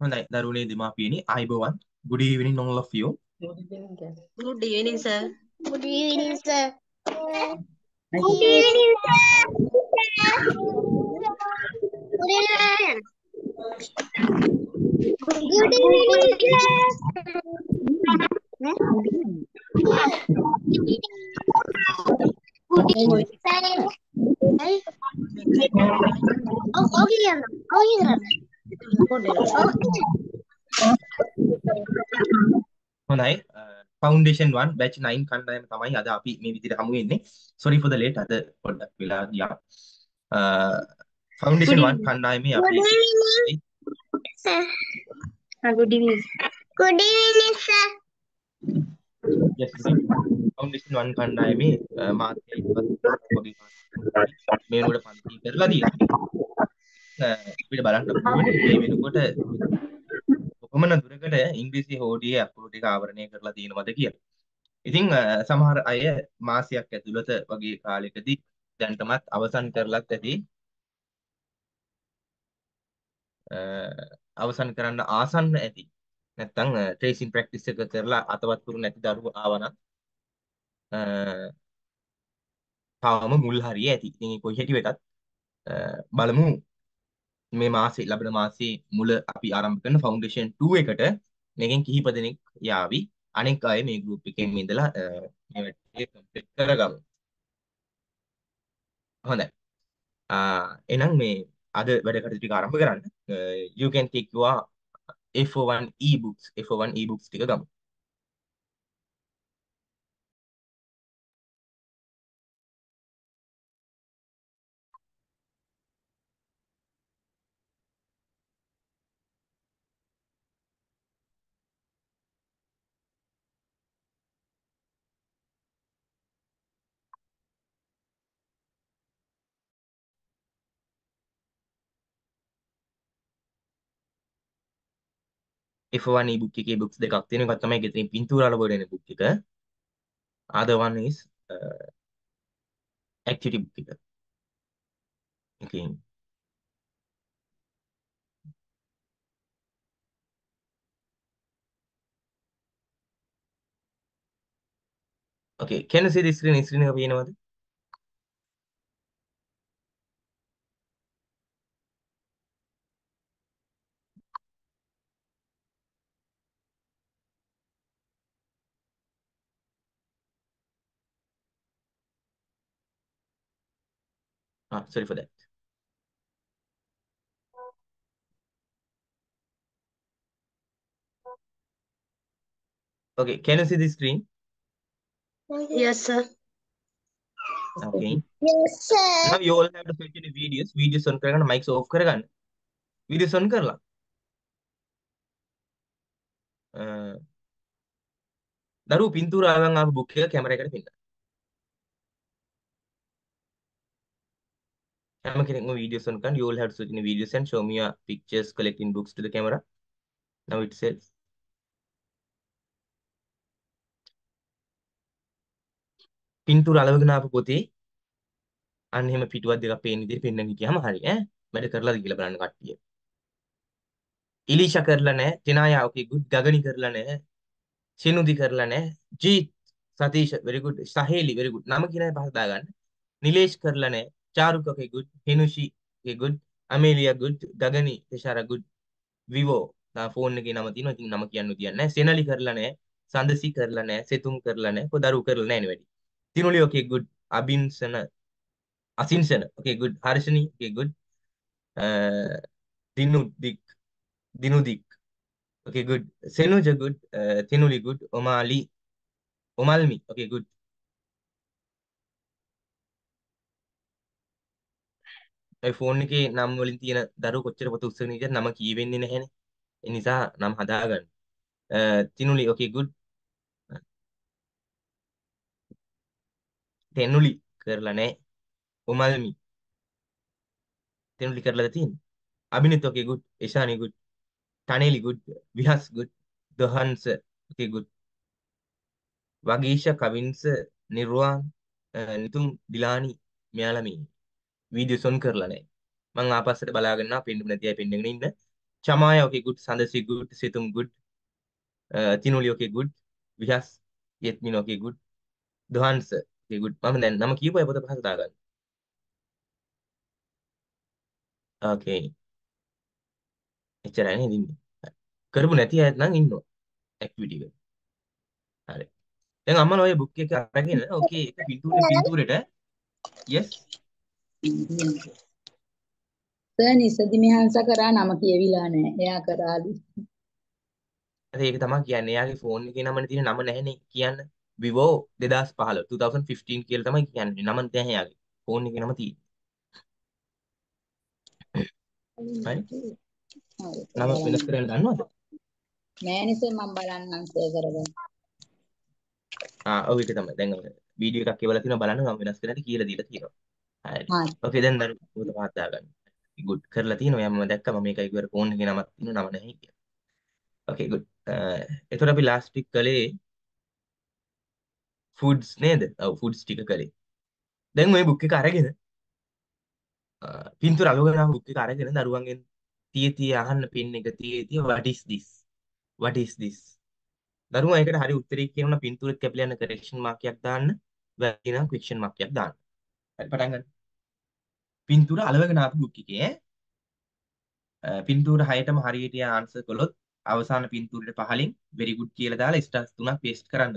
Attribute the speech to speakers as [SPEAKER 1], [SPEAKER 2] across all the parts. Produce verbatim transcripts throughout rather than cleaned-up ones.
[SPEAKER 1] හොඳයි දරුවනේ දෙමාපියනි ආයුබෝවන්. Good evening all of you.
[SPEAKER 2] Good evening, sir.
[SPEAKER 3] Good evening, sir.
[SPEAKER 4] Good
[SPEAKER 3] Good
[SPEAKER 4] evening,
[SPEAKER 3] evening,
[SPEAKER 4] sir.
[SPEAKER 3] Good evening.
[SPEAKER 4] Good evening,
[SPEAKER 3] Good evening, sir. Hey. Oh, okay, Yana. Oh, yeah. Okay.
[SPEAKER 1] හොඳයි foundation one batch nine කණ්ඩායම තමයි අද අපි මේ විදිහට හමු වෙන්නේ. Sorry for the late අද පොඩ්ඩක් වෙලා ගියා. ෆවුන්ඩේෂන් one කණ්ඩායමේ
[SPEAKER 4] Good
[SPEAKER 1] අපි
[SPEAKER 4] evening, sir.
[SPEAKER 2] Good evening.
[SPEAKER 4] Good evening, sir.
[SPEAKER 1] yes foundation one කණ්ඩායමේ මාත්‍ය ඉවත් වගේ මේ වෙනකොට පන්ති කරලා තියෙනවා. අපිට බලන්න පුළුවන් මේ වෙනකොට කොපමණ දුරකට ඉංග්‍රීසි හෝඩියේ අප්ලෝඩ් එක ආවරණය කරලා තියෙනවද කියලා. ඉතින් සමහර අය මාසයක් ඇතුළත වගේ කාලයකදී දැන්ටමත් අවසන් කරලත් ඇති අවසන් කරන්න ආසන්න ඇති. නැත්තම් ට්‍රේසින් ප්‍රැක්ටිස් එක කරලා අතවත් කරු නැති දරුවෝ ආවනම් තාම මුල් හරිය ඇති. ඉතින් කොයි හැටි වෙතත් බලමු මේ මාසේ ලබන මාසේ මුල අපි ආරම්භ කරන ෆවුන්ඩේෂන් two එකට මේකෙන් කිහිප දෙනෙක් යාවි. අනෙක් අය මේ ගෲප් එකෙන් ඉඳලා මේ වැඩේ කම්ප්ලීට් කරගමු. හොඳයි. ආ එහෙනම් මේ අද වැඩ කටයුතු ටික ආරම්භ කරන්න. you can take your F O one e-books F O one e-books ටික ගමු. F O one e-book එකේ books දෙකක් තියෙනවා. එකක් තමයි ගෙතින් පින්තූර අලවඩ වෙන book එක. other one is uh, activity book එක. okay okay can you see the screen screen එක පේනවද? ah sorry for that. okay can you see the screen?
[SPEAKER 2] Yes, sir.
[SPEAKER 1] okay
[SPEAKER 4] Yes, sir.
[SPEAKER 1] now you all have to switch in the videos videos on කරගන්න mics off කරගන්න videos on කරලා දරුවෝ පින්තූර අරන් ආපු book එක camera එකට පෙන්නන්න. හැම කෙනෙක්ම videos on කරන්න. You all have to switch in the videos and show me your pictures collecting books to the camera. Now itself. පින්තූර අලවගෙන ආපු පොතේ අන්න එහෙම පිටුවක් දෙකක් පේන විදිහට පෙන්නන්න හිටියාම හරි ඈ. වැඩ කරලාද කියලා බලන්න කට්ටිය. ඉලිෂා කරලා නැහැ. තිනායා okay good. ගගනි කරලා නැහැ. සිනුදි කරලා නැහැ. ජීත් සතීෂ very good. සහේලි very good. නම කියන අය පහස දාගන්න. නිලේෂ් කරලා නැහැ. චාරුක okay good. හෙනුෂි okay good. අමේලියා good. ගගනි තෙෂාරා good. විවෝ තා ෆෝන් එකේ නම තියෙනවා. ඉතින් නම කියන්න දෙයක් නැහැ. සෙනලි කරලා නැහැ. සඳසි කරලා නැහැ. සෙතුම් කරලා නැහැ. කොදරු කරලා නැහැ නේ වැඩි. තිනුලි okay good. අබින්සන අසින්සන okay good. හර්ෂණි okay good. දිනු දික් දිනු දික් okay good. Senuja good. Thinuli good. Omali Omalmi okay good. ඒ ෆෝන් එකේ නම් වලින් තියෙන දරුවෝ කොච්චර පොත උස්සගෙන ඉතින් නම කියවෙන්නේ නැහැනේ. ඒ නිසා නම් හදාගන්න. තිනුලි okay good. තෙනුලි කරලා නැහැ. ඔමල්මි තෙනුලි කරලාද තියෙන්නේ. අබිනිත් okay good. එෂානි good. තනේලි good. විහස් good. දොහන්ස okay good. වගීෂ කවින්ස නිර්වාන් නිතුම් දිලානි මෙයාලා මේ වීඩියෝස් ඔන් කරලා නැහැ. මම ආපස්සට බලාගෙන ආ පෙන්නු නැති අය පෙන්නගෙන ඉන්න. Chamaya, okay, good. Sandasi, good. Setum, good. Uh, Tinuli, okay, good. Vihas, Yetmin, okay, good. Dhans, okay, good. මම දැන් නම කියපුවා පොත පහස දාගන්න. Okay. එච්චරයි නේද ඉන්නේ. හරි. කරපු නැති අයත් නම් ඉන්නවා ඇක්ටිවිටි එක. හරි. දැන් අම්මලා ඔය බුක් එක අරගෙන ඕකේ එක පින්තූරේ පින්තූරෙට yes
[SPEAKER 5] සර් නිසදි මෙහන්ස කරා නම කියවිලා නැහැ. එයා කරාලු.
[SPEAKER 1] අර ඒක තමයි කියන්නේ. එයාගේ ෆෝන් එකේ නමනේ තියෙන නම නැහැනේ කියන්න. Vivo twenty fifteen twenty fifteen කියලා තමයි කියන්නේ. නම නැහැ එයාගේ. ෆෝන් එකේ නම තියෙන්නේ. හරි. නම වෙනස් කරන්න දන්නවද?
[SPEAKER 5] නෑ නිසර් මම බලන්නම් සර් කරගන්න.
[SPEAKER 1] ආ ඔව් ඒක තමයි. දැන් වීඩියෝ එකක් එවලා තියෙනවා බලන්න මම වෙනස් කරන්න කියලා දීලා තියෙනවා. හරි.
[SPEAKER 5] හා
[SPEAKER 1] ඕකේ දැන් දරු පොත පහත් දාගන්න. good කරලා තියෙනවා. එයා මම දැක්කම මේකයි ඉවර ෆෝන් එකේ නමක් තියෙන නම නැහැ කියලා. ඕකේ good. එතකොට අපි ලාස්ට් ටික කළේ ෆුඩ්ස් නේද? ඔව් ෆුඩ්ස් ටික කළේ. දැන් ওই බුක් එක අරගෙන පින්තූර අලුගෙන බුක් එක අරගෙන දරුවන්ගෙන් තිය තිය අහන්න පින් එක තිය තිය what is this what is this දරුවා ඒකට හරි උත්තරේ කියනවා පින්තූරෙත් කැපිලා යන කරෙක්ෂන් මාක් එකක් දාන්න වැරදි නම් ක්වෙස්චන් මාක් එකක් දාන්න හරි පටන් ගන්න පින්තූර අලවගෙන ආපු බුක් එකේ ඈ, පින්තූර හයටම හරියට ආන්සර් කළොත් අවසාන පින්තූරෙට පහලින් very good කියලා දාලා ස්ටාර්ස් තුනක් පේස්ට් කරන්න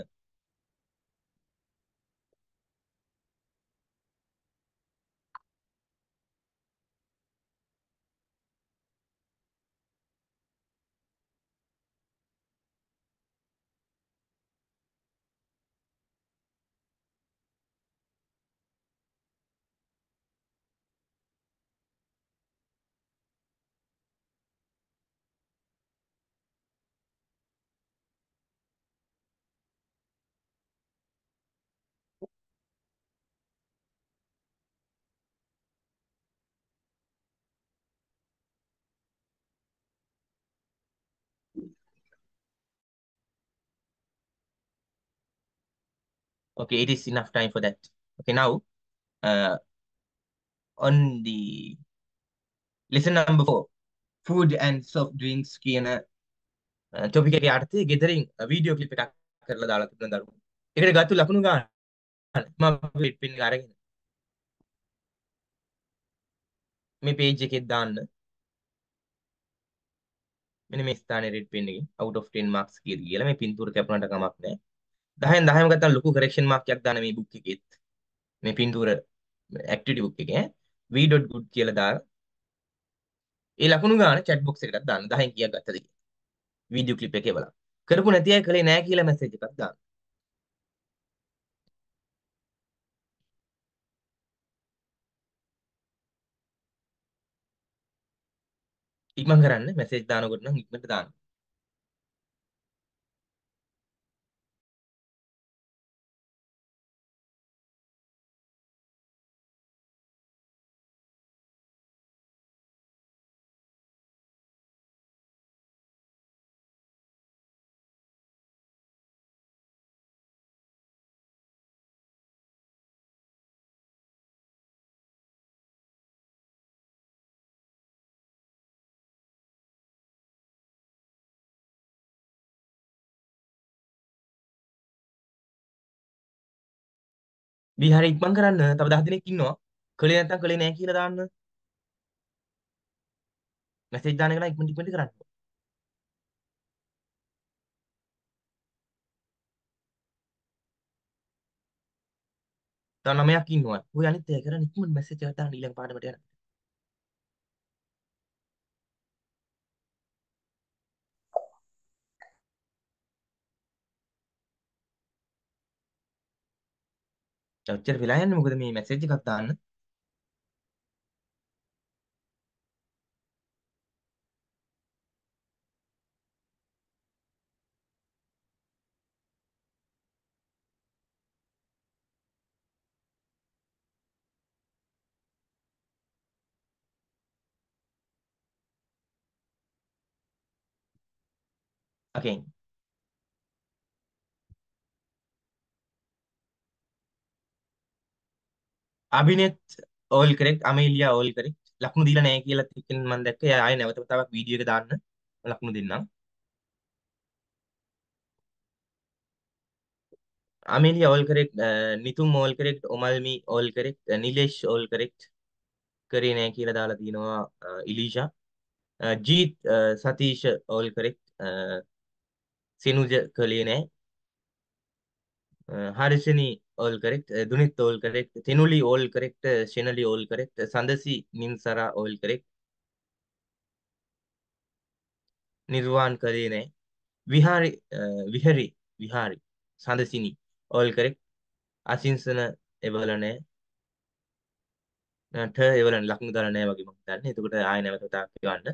[SPEAKER 1] okay it is enough time for that okay now uh, on the lesson number four food and soft drinks කියන ටොපික් එකේ අර්ථය ගෙදරින් වීඩියෝ ක්ලිප් එකක් කරලා දාලා තිබුණා දරුවෝ. ඒකට ගත්තු ලකුණු ගන්න මම ෆිට පින් අරගෙන මේ පේජ් එකේ දාන්න. මෙන්න මේ ස්ථානයේ රෙඩ් පෙන් එකේ out of ten marks කියලා කියලා මේ පින්තූර කැපුණාට කමක් නැහැ. දහයෙන් දහයම ගත්තාම ලොකු correction mark එකක් දාන්න මේ බුක් එකෙත්. මේ පින්තූර activity book එකේ v.good කියලා දාලා ඒ ලකුණු ගන්න chat box එකකට දාන්න. දහයෙන් කීයක් ගත්තද කියලා. වීඩියෝ ක්ලිප් එකේ බලන්න. කරපු නැති අය කලේ නැහැ කියලා මැසේජ් එකක් දාන්න. ඉක්මන් කරන්න මැසේජ් දානකොට නම් ඉක්මනට දාන්න. බිහාර ඉක්මන් කරන්න තව දහ දිනක් ඉන්නවා. කලේ නැත්තම් කලේ නැහැ කියලා දාන්න. මැසේජ් දාන එක නම් ඉක්මනට ඉක්මනට කරන්න. තව නවයක් ඉන්නවා. ඔය අනිත් අය කරන්නේ ඉක්මනට මැසේජ් එකක් දාන්න ඊළඟ පාඩමට යන්න. ඔච්චර වෙලා යන්නේ මොකද මේ මැසේජ් එකක් දාන්න. Okay. Abhinet all correct. Amelia all correct. ලකුණු දීලා නැහැ කියලා තිකෙන මම දැක්ක. එයා ආයෙ නැවත වතාවක් වීඩියෝ එක දාන්න ලකුණු දෙන්නම්. Amelia all correct, uh, Nitum all correct, Omalmi all correct, uh, Nilesh all correct. කරේ නැහැ කියලා දාලා තිනවා ඉලීෂා. ජීත් සතීෂ all correct. සිනුජ කලේ නැහැ. හරිෂනි all correct. දුනිත් all correct. තෙනුලි all correct. ෂෙනලි all correct. සඳසි නිම්සරා all correct. නිර්වාන් කලේ නැහැ. විහාරි විහරි විහාරි සඳසිනි all correct. අසින්සන එවල නැහැ. ට එවලන් ලකුණු දාලා නැහැ වගේ මම හිතන්නේ. එතකොට ආයෙ නැවත වතාවක් කියවන්න.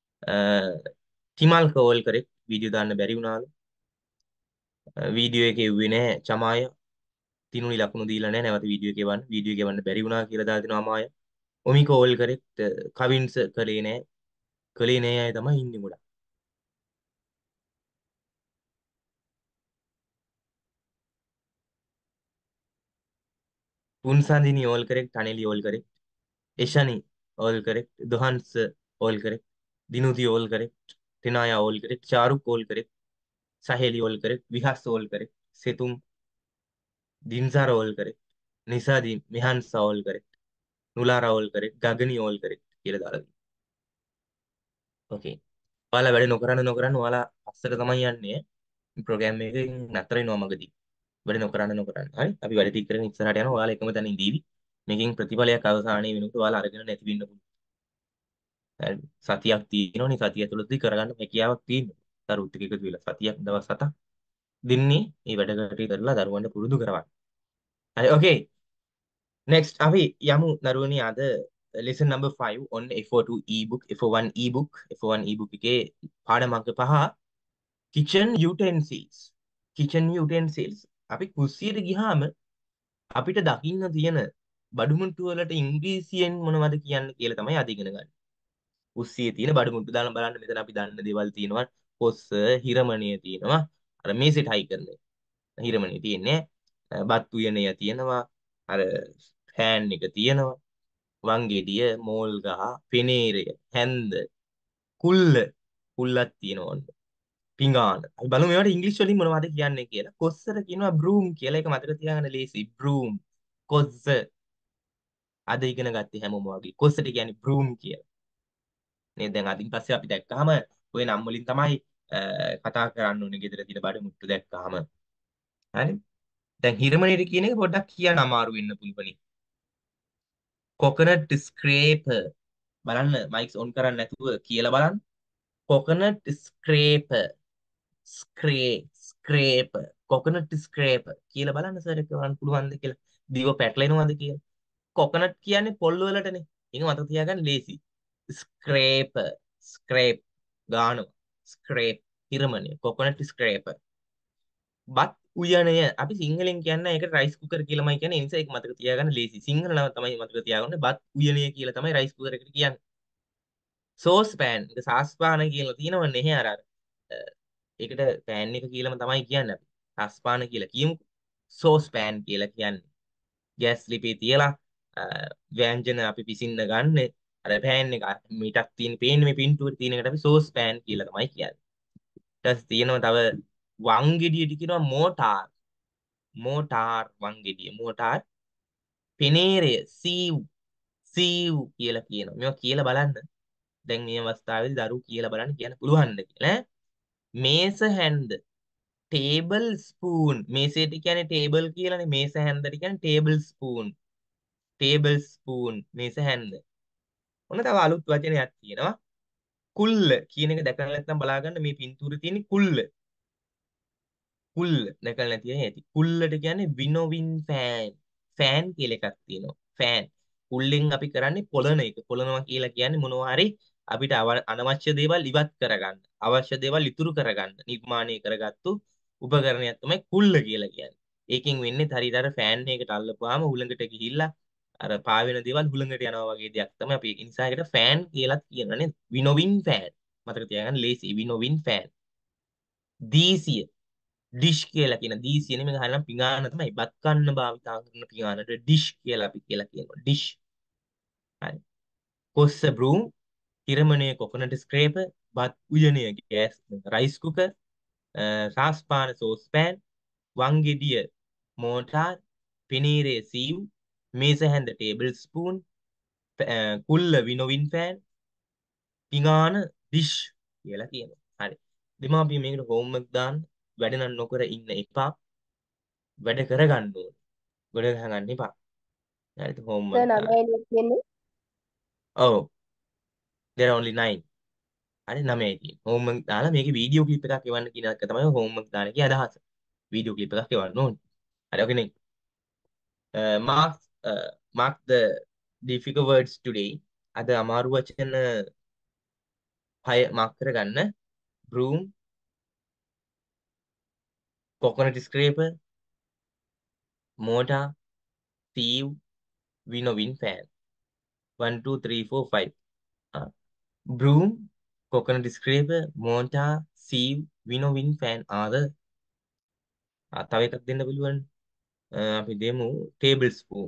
[SPEAKER 1] තිමල් කෝල් කරෙක්ට් වීඩියෝ දාන්න බැරි වුණාලු. වීඩියෝ එකේ එව්වේ නැහැ චමාය. තිනුනි ලකුණු දීලා නැහැ නැවත වීඩියෝ එක එවන්න. වීඩියෝ එක එවන්න බැරි වුණා කියලා දාලා දෙනවා අමාය. ඔමි කෝල් කරෙක්ට් කවින්ස් කලේ නැහැ. කලේ නැහැ අය තමයි ඉන්නේ ගොඩක්. Punsandini all correct Aneli all correct. Eshani all correct. Duhans all correct. Dinuthi all correct. Tinaya all correct. Sharuk all correct. Saheli all correct. Vihas all correct. Sethum Dinsara all correct. Nisadi Mehansa all correct. Nulara all correct. Gagani all correct කියලා දාලා තියෙනවා. ඕකේ. ඔයාලා වැඩ නොකරන නොකරන ඔයාලා පස්සට තමයි යන්නේ. ප්‍රෝග්‍රෑම් එකකින් නතර වෙනවා මගදී. වැඩ නොකරන නොකරන. හරි. අපි වැඩ ටික කරගෙන ඉස්සරහට යනවා. ඔයාලා එකම තැන ඉඳීවි. මේකෙන් ප්‍රතිඵලයක් අවසානයේ වෙනකොට ඔයාලා අරගෙන නැති වෙන්න පුළුවන්. හරි. සතියක් තියෙනවනේ. සතිය ඇතුළතදී කරගන්න හැකියාවක් තියෙනවා. දරුවොත් එක්ක එකතු වෙලා සතියක් දවස් හතක් දින්නේ මේ වැඩ කටයුතු කරලා දරුවන්ට පුරුදු කරවන්න. හරි. ඕකේ. next අපි යමු දරුවනි අද lesson number five on F O two ebook F O one ebook F O one ebook එකේ පාඩම අංක පහ kitchen utensils kitchen utensils අපි කුස්සියට ගියාම අපිට දකින්න තියෙන බඩුමුට්ටු වලට ඉංග්‍රීසියෙන් මොනවද කියන්නේ කියලා තමයි අද ඉගෙන ගන්න. කුස්සියේ තියෙන බඩුමුට්ටු දාලා බලන්න මෙතන අපි දන්න දේවල් තියෙනවා. කොස්ස හිරමණිය තියෙනවා. අර මේසෙට හයි කරන හිරමණිය තියෙන්නේ. බත් උයනය තියෙනවා. අර ෆෑන් එක තියෙනවා. වංගෙඩිය, මෝල් ගහ, පෙනේරය, හැන්ද, කුල්ල, කුල්ලක් තියෙනවා ඔන්න. පිඟාන. අපි බලමු මේවට ඉංග්‍රීසි වලින් මොනවද කියන්නේ කියලා. කොස්සට කියනවා බෲම් කියලා. ඒක මතක තියාගන්න ලේසි. බෲම්. කොස්ස. අද ඉගෙන ගත්තේ හැමෝම වගේ. කොස්සට කියන්නේ බෲම් කියලා. නේද? දැන් අදින් පස්සේ අපි දැක්කහම ওই නම් වලින් තමයි කතා කරන්න ඕනේ. ගෙදර තියෙන බඩ මුට්ටු දැක්කහම. හරි? දැන් හිරමණේට කියන එක පොඩ්ඩක් කියන්න අමාරු වෙන්න පුළුවනි. කොකනට් ස්ක්‍රේපර් බලන්න මයික්ස් ඔන් කරන්න නැතුව කියලා බලන්න. කොකනට් ස්ක්‍රේපර් ස්ක්‍රේ ස්ක්‍රේපර් කොකනට් ස්ක්‍රේපර් කියලා බලන්න සර් එක වන්න පුළුවන්ද කියලා. දිව පැටලෙනවද කියලා. කොකනට් කියන්නේ පොල් වලටනේ. ඒක මතක තියාගන්න ලේසි. ස්ක්‍රේපර් ස්ක්‍රේප් ගානවා. ස්ක්‍රේප් හිරමණේ කොකනට් ස්ක්‍රේපර්. බත් උයනය අපි සිංහලෙන් කියන්නේ ඒකට රයිස් කුකර් කියලාමයි කියන්නේ. ඒ නිසා ඒක මතක තියාගන්න ලේසි. සිංහල නම තමයි මතක තියාගන්න. බත් උයනය කියලා තමයි රයිස් කුකර් එකට කියන්නේ. සෝස් පෑන් එක සාස්පාන කියලා තියෙනවනේ එහෙ අර අර. ඒකට පෑන් එක කියලාම තමයි කියන්නේ අපි. සාස්පාන කියලා කියමුකෝ. සෝස් පෑන් කියලා කියන්නේ. ගෑස් ලිපේ තියලා ව්‍යංජන අපි පිසින්න ගන්න අර පෑන් එක මීටක් තියෙන පේන්නේ මේ පින්තූරේ තියෙන එකට අපි සෝස් පෑන් කියලා තමයි කියන්නේ. ඊට පස්සේ තියෙනවා තව වංගෙඩියට කියනවා මෝටාර්. මෝටාර් වංගෙඩිය මෝටාර්. පෙනේරය සීව් සීව් කියලා කියනවා. මේවා කියලා බලන්න. දැන් මේ අවස්ථාවේදී දරුවෝ කියලා බලන්න කියන්න පුළුවන්ද කියලා. මේස හැන්ද ටේබල් ස්පූන් මේසෙට කියන්නේ ටේබල් කියලානේ. මේස හැන්දට කියන්නේ ටේබල් ස්පූන්. ටේබල් ස්පූන් මේස හැන්ද. ඔන්න තව අලුත් වචනයක් තියෙනවා. කුල්ල කියන එක දැකලා නැත්නම් බලාගන්න මේ පින්තූරේ තියෙන කුල්ල. කුල්ල දැකලා නැති අය ඇති. කුල්ලට කියන්නේ විනෝවින් ෆෑන්. ෆෑන් කියලා එකක් තියෙනවා. ෆෑන්. කුල්ලෙන් අපි කරන්නේ පොළන එක. පොළනවා කියලා කියන්නේ මොනවා හරි අපිට අනවශ්‍ය දේවල් ඉවත් කරගන්න. අවශ්‍ය දේවල් ඉතුරු කරගන්න. නිර්මාණය කරගත්තු උපකරණයක් තමයි කුල්ල කියලා කියන්නේ. ඒකෙන් වෙන්නේ හරියට අර ෆෑන් එකකට අල්ලපුවාම හුළඟට ගිහිල්ලා අර පාවෙන දේවල් හුළඟට යනවා වගේ දෙයක් තමයි අපි ඒ නිසා ඒකට ෆෑන් කියලා කියනවා නේද? Winnowing fan. මතක තියාගන්න ලේසි විනෝවින් ෆෑන්. දීසිය ඩිෂ් කියලා කියන දීසිය නෙමෙයි හරියනම් පිඟාන තමයි. බත් කන්න භාවිතා කරන පිඟානට ඩිෂ් කියලා අපි කියලා කියනවා. ඩිෂ්. හරි. කොස්ස broom, කිරමණය coconut scraper, බත් උයනය gas rice cooker, රාස්පාන sauce pan, වංගෙඩිය mortar, පෙනීරේ sieve, මේස හැඳ table spoon, කුල්ල විනෝවින් fan, පිඟාන dish කියලා කියනවා. හරි. දෙමාපිය මේකට homework දාන්න වැඩ නම් නොකර ඉන්න එපා. වැඩ කරගන්න ඕනේ. ගොඩ ගහගන්න එපා. හරිද? homework
[SPEAKER 3] සර්
[SPEAKER 1] දාන්න.
[SPEAKER 3] නමයි කියන්නේ
[SPEAKER 1] ඔව්. there are only nine. හරි නවයයි තියෙන්නේ. homework දාලා මේකේ වීඩියෝ ක්ලිප් එකක් එවන්න කියන එක තමයි homework දාන එකේ අදහස. වීඩියෝ ක්ලිප් එකක් එවන්න ඕනේ. හරි okay නේ. Uh, mark uh, mark the difficult words today. අද අමාරු වචන හය මාක් කරගන්න. broom, coconut scraper, mortar, sieve, winnowing fan. one two three four five. Uh, broom, coconut scraper, mortar, sieve, winnowing fan are the ආ, තව එකක් දෙන්න පුළුවන්. Uh, අපි දෙමු tablespoon.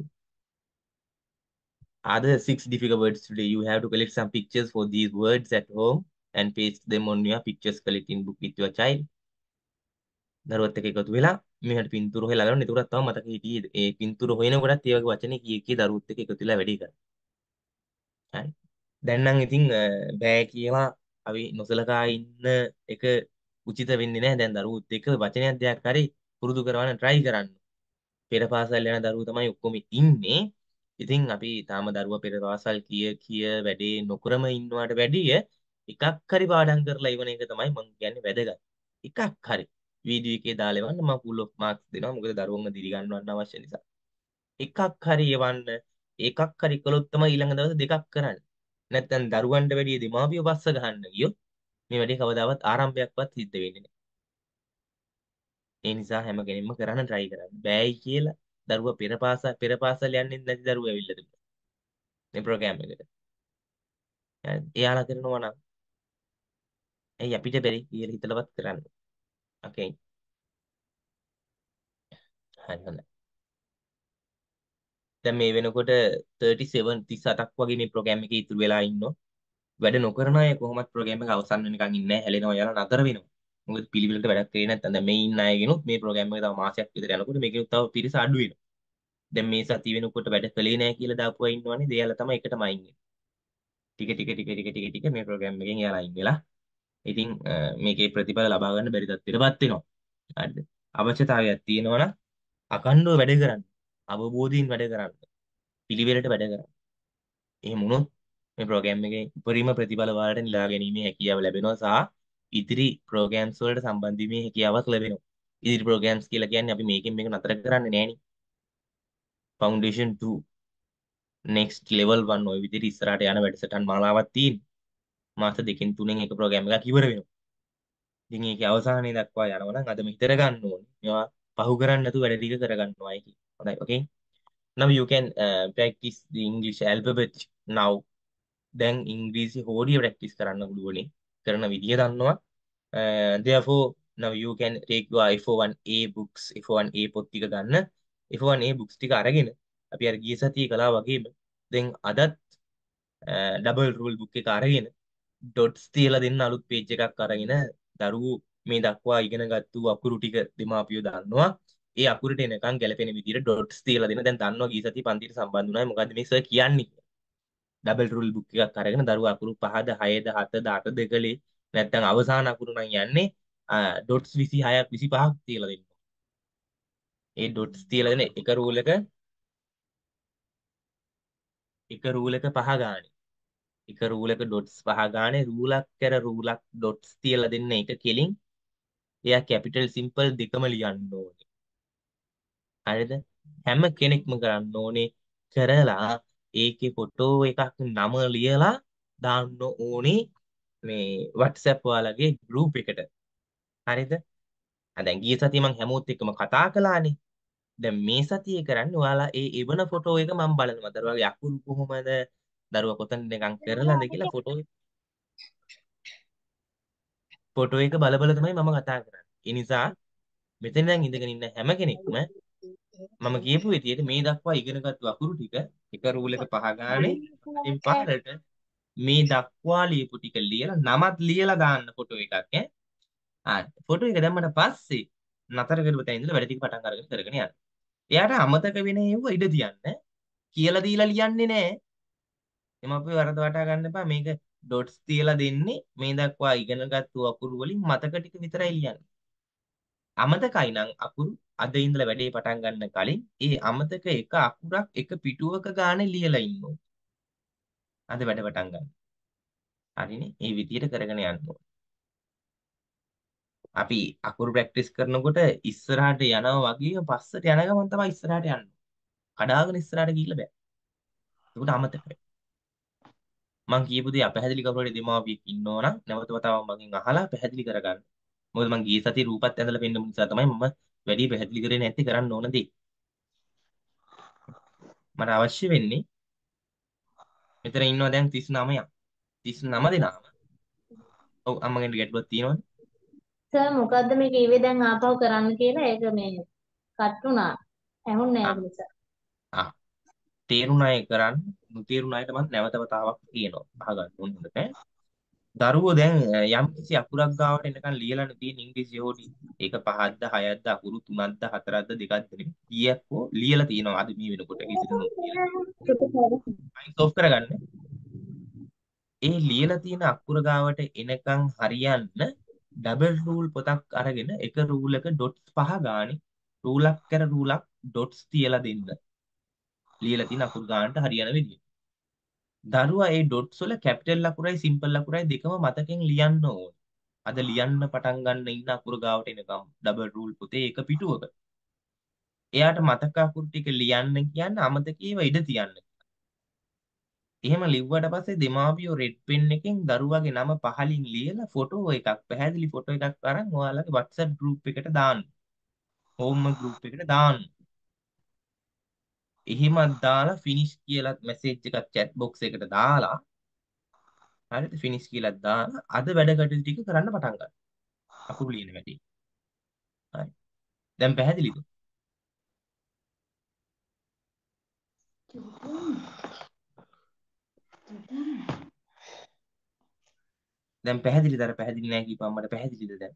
[SPEAKER 1] Are the six difficult words today? You have to collect some pictures for these words at home and paste them on your pictures collecting book with your child. දරුවත් එක්ක එකතු වෙලා මෙහෙට පින්තූර හොයලා ගන්න. ඒකට තව මතක හිටියේ ඒ පින්තූර හොයනකොටත් ඒ වගේ වචනේ කී කී දරුවත් එක්ක එකතු වෙලා වැඩි කරා. හරි. දැන් නම් ඉතින් බෑ කියලා අපි නොසලකා ඉන්න එක උචිත වෙන්නේ නැහැ. දැන් දරුවොත් එක්ක වචනයක් දෙයක් හරි පුරුදු කරවන්න try කරන්න. පෙර පාසල් යන දරුවෝ තමයි ඔක්කොම ඉන්නේ. ඉතින් අපි තාම දරුවා පෙර පාසල් කිය කිය වැඩේ නොකරම ඉන්නවට වැඩිය එකක් හරි පාඩම් කරලා ඉවන එක තමයි මම කියන්නේ වැදගත්. එකක් හරි වීඩියෝ එකේ දාලා එවන්න මම full of marks දෙනවා. මොකද දරුවන්ව දිරි ගන්නවන්න අවශ්‍ය නිසා. එකක් හරි එවන්න. එකක් හරි කළොත් තමයි ඊළඟ දවස් දෙකක් කරන්න. නැත්නම් දරුවන්ට වැඩිය දෙමාපියෝ පස්ස ගහන්න ගියොත් මේ වැඩේ කවදාවත් ආරම්භයක්වත් සිද්ධ වෙන්නේ නැහැ. ඒ නිසා හැම කෙනෙක්ම කරන්න try කරන්න. බෑයි කියලා දරුවා පෙර පාසල් පෙර පාසල් යන්නේ නැති දරුවෝ ඇවිල්ලා තිබුණා. මේ ප්‍රෝග්‍රෑම් එකට. හරිද? එයාලා කරනවා නම් ඇයි අපිට බැරි කියලා හිතලවත් කරන්න. ඕකේ. හරි හොඳයි. දැන් මේ වෙනකොට thirty seven thirty-seven වගේ මේ ප්‍රෝග්‍රෑම් එකේ ඉතුරු වෙලා ඉන්නවා. වැඩ නොකරන අය කොහොමත් ප්‍රෝග්‍රෑම් එක අවසන් වෙනකන් ඉන්නේ නැහැ. හැලෙනවා යාලා නතර වෙනවා. මොකද පිළිවෙලට වැඩක් කරේ නැත්නම් දැන් මේ ඉන්න අයගෙනුත් මේ ප්‍රෝග්‍රෑම් එක තව මාසයක් විතර යනකොට මේකෙනුත් තව පිරිස අඩු වෙනවා. දැන් මේ සතිය වෙනකොට වැඩ කළේ නැහැ කියලා දාපු අය ඉන්නවනේ. එයාලා තමයි එකටම අයින් වෙන්නේ. ටික ටික ටික ටික ටික ටික මේ ප්‍රෝග්‍රෑම් එකෙන් එයාලා අයින් වෙලා ඉතින් මේකේ ප්‍රතිඵල ලබා ගන්න බැරි තත්ත්වයටපත් වෙනවා. හරිද? අවශ්‍යතාවයක් තියෙනවා නම් අකණ්ඩව වැඩ කරන්න. අවබෝධයෙන් වැඩ කරන්න. පිළිවෙලට වැඩ කරන්න. එහෙම වුණොත් මේ ප්‍රෝග්‍රෑම් එකේ උපරිම ප්‍රතිඵල වලට නෙලා ගැනීමේ හැකියාව ලැබෙනවා සහ ඉදිරි ප්‍රෝග්‍රෑම්ස් වලට සම්බන්ධ වීමේ හැකියාවක් ලැබෙනවා. ඉදිරි ප්‍රෝග්‍රෑම්ස් කියලා කියන්නේ අපි මේකෙන් මේක නතර කරන්නේ නෑනේ. Foundation two next level one ඔය විදිහට ඉස්සරහට යන වැඩසටහන් මාලාවක් තියෙනවා. මාස දෙකකින් තුනෙන් එක ප්‍රෝග්‍රෑම් එකක් ඉවර වෙනවා. ඉතින් ඒකේ අවසානයේ දක්වා යනවා නම් අදම හිතර ගන්න ඕනේ. මේවා පහු කරන්නේ නැතුව වැඩ ටික කරගන්නවායි කියන. හොඳයි. Okay. Now you can uh, practice the English alphabet now. දැන් ඉංග්‍රීසි හෝඩිය ප්‍රැක්ටිස් කරන්න පුළුවනේ. කරන විදිය දන්නවා. Uh, therefore now you can take your F O one A books F O one A පොත් ටික ගන්න. F O one A books ටික අරගෙන අපි අර ගිය සතියේ කළා වගේම දැන් අදත් ඩබල් රූල් බුක් එක අරගෙන ඩොට්ස් තියලා දෙන්න අලුත් පේජ් එකක් අරගෙන දරුවෝ මේ දක්වා ඉගෙන ගත්තු අකුරු ටික දෙමාපියෝ දන්නවා. ඒ අකුරට එනකන් ගැලපෙන විදිහට ඩොට්ස් තියලා දෙන දැන් දන්නවා ගිය සතියේ පන්තියට සම්බන්ධ වුණායි මොකද්ද මේ සර් කියන්නේ. ඩබල් රූල් බුක් එකක් අරගෙන දරුවා අකුරු පහද හයද හතද අටද කලේ නැත්නම් අවසාන අකුරු නම් යන්නේ ඩොට්ස් විසිහයක් විසිපහක් තියලා දෙන්න. ඒ ඩොට්ස් තියලා දෙන එක රූල් එක එක රූල් එක පහ ගානේ. එක රූල් එක ඩොට්ස් පහ ගානේ රූලක් කර රූලක් ඩොට්ස් තියලා දෙන්න එක කෙලින් එයා කැපිටල් සිම්පල් දෙකම ලියන්න ඕනේ. හරිද? හැම කෙනෙක්ම කරන්න ඕනේ කරලා ඒකේ ෆොටෝ එකක් නම ලියලා දාන්න ඕනේ මේ WhatsApp ඔයාලගේ group එකට. හරිද? දැන් ගිය සතියේ මම හැමෝත් එක්කම කතා කළානේ. දැන් මේ සතියේ කරන්නේ ඔයාලා ඒ එවන ෆොටෝ එක මම බලනවා. දරුවාගේ අකුරු කොහොමද? දරුවා කොතනද නිකන් කරලාද කියලා ෆොටෝ ෆොටෝ එක බල බල තමයි මම කතා කරන්නේ. ඒ නිසා මෙතන දැන් ඉඳගෙන ඉන්න හැම කෙනෙක්ම මම කියපු විදිහට මේ දක්වා ඉගෙනගත්තු අකුරු ටික එක රූල් එක පහ ගානේ අතින් පහරට මේ දක්වා ලියපු ටික ලියලා නමත් ලියලා දාන්න ෆොටෝ එකක් ඈ. ආ ෆොටෝ එක දැම්මට පස්සේ නතර කරපු තැන ඉඳලා වැඩ ටික පටන් අරගෙන කරගෙන යන්න. එයාට අමතක වෙන ඒව ඉඩ තියන්න. කියලා දීලා ලියන්නේ නැහැ. එම අපි වරද වටා ගන්න එපා. මේක ඩොට්ස් තියලා දෙන්නේ මේ දක්වා ඉගෙනගත්තු අකුරු වලින් මතක ටික විතරයි ලියන්නේ. අමතකයි නම් අකුරු අද ඉඳලා වැඩේ පටන් ගන්න කලින් ඒ අමතක එක අකුරක් එක පිටුවක ගානේ ලියලා ඉන්න ඕනේ. අද වැඩ පටන් ගන්න. හරිනේ? මේ විදියට කරගෙන යන්න ඕනේ. අපි අකුරු ප්‍රැක්ටිස් කරනකොට ඉස්සරහට යනවා වගේ පස්සට යන ගමන් තමයි ඉස්සරහට යන්නේ. කඩාගෙන ඉස්සරහට ගිහිල්ලා බෑ. ඒකට අමතක වෙයි. මං කියපු දේ අපැහැදිලි කවුරු හරි දෙමාපියෙක් ඉන්නෝ නම් නැවත වතාවක් මගෙන් අහලා පැහැදිලි කරගන්න. මොකද මං ගිය සතියේ රූපත් ඇඳලා පෙන්නපු නිසා තමයි මම වැඩි පැහැදිලි කරේ නැත්තේ කරන්න ඕන දේ. මට අවශ්‍ය වෙන්නේ මෙතන ඉන්නවා දැන් තිස් නවයක්. තිස් නව දෙනාම. ඔව් අම්මගෙන් ගැටලුවක් තියෙනවද?
[SPEAKER 3] සර් මොකද්ද මේ කීවේ දැන් ආපහු කරන්න කියලා ඒක මේ කට් වුණා. ඇහුන්නේ නැහැ
[SPEAKER 1] ආ
[SPEAKER 3] ඒක නිසා.
[SPEAKER 1] ආ තේරුණ අය කරන්න නොතේරුණ අයට මම නැවත වතාවක් කියනවා. අහගන්න ඕනේ හොඳට. දරුවෝ දැන් යම් කිසි අකුරක් ගාවට එනකන් ලියලානේ තියෙන ඉංග්‍රීසි යෝඩි. ඒක පහක්ද හයක්ද අකුරු තුනක්ද හතරක්ද දෙකක්ද නෙමෙයි. කීයක්ෝ ලියලා තියෙනවා අද මේ වෙනකොට කිසිද නොකියලා. අයිස් ඔෆ් කරගන්න. ඒ ලියලා තියෙන අකුර ගාවට එනකන් හරියන්න ඩබල් රූල් පොතක් අරගෙන එක රූල් එක ඩොට්ස් පහ ගානේ රූලක් කර රූලක් ඩොට්ස් තියලා දෙන්න. ලියලා තියෙන අකුරු ගානට හරියන විදියට. දරුවා ඒ ඩොට්ස් වල කැපිටල් ලකුරයි සිම්පල් ලකුරයි දෙකම මතකෙන් ලියන්න ඕන. අද ලියන්න පටන් ගන්න ඉන්න අකුරු ගාවට එනකම් ඩබල් රූල් පොතේ එක පිටුවක. එයාට මතක අකුරු ටික ලියන්න කියන්නේ අමතකේව ඉඩ තියන්න. එහෙම ලිව්වට පස්සේ දෙමාපියෝ රෙඩ් පෙන් එකෙන් දරුවාගේ නම පහලින් ලියලා ෆොටෝ එකක් පැහැදිලි ෆොටෝ එකක් අරන් ඔයාලගේ WhatsApp group එකට දාන්න. homework group එකට දාන්න. එහෙමත් දාලා ෆිනිෂ් කියලා මැසේජ් එකක් chat box එකට දාලා හරිද ෆිනිෂ් කියලා දාලා අද වැඩ කටයුතු ටික කරන්න පටන් ගන්න. අකුරු ලියන වැඩේ. හරි. දැන් පැහැදිලිද? දැන් පැහැදිලිද? අර පැහැදිලි නැහැ කියපම් මට පැහැදිලිද දැන්?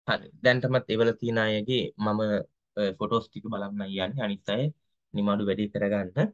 [SPEAKER 1] හරි. දැන්ටමත් එවල තියෙන අයගේ මම ෆොටෝස් ටික බලන්න යන්නේ. අනිත් අය නිමාඩු වැඩි කරගන්න.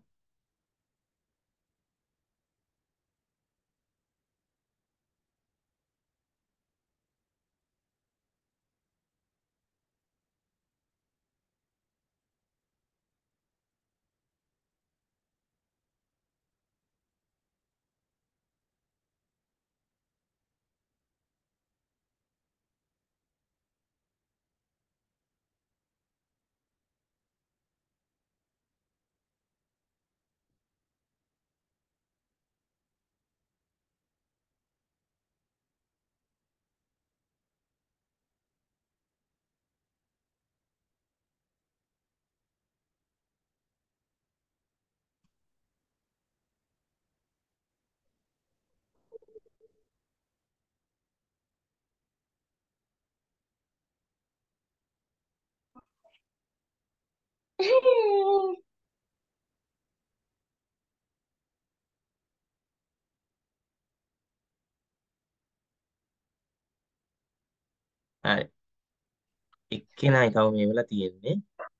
[SPEAKER 1] හරි. එක්කෙනයි තව මේ වෙලා තියෙන්නේ.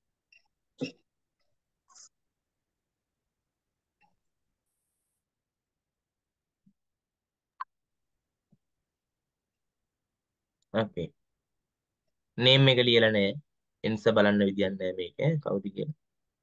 [SPEAKER 1] ඕකේ. නේම් එක ලියලා නැහැ. එන්ස බලන්න විදියක් නැහැ මේක. කවුද කියලා.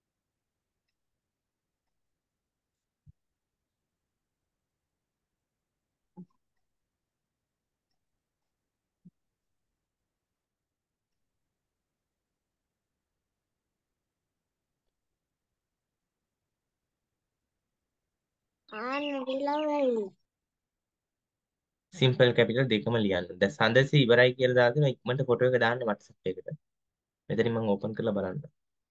[SPEAKER 1] සිම්පල් කැපිටල් දෙකම ලියන්න. දැන් සඳසේ ඉවරයි කියලා දාගෙන ඉක්මනට ෆොටෝ එක දාන්න WhatsApp එකට. මෙතනින් මම ඕපන් කරලා බලන්න.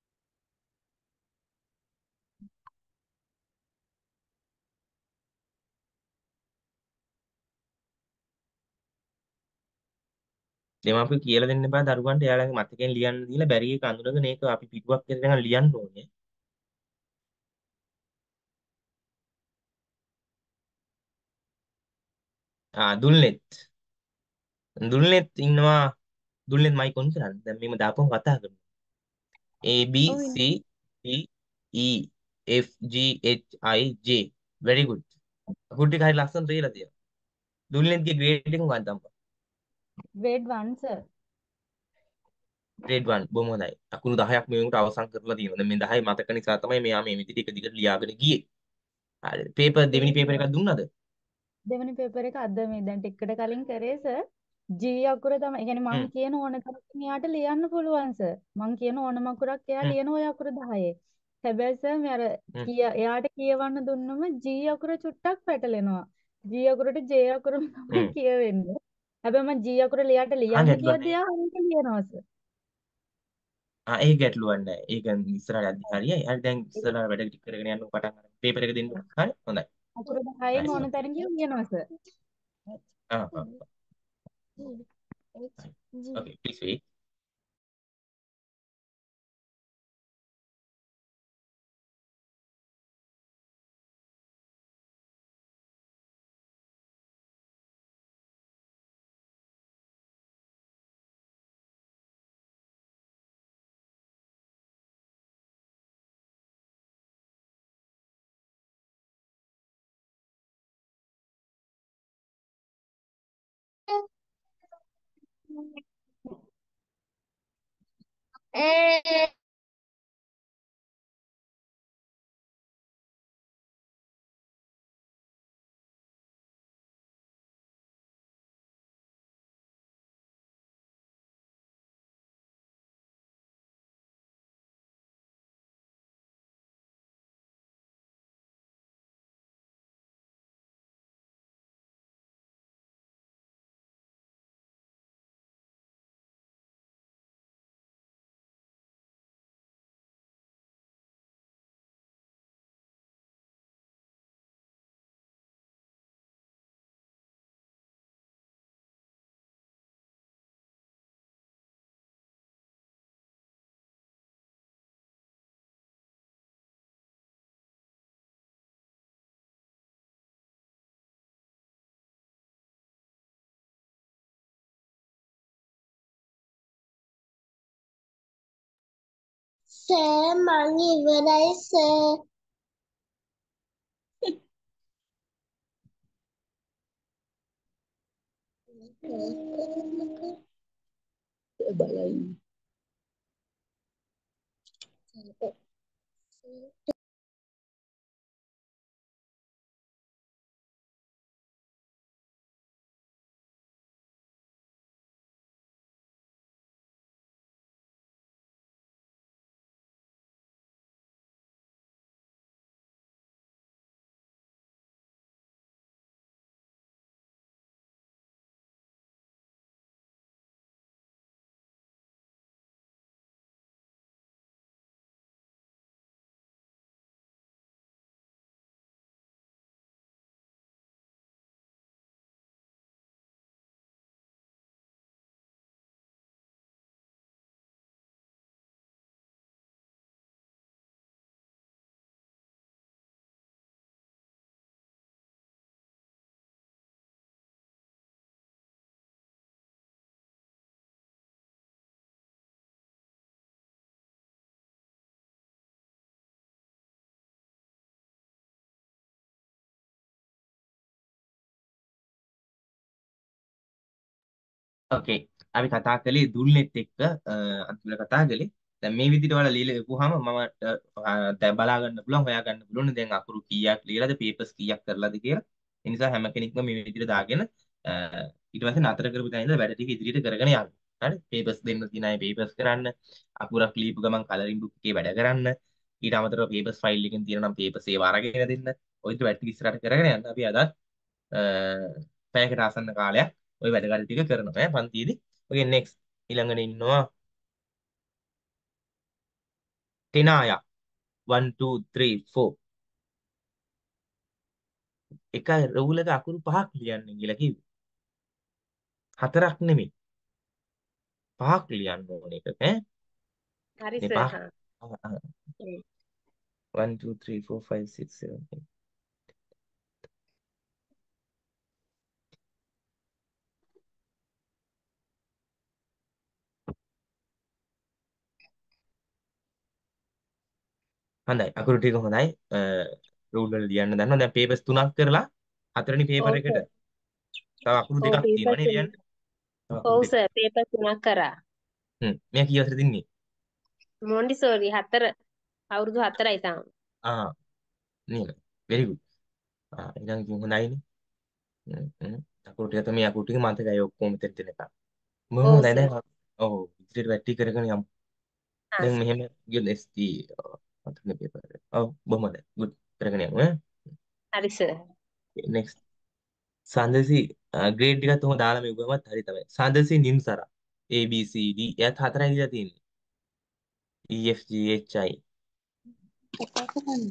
[SPEAKER 1] දෙමාපියෝ කියලා දෙන්න එපා දරුවන්ට එයාලගේ මතකයෙන් ලියන්න දීලා බැරි එක අඳුනගෙන ඒක අපි පිටුවක් කරගෙන ලියන්න ඕනේ. ආ දුල්නෙත්. දුල්නෙත් ඉන්නවා. දුල්නෙත් මයික් ඔන් කරන්න. දැන් මේම දාපුවම කතා කරමු. A B C D E F G H I J very good. good එක හරි ලස්සනට කියලා තියෙනවා. දුල්නෙත්ගේ grade එක මොකක්ද අම්මා?
[SPEAKER 5] grade one sir.
[SPEAKER 1] grade one බොහොම හොඳයි. අකුරු දහයක් මේ උන්ට අවසන් කරලා තියෙනවා. දැන් මේ දහය මතක නිසා තමයි මෙයා මේ විදිහට එක දිගට ලියාගෙන ගියේ. හරි. පේපර් දෙවෙනි පේපර් එකක් දුන්නද?
[SPEAKER 5] දෙවෙනි පේපර් එක අද මේ දැන් ටිකකට කලින් කරේ සර්. G අකුර තමයි. ඒ කියන්නේ මං
[SPEAKER 1] හ්ම්.
[SPEAKER 5] කියන ඕන තරම් එයාට ලියන්න පුළුවන් සර්. මං කියන ඕනම අකුරක් එයා
[SPEAKER 1] හ්ම්.
[SPEAKER 5] ලියන ඔය අකුර දහයේ. හැබැයි සර් මේ අර
[SPEAKER 1] හ්ම්.
[SPEAKER 5] කිය එයාට කියවන්න දුන්නම G අකුර චුට්ටක් පැටලෙනවා. G අකුරට J අකුරම තමයි
[SPEAKER 1] හ්ම්.
[SPEAKER 5] කියවෙන්නේ. හැබැයි මං G අකුර ලියාට
[SPEAKER 1] ආ
[SPEAKER 5] ලියන්න
[SPEAKER 1] ගැටලුවක්
[SPEAKER 5] කියද්දී
[SPEAKER 1] නැහැ.
[SPEAKER 5] එයා හරියට ලියනවා සර්.
[SPEAKER 1] ආ ඒක ගැටලුවක් නැහැ. ඒක ඉස්සරහට යද්දි හරියයි. හරි දැන් ඉස්සරහට වැඩ ටික කරගෙන යන්න පටන් ගන්න. පේපර් එක දෙන්න. හරි හොඳයි.
[SPEAKER 5] අකුර දහයෙන්
[SPEAKER 1] nice
[SPEAKER 5] ඕන
[SPEAKER 1] one.
[SPEAKER 5] තරම් ලියනවා සර්.
[SPEAKER 1] ආ ආ. Okay, please wait.
[SPEAKER 4] සර් මං ඉවරයි සර්. බලයි.
[SPEAKER 1] ඕකේ. අපි කතා කළේ දුල්නෙත් එක්ක අන්තිමට කතා කළේ. දැන් මේ විදිහට ඔයාලා ලියලා ඉපුවාම මම අ, දැන් බලා ගන්න පුළුවන්, හොයා ගන්න පුළුවන් දැන් අකුරු කීයක් ලියලාද, පේපර්ස් කීයක් කරලාද කියලා. ඒ නිසා හැම කෙනෙක්ම මේ විදිහට දාගෙන අ, ඊට පස්සේ නතර කරපු තැන ඉඳලා වැඩ ටික ඉදිරියට කරගෙන යන්න. හරි? පේපර්ස් දෙන්න තියෙන අය පේපර්ස් කරන්න, අකුරක් ලියපු ගමන් කලරින් බුක් එකේ වැඩ කරන්න. ඊට අමතරව පේපර්ස් ෆයිල් එකකින් තියෙන නම් පේපර්ස් ඒව අරගෙන දෙන්න. ඔය විදිහට වැඩ ටික ඉස්සරහට කරගෙන යන්න. අපි අද පැයකට ආසන්න කාලයක් ওই වැඩ කටයුතු ටික කරනවා ඈ පන්තියේදී. ඔකේ next ඊළඟට ඉන්නවා ටෙනායා one two three four. එක රවුලක අකුරු පහක් ලියන්න කියලා කිව්වේ. හතරක් නෙමෙයි. පහක් ලියන්න ඕන එකක ඈ.
[SPEAKER 2] හරි
[SPEAKER 1] මේ
[SPEAKER 2] සර්.
[SPEAKER 1] පහ.
[SPEAKER 2] හා.
[SPEAKER 1] ආ, ආ.
[SPEAKER 2] හ්ම්.
[SPEAKER 1] one two three four five six seven eight. හොඳයි අකුරු ටික හොඳයි. රූල් වල ලියන්න දන්නවා. දැන් පේපර්ස් තුනක් කරලා හතරවෙනි පේපර්
[SPEAKER 2] ඔව්
[SPEAKER 1] එකට
[SPEAKER 2] සර්.
[SPEAKER 1] තව අකුරු
[SPEAKER 2] ඔව්
[SPEAKER 1] දෙකක්
[SPEAKER 2] පේපර්
[SPEAKER 1] තියෙනවානේ
[SPEAKER 2] තුන.
[SPEAKER 1] ලියන්න. තව අකුරු
[SPEAKER 2] ඔව්
[SPEAKER 1] දෙක.
[SPEAKER 2] සර් පේපර් තුනක් කරා.
[SPEAKER 1] හ්ම්. මෙයා කීවසරද ඉන්නේ?
[SPEAKER 2] මොන්ඩිසෝරි හතර අවුරුදු හතරයි තාම.
[SPEAKER 1] ආ නේද? very good. ආ ඉතින් ඉතින් හොඳයිනේ. හ්ම් හ්ම්. අකුරු ටික තමයි අකුරු ටික මතකයි ඔක්කොම මෙතන තියෙනකම්. මොහොම
[SPEAKER 2] ඔව්
[SPEAKER 1] හොඳයි
[SPEAKER 2] සර්.
[SPEAKER 1] දැන්. ඔව් ඉතින් වැටි කරගෙන යමු.
[SPEAKER 2] හා
[SPEAKER 1] දැන්
[SPEAKER 2] සර්.
[SPEAKER 1] මෙහෙම ගියොත් එස් ටී අතන පේපර් එක. ඔව් බොහොම හොඳයි. good කරගෙන යමු ඈ.
[SPEAKER 2] හරි සර්.
[SPEAKER 1] next සන්දසි ග්‍රේඩ් ටිකත් උඹ දාලා මේ උගමත් හරි තමයි. සන්දසි නිම්සරා A B C D එයාත් හතරයි දීලා තියෙන්නේ. E F G H I.
[SPEAKER 3] කතා කරන්නේ.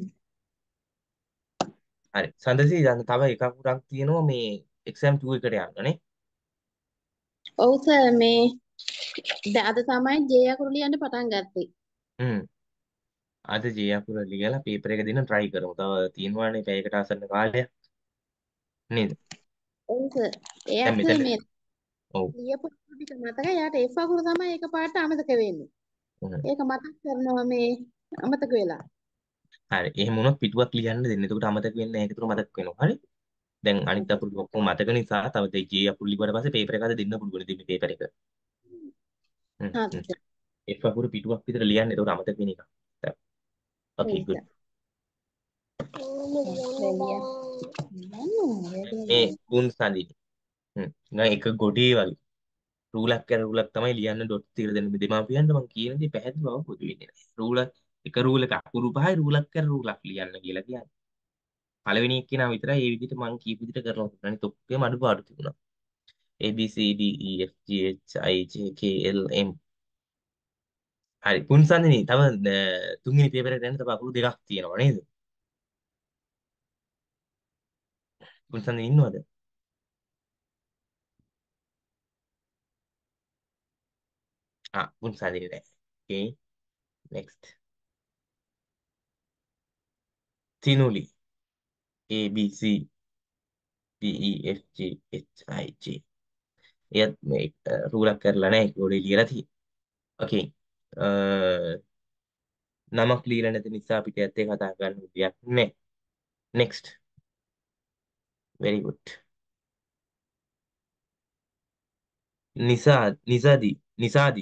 [SPEAKER 1] හරි. සන්දසි දැන් තව එකක් උරක් තියෙනවා මේ exam two එකට යන්න නේ.
[SPEAKER 6] ඔව් සර් මේ ද- අද තමයි ජේ අකුරු ලියන්න පටන් ගත්තේ.
[SPEAKER 1] හ්ම්. අද ජේ අකුර ලියලා පේපර් එක දෙන්න try කරමු. තව තියෙනවානේ පැයකට ආසන්න කාලයක් නේද?
[SPEAKER 6] ඔව් සර්.
[SPEAKER 1] දැන්
[SPEAKER 6] එයාට
[SPEAKER 1] මෙතන
[SPEAKER 6] මේ
[SPEAKER 1] ඔව්.
[SPEAKER 6] ලියපු අකුරු ටික මතකයි. එයාට F අකුරු තමයි එකපාරට අමතක වෙන්නේ.
[SPEAKER 1] හ්ම්.
[SPEAKER 6] ඒක මතක් කරනවා මේ අමතක වෙලා.
[SPEAKER 1] හරි. එහෙම වුණොත් පිටුවක් ලියන්න දෙන්න. එතකොට අමතක වෙන්නේ නැහැ. ඒකට මතක් වෙනවා. හරි. දැන් අනිත් අකුරු ඔක්කොම මතක නිසා තව දෙය ජේ අකුරු ලිව්වට පස්සේ පේපර් එක අද දෙන්න පුළුවන්. ඉතින් මේ පේපර් එක. හ්ම්
[SPEAKER 6] හරි
[SPEAKER 1] හ්ම්.
[SPEAKER 6] සර්.
[SPEAKER 1] F අකුරු පිටුවක් විතර ලියන්න. එතකොට අමතක වෙන එක.
[SPEAKER 6] ඔව්
[SPEAKER 1] okay good.
[SPEAKER 6] සර්. දැන් ලියන්න.
[SPEAKER 1] මේ ගුණ සඳිනි. හ්ම්. නෑ එක ගොඩේ වගේ. රූලක් කර රූලක් තමයි ලියන්න ඩොට් තියලා දෙන්න. මේ දෙමාපියන්ට මම කියන දේ පැහැදිලිව අවබෝධ වෙන්නේ නැහැ. රූල එක රූලක අකුරු පහයි රූලක් කර රූලක් ලියන්න කියලා කියන්නේ. පළවෙනි එක්කෙනා විතරයි මේ විදිහට මම කියපු විදිහට කරලා තියෙනවා. අනිත් ඔක්කොම අඩුපාඩු තිබුණා. A B C D E F G H I J K L M. හරි. ගුණ සඳිනි. තව අ, තුන්වෙනි පේපර් එකට යන්න තව අකුරු දෙකක් තියෙනවා නේද? ගුණ සඳිනි ඉන්නවද? ආ ගුණ සඳිනි නෑ. okay next. තිනුලි A B C D E F G H I J. එයත් මේ රූලක් කරලා නැහැ. ඒක උඩේ ලියලා තියෙන්නේ. okay නමක් ලියලා නැති නිසා අපිට ඇත්තේ කතා කරන්න විදියක් නැහැ. next very good. නිසා නිසාදි නිසාදි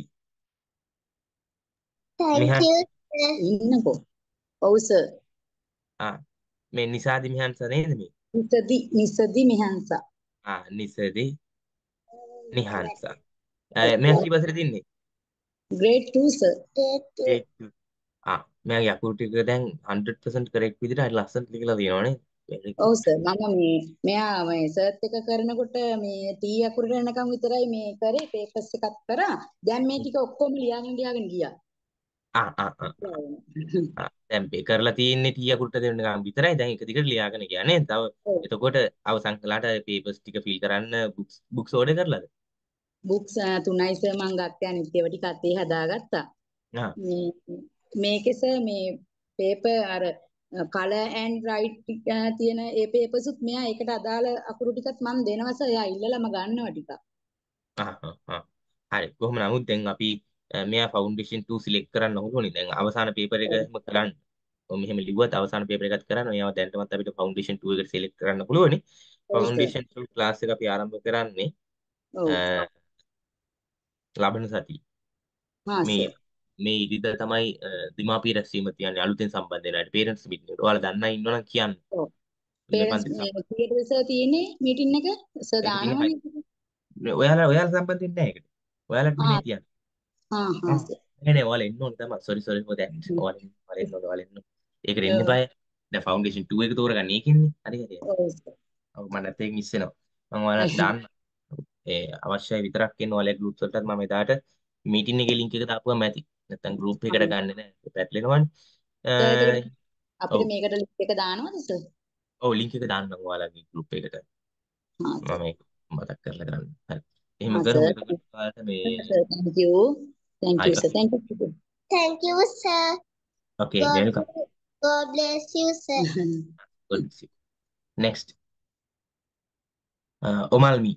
[SPEAKER 4] Thank
[SPEAKER 1] මිහන්
[SPEAKER 4] you, sir.
[SPEAKER 6] ඉන්නකෝ. ඔව් සර්.
[SPEAKER 1] ආ මේ නිසාදි මිහන්ස නේද මේ?
[SPEAKER 6] නිසදි නිසදි මිහන්ස.
[SPEAKER 1] ආ නිසදි නිහන්ස. මෙයා කී වසරේද ඉන්නේ?
[SPEAKER 6] grade two sir.
[SPEAKER 4] Grade two.
[SPEAKER 1] grade two. ආ මෙයාගේ අකුරු ටික දැන් one hundred percent correct විදිහට හරි ලස්සනට ලියලා තියෙනවා නේද? very
[SPEAKER 6] ඔව්
[SPEAKER 1] good.
[SPEAKER 6] සර් මම මේ මෙයා මේ සර්ච් එක කරනකොට මේ T අකුරට එනකම් විතරයි මේ කරේ පේපර්ස් එකක් කරා. දැන් මේ ටික ඔක්කොම ලියාගෙන ලියාගෙන ගියා.
[SPEAKER 1] ආ ආ ආ ආ දැන් මේ කරලා තියෙන්නේ ටී අකුරට දෙන්න ගමන් විතරයි. දැන් එක දිගට ලියාගෙන ගියා නේද? තව
[SPEAKER 6] ඔව්.
[SPEAKER 1] එතකොට අවසන් කළාට පේපර්ස් ටික ෆිල් කරන්න බුක්ස් බුක්ස් ඕඩර් කරලාද?
[SPEAKER 6] බුක්ස් තුනයි සර් මම ගත්තා අනිත් ඒවා ටික අතේ හදාගත්තා.
[SPEAKER 1] ආ
[SPEAKER 6] මේ මේකේ සර් මේ පේපර් අර කලර් ඇන්ඩ් රයිට් තියෙන ඒ පේපර්සුත් මෙයා ඒකට අදාළ අකුරු ටිකත් මම දෙනවා සර්. එයා ඉල්ලලම ගන්නවා ටිකක්.
[SPEAKER 1] ආ ආ හරි කොහොම නමුත් දැන් අපි අ, මෙයා ෆවුන්ඩේෂන් two සිලෙක්ට් කරන්න ඕනේ. දැන් අවසාන පේපර් එකම කරන්න. ඔය මෙහෙම ලිව්වත් අවසාන පේපර් එකත් කරන්න. ඒවා දැන්ටමත් අපිට ෆවුන්ඩේෂන් two එකට සිලෙක්ට් කරන්න පුළුවනි.
[SPEAKER 6] ඔව් සර්.
[SPEAKER 1] ෆවුන්ඩේෂන් two ක්ලාස් එක අපි ආරම්භ කරන්නේ
[SPEAKER 6] ඔව්.
[SPEAKER 1] අ, ලබන සතියේ.
[SPEAKER 6] හා
[SPEAKER 1] මේ
[SPEAKER 6] සර්.
[SPEAKER 1] මේ ඉරිදා තමයි අ, දිමාපිය රැස්වීම තියන්නේ අලුතෙන් සම්බන්ධ වෙන අයට පේරන්ට්ස් මීටින් එකට. ඔයාලා දන්නා ඉන්නවනම් කියන්න.
[SPEAKER 6] ඔව්.
[SPEAKER 1] මේ
[SPEAKER 6] පේරන්ට්ස්
[SPEAKER 1] පන්ති
[SPEAKER 6] මේ කීයටද සර් තියෙන්නේ මීටින් එක? සර්
[SPEAKER 1] ඒක තිහයි.
[SPEAKER 6] දානවනේ.
[SPEAKER 1] ඔයාලා ඔයාලා සම්බන්ධ වෙන්නේ නැහැ ඒකට. ඔයාලට
[SPEAKER 6] ආ
[SPEAKER 1] මේ තියන්නේ.
[SPEAKER 6] ආ හා
[SPEAKER 1] ආ
[SPEAKER 6] සර්.
[SPEAKER 1] නෑ නෑ ඔයාලා එන්න ඕනේ තමයි. sorry sorry for that. ඔයාලා එන්න ඔයාලා එන්න ඕනේ ඔයාලා එන්න. ඒකට එන්න
[SPEAKER 6] ඔව්.
[SPEAKER 1] බෑ. දැන් ෆවුන්ඩේෂන් two එක තෝරගන්න ඒකින්නේ. හරි හරි.
[SPEAKER 6] ඔව් සර්.
[SPEAKER 1] ඔව් මම නැත්නම් ඒක මිස් වෙනවා. මම ඔයාලට දාන්න. ඒ අවශ්‍යයි විතරක් එන්න ඔයාලගේ group වලටත් මම එදාට මීටින් එකේ link එක දාපුවම ඇති. නැත්නම් group එකට
[SPEAKER 6] හා.
[SPEAKER 1] ගන්නෙ නෑ. පැටලෙනවනේ.
[SPEAKER 6] සර් එතකොට අපිට
[SPEAKER 1] ඔව්
[SPEAKER 6] මේකට ලින්ක් එක දානවද සර්?
[SPEAKER 1] ඔව් link එක දාන්නම් ඔයාලගේ group එකට.
[SPEAKER 6] හා සර්.
[SPEAKER 1] මම ඒක මතක් කරලා ගන්න. හරි. එහෙම
[SPEAKER 6] හා
[SPEAKER 1] කරමු.
[SPEAKER 6] සර්.
[SPEAKER 1] එතකොට ඔයාලට මේ
[SPEAKER 6] sir thank you. Thank you
[SPEAKER 1] ආයි
[SPEAKER 6] sir. Thank you.
[SPEAKER 4] Thank you, sir.
[SPEAKER 1] okay
[SPEAKER 4] God,
[SPEAKER 1] welcome.
[SPEAKER 4] God bless you, sir.
[SPEAKER 1] Good. next uh, Omalmi.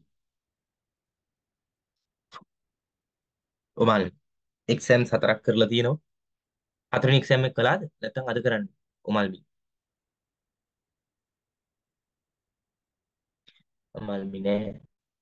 [SPEAKER 1] Omal exams හතරක් කරලා තියෙනවා. හතරවෙනි exam එක කළාද? නැත්නම් අද කරන්නේ? Omalmi. Omalmi නෑ.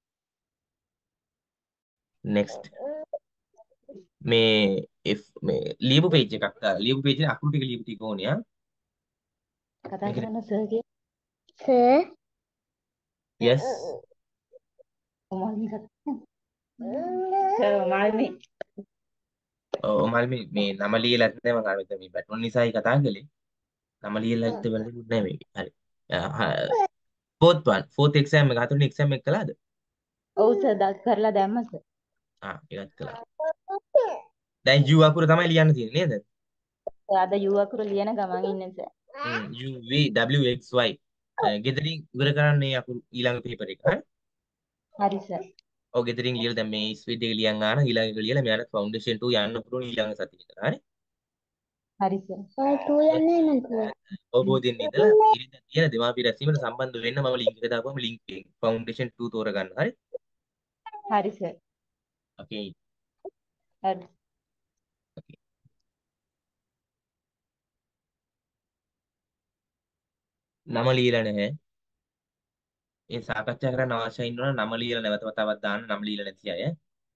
[SPEAKER 1] next මේ if මේ ලියපු page එකක් දාලා ලියපු page එකේ අකුරු ටික ලියපු ටික ඕනේ ආ.
[SPEAKER 5] කතා
[SPEAKER 1] මේක
[SPEAKER 5] කරන්න සර් කිය.
[SPEAKER 4] Sir.
[SPEAKER 1] yes
[SPEAKER 5] ඔමාල්මි කතා. සර් ඔමාල්මි.
[SPEAKER 1] Omalmi මේ නම ලියලා නැහැ මම අර මෙතන මේ පැටර්න් නිසායි කතා කළේ. නම ලියලා ඉත වෙලකුත් නැහැ මේක. හරි. fourth one fourth exam එක හතරවෙනි exam එක කළාද?
[SPEAKER 5] ඔව් සර් දා කරලා දැම්ම සර්.
[SPEAKER 1] ආ ඒකත් කළා. දැන් U අකුර තමයි ලියන්න තියෙන්නේ නේද?
[SPEAKER 5] අද U අකුර ලියන ගමන් ඉන්නේ සර්.
[SPEAKER 1] හ්ම් U V W X Y ගෙදරින් ඉවර කරන්න මේ අකුරු ඊළඟ පේපර් එක. හරි.
[SPEAKER 5] හරි සර්.
[SPEAKER 1] ඔව් ගෙදරින් ලියලා දැන් මේ ස්පීඩ් එක ලියන් ආන ඊළඟ එක ලියලා මෙයාට ෆවුන්ඩේෂන් two යන්න පුළුවන් ඊළඟ සතියේට. හරි.
[SPEAKER 5] හරි සර්.
[SPEAKER 4] Why two යන්නේ නැතුව?
[SPEAKER 1] අවබෝධයෙන් ඉඳලා ඉරිදා තියෙන දෙමාපිය රැස්වීමට සම්බන්ධ වෙන්න මම ලින්ක් එක දාපුවම ලින්ක් එක ෆවුන්ඩේෂන් two තෝරගන්න. හරි.
[SPEAKER 5] හරි සර්.
[SPEAKER 1] okay
[SPEAKER 5] හරි.
[SPEAKER 1] okay නම ලියලා නැහැ. ඒ සාකච්ඡා කරන්න අවශ්‍ය ඉන්නවනම් නම ලියලා නැවත වතාවක් දාන්න නම ලියලා නැති අය.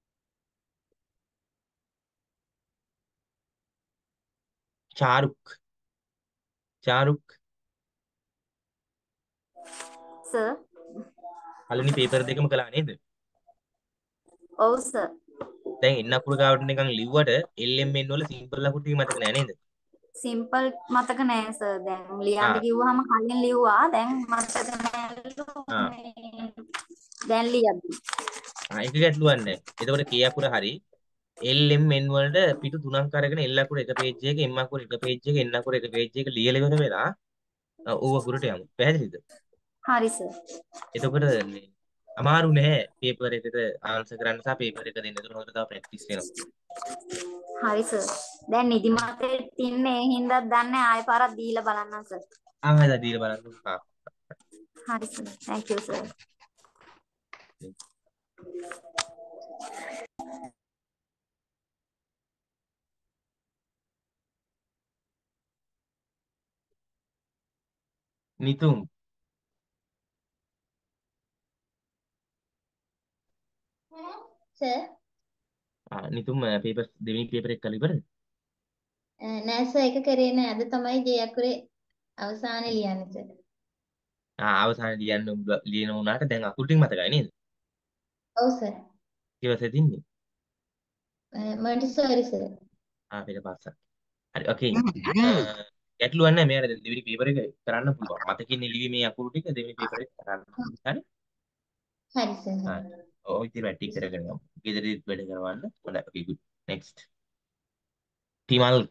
[SPEAKER 1] චාරුක් චාරුක්
[SPEAKER 7] සර්.
[SPEAKER 1] පළවෙනි පේපර් දෙකම කළා නේද?
[SPEAKER 7] ඔව් සර්.
[SPEAKER 1] දැන් එන්න අකුරු ගාවට නිකන් ලිව්වට L M N වල සිම්පල් අකුරු ටික මතක නෑ නේද?
[SPEAKER 7] සිම්පල් මතක නෑ සර්. දැන් ලියන්න
[SPEAKER 1] ආ
[SPEAKER 7] කිව්වහම කලින් ලිව්වා. දැන් මතක නෑලු
[SPEAKER 1] ආ
[SPEAKER 7] මේ දැන් ලියද්දි.
[SPEAKER 1] ආ ඒක ගැටලුවක් නෑ. එතකොට K අකුර හරි L M N වලට පිටු තුනක් අරගෙන L අකුර එක පේජ් එකක M අකුර එක පේජ් එකක N අකුර එක පේජ් එකක ලියලා ඉවර වෙලා ඌ අකුරට යමු. පැහැදිලිද?
[SPEAKER 7] හරි සර්.
[SPEAKER 1] එතකොට මේ අමාරු නෑ පේපර් එකට ආන්සර් කරන්න සහ පේපර් එක දෙන්න. එතකොට හොඳට තව ප්‍රැක්ටිස් වෙනවා.
[SPEAKER 7] හරි සර්. දැන් නිදිමතේ තින්නේ ඒ හින්දා දන්නේ ආයෙ පාරක් දීලා බලන්න සර්.
[SPEAKER 1] ආ හරි දීලා බලන්න. ආ
[SPEAKER 7] හරි sir. thank you sir.
[SPEAKER 1] Nithum
[SPEAKER 3] sir
[SPEAKER 1] ආ නිතුම් පේපර් දෙවෙනි පේපර් එක කරලා ඉවරද?
[SPEAKER 3] නෑ සර් ඒක කරේ නෑ අද තමයි ජේ අකුරේ අවසානයේ ලියන්නේ සර්.
[SPEAKER 1] ආ අවසානයේ ලියන්න උඹ- ලියන උනාට දැන් අකුරු ටික මතකයි නේද?
[SPEAKER 3] ඔව් සර්.
[SPEAKER 1] ඊවසේ තින්නේ.
[SPEAKER 3] Montessori sir.
[SPEAKER 1] ආ පිට පස්ස. හරි ඕකේ. ගැටලුවක් නැහැ මෙයාට දැන් දෙවෙනි පේපර් එක කරන්න පුළුවන්. මතකින් ලිවීමේ අකුරු ටික දෙවෙනි පේපර් එක කරන්න. හරි?
[SPEAKER 3] හරි සර්
[SPEAKER 1] ආ
[SPEAKER 3] හරි.
[SPEAKER 1] ඔය ඉතින් වැටි කරගෙන යමු. ගෙදරදීත් වැඩ කරවන්න. හොඳයි. ඕකේ good. next. තිමල්ක.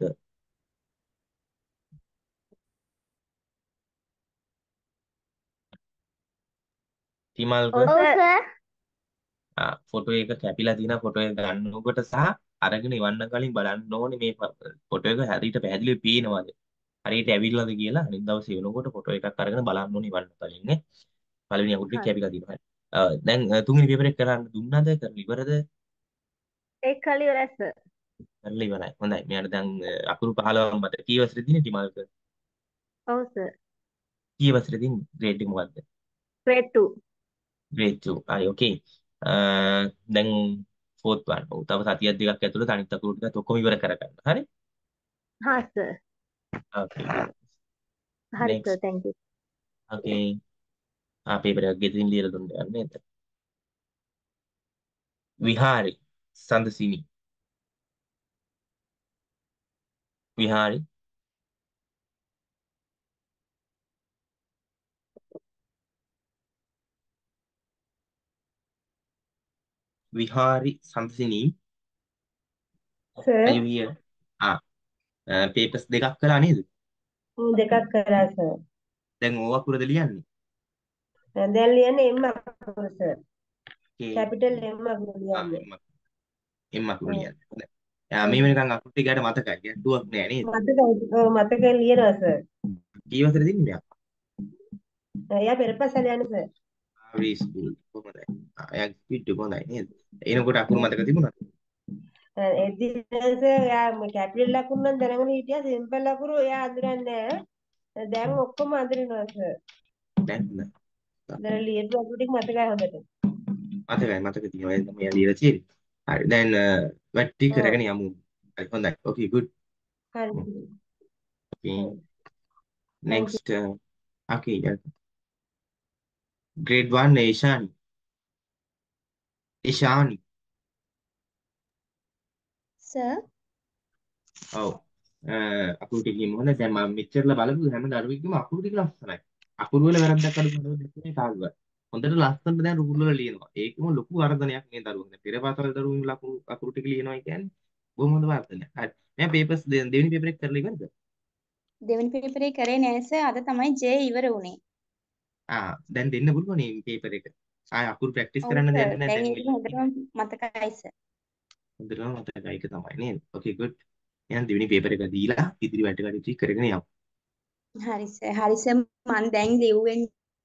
[SPEAKER 1] තිමල්ක
[SPEAKER 2] ඔව්
[SPEAKER 4] ඔව්
[SPEAKER 2] සර්.
[SPEAKER 4] සර්.
[SPEAKER 1] ආ ෆොටෝ එක කැපිලා තියෙන ෆොටෝ එක ගන්නකොට සහ අරගෙන ඉවන්න කලින් බලන්න ඕනේ මේ ෆොටෝ එක හරියට පැහැදිලිව පේනවද? හරියට ඇවිල්ලාද කියලා අනිත් දවසේ වෙනකොට ෆොටෝ එකක් අරගෙන බලන්න ඕනේ ඉවන්න කලින් නේ. පළවෙනි අකුරු ටික
[SPEAKER 2] හරි.
[SPEAKER 1] කැපිලා තියෙනවා. හරි. අ, දැන් අ, තුන්වෙනි පේපර් එක කරන්න දුන්නාද? කරලා ඉවරද?
[SPEAKER 2] ඒක කලිය ඉවරයි සර්.
[SPEAKER 1] කරලා ඉවරයි. හොඳයි. මෙයාට දැන් අ, අකුරු පහළොව මත කී වසරේ දිනේ ටිමල්ක?
[SPEAKER 2] ඔව් සර්.
[SPEAKER 1] කී වසරේ දිනේ? ග්‍රේඩ් එක මොකද්ද?
[SPEAKER 2] grade two.
[SPEAKER 1] Grade two. හරි ඕකේ. අ, දැන් ෆෝර්ත් one. ඔව් තව සතියක් දෙකක් ඇතුළත අනිත් අකුරු ටිකත් ඔක්කොම ඉවර කරගන්න. හරි?
[SPEAKER 2] හා සර්.
[SPEAKER 1] Okay good.
[SPEAKER 2] හරි sir
[SPEAKER 1] next.
[SPEAKER 2] thank you.
[SPEAKER 1] Okay. ආ පේපර් එක ගෙදරින් ලියලා දුන්න යන්නේ නේද? Vihari Sandasini. Vihari Vihari Sandasini.
[SPEAKER 2] Sir.
[SPEAKER 1] are you here? ආ පේපර්ස් දෙකක් කළා නේද?
[SPEAKER 2] දෙකක් කරා සර්.
[SPEAKER 1] දැන් ඕව අකුරද ලියන්නේ?
[SPEAKER 2] දැන් ලියන්නේ M අකුර සර්.
[SPEAKER 1] okay.
[SPEAKER 2] capital M අකුර
[SPEAKER 1] ආ
[SPEAKER 2] ලියන්නේ.
[SPEAKER 1] එම්ම එම්ම අකුරු
[SPEAKER 2] ඔව්.
[SPEAKER 1] ලියන්නේ. හොඳයි. ආ මේ වෙනකන් අකුරු ටික ගැට මතකයි. ගැටුවක් නෑ නේද?
[SPEAKER 2] මතකයි. ඔව් මතකයෙන් ලියනවා සර්.
[SPEAKER 1] කී වසරේ දින්නේ මෙයා?
[SPEAKER 2] එයා පෙරපසල යන්නේ සර්.
[SPEAKER 1] ආවි ස්කූල් කොහමදයි? ආ එයා ස්පීඩ් එක හොඳයි නේද? එනකොට අකුරු මතක තිබුණාද?
[SPEAKER 2] එදින සර් එයා කැපිටල් අකුරු නම් දැනගෙන හිටියා සිම්පල් අකුරු එයා අඳුරන්නේ නැහැ. දැන් ඔක්කොම අඳුරනවා සර්.
[SPEAKER 1] දැන් හොඳයි.
[SPEAKER 2] දැන් ලියපු අකුරු ටික මතකයි හොඳට.
[SPEAKER 1] මතකයි මතක තියෙනවා. ඒ තමයි ලියලා තියෙන්නේ. හරි දැන් වැටි
[SPEAKER 2] ඔව්.
[SPEAKER 1] කරගෙන යමු. හරි හොඳයි. okay good.
[SPEAKER 2] හරි.
[SPEAKER 1] okay
[SPEAKER 2] හරි. thank you.
[SPEAKER 1] next. uh, okay yeah. grade one Ishani. Ishani.
[SPEAKER 3] Sir
[SPEAKER 1] ඔව්. අ, අකුරු ටික කියමු. හොඳයි. දැන් මම මෙච්චරලා බලපු හැම දරුවෙක්ගේම අකුරු ටික ලස්සනයි. අකුරු වල වැරද්දක් අඩු කරනවා දෙන්නේ කාගවත්. හොඳට ලස්සනට දැන් රුකුල් වල ලියනවා. ඒකම ලොකු වර්ධනයක් මේ දරුවෝ. දැන් පෙරපාසල් දරුවෝ ලකුණු අකුරු ටික ලියනවා කියන්නේ බොහොම හොඳ වර්ධනයක්. හරි. මම පේපර්ස් දෙවෙනි පේපර් එක කරලා ඉවරද?
[SPEAKER 7] දෙවෙනි පේපරේ කරේ නෑ සර්. අද තමයි ජේ ඉවර වුනේ.
[SPEAKER 1] ආ දැන් දෙන්න පුළුවන් මේ පේපර් එක. ආය අකුරු ප්‍රැක්ටිස්
[SPEAKER 7] ඔව්
[SPEAKER 1] කරන්න
[SPEAKER 7] සර්.
[SPEAKER 1] දෙන්නේ නැහැ
[SPEAKER 7] දැන්
[SPEAKER 1] දැන්
[SPEAKER 7] ඒක
[SPEAKER 1] ඔය
[SPEAKER 7] හොඳටම මතකයි සර්.
[SPEAKER 1] හොඳටම මතකයි ඒක තමයි නේද? okay good. එහෙනම් දෙවෙනි පේපර් එක දීලා ඉදිරි වැඩ කටයුතු ටික කරගෙන යමු.
[SPEAKER 7] හරි සර්. හරි සර්. මම දැන් ලිව්වෙන්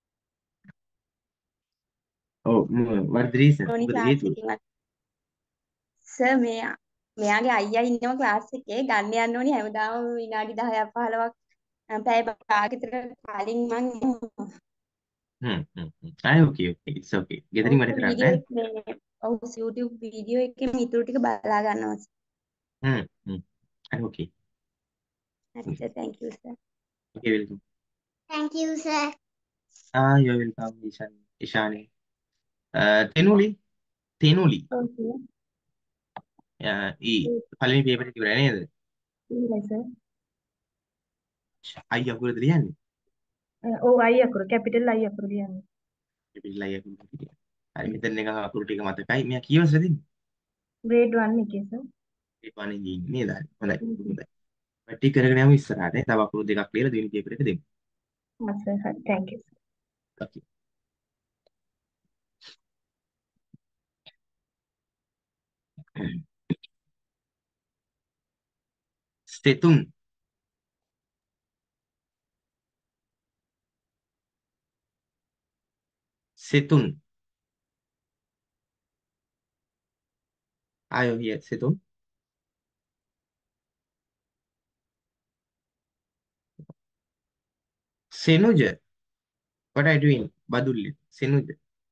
[SPEAKER 1] ඔව් what the reason?
[SPEAKER 7] ඕනි
[SPEAKER 1] මොකද
[SPEAKER 7] ක්ලාස්
[SPEAKER 1] හේතුව?
[SPEAKER 7] එකකින් සර් මෙයා මෙයාගේ අයියා ඉන්නවා ක්ලාස් එකේ ගන්න යන්න ඕනි හැමදාම විනාඩි දහයක් පහළොවක් පැය භාගයකට කලින් මං එනවා.
[SPEAKER 1] හ්ම් හ්ම් හ්ම්. ආයි okay okay it's okay. ගෙදරින් වැඩ කරන්න
[SPEAKER 7] වීඩියෝ
[SPEAKER 1] ඈ.
[SPEAKER 7] එක මේ ඔව් YouTube වීඩියෝ එකේ ඉතුරු ටික බලා ගන්නවා සර්.
[SPEAKER 1] හ්ම් හ්ම්. ආයි okay.
[SPEAKER 7] හරි sir thank you sir.
[SPEAKER 1] okay welcome.
[SPEAKER 4] Thank you, sir.
[SPEAKER 1] ah you're welcome Ishani. Ishani. Thenuli Thenuli.
[SPEAKER 2] ඔව් සර්.
[SPEAKER 1] ඊ පළවෙනි පේපර් එක ඉවරයි නේද?
[SPEAKER 2] ඉවරයි සර්.
[SPEAKER 1] අයියා අකුරද ලියන්නේ?
[SPEAKER 2] ඔව් I අකුර capital I අකුර ලියන්නේ.
[SPEAKER 1] පිළිලා අයියා අකුරු ලියන්නේ. හරි මෙතන නිකන් අකුරු ටික මතකයි. මෙයා කී වසරේද ඉන්නේ?
[SPEAKER 2] grade one එකේ සර්.
[SPEAKER 1] ඒ පණේ ඉන්නේ නේද? හරි. හොඳයි. හොඳයි. වැටි කරගෙන යමු ඉස්සරහට. තව අකුරු දෙකක් ලියලා දෙවෙනි පේපර් එක දෙමු.
[SPEAKER 2] හා සර් හරි thank you.
[SPEAKER 1] okay. Sethun Sethun ආයෝ හිය Sethun Senuja What are you doing? Badulli. Sinuja.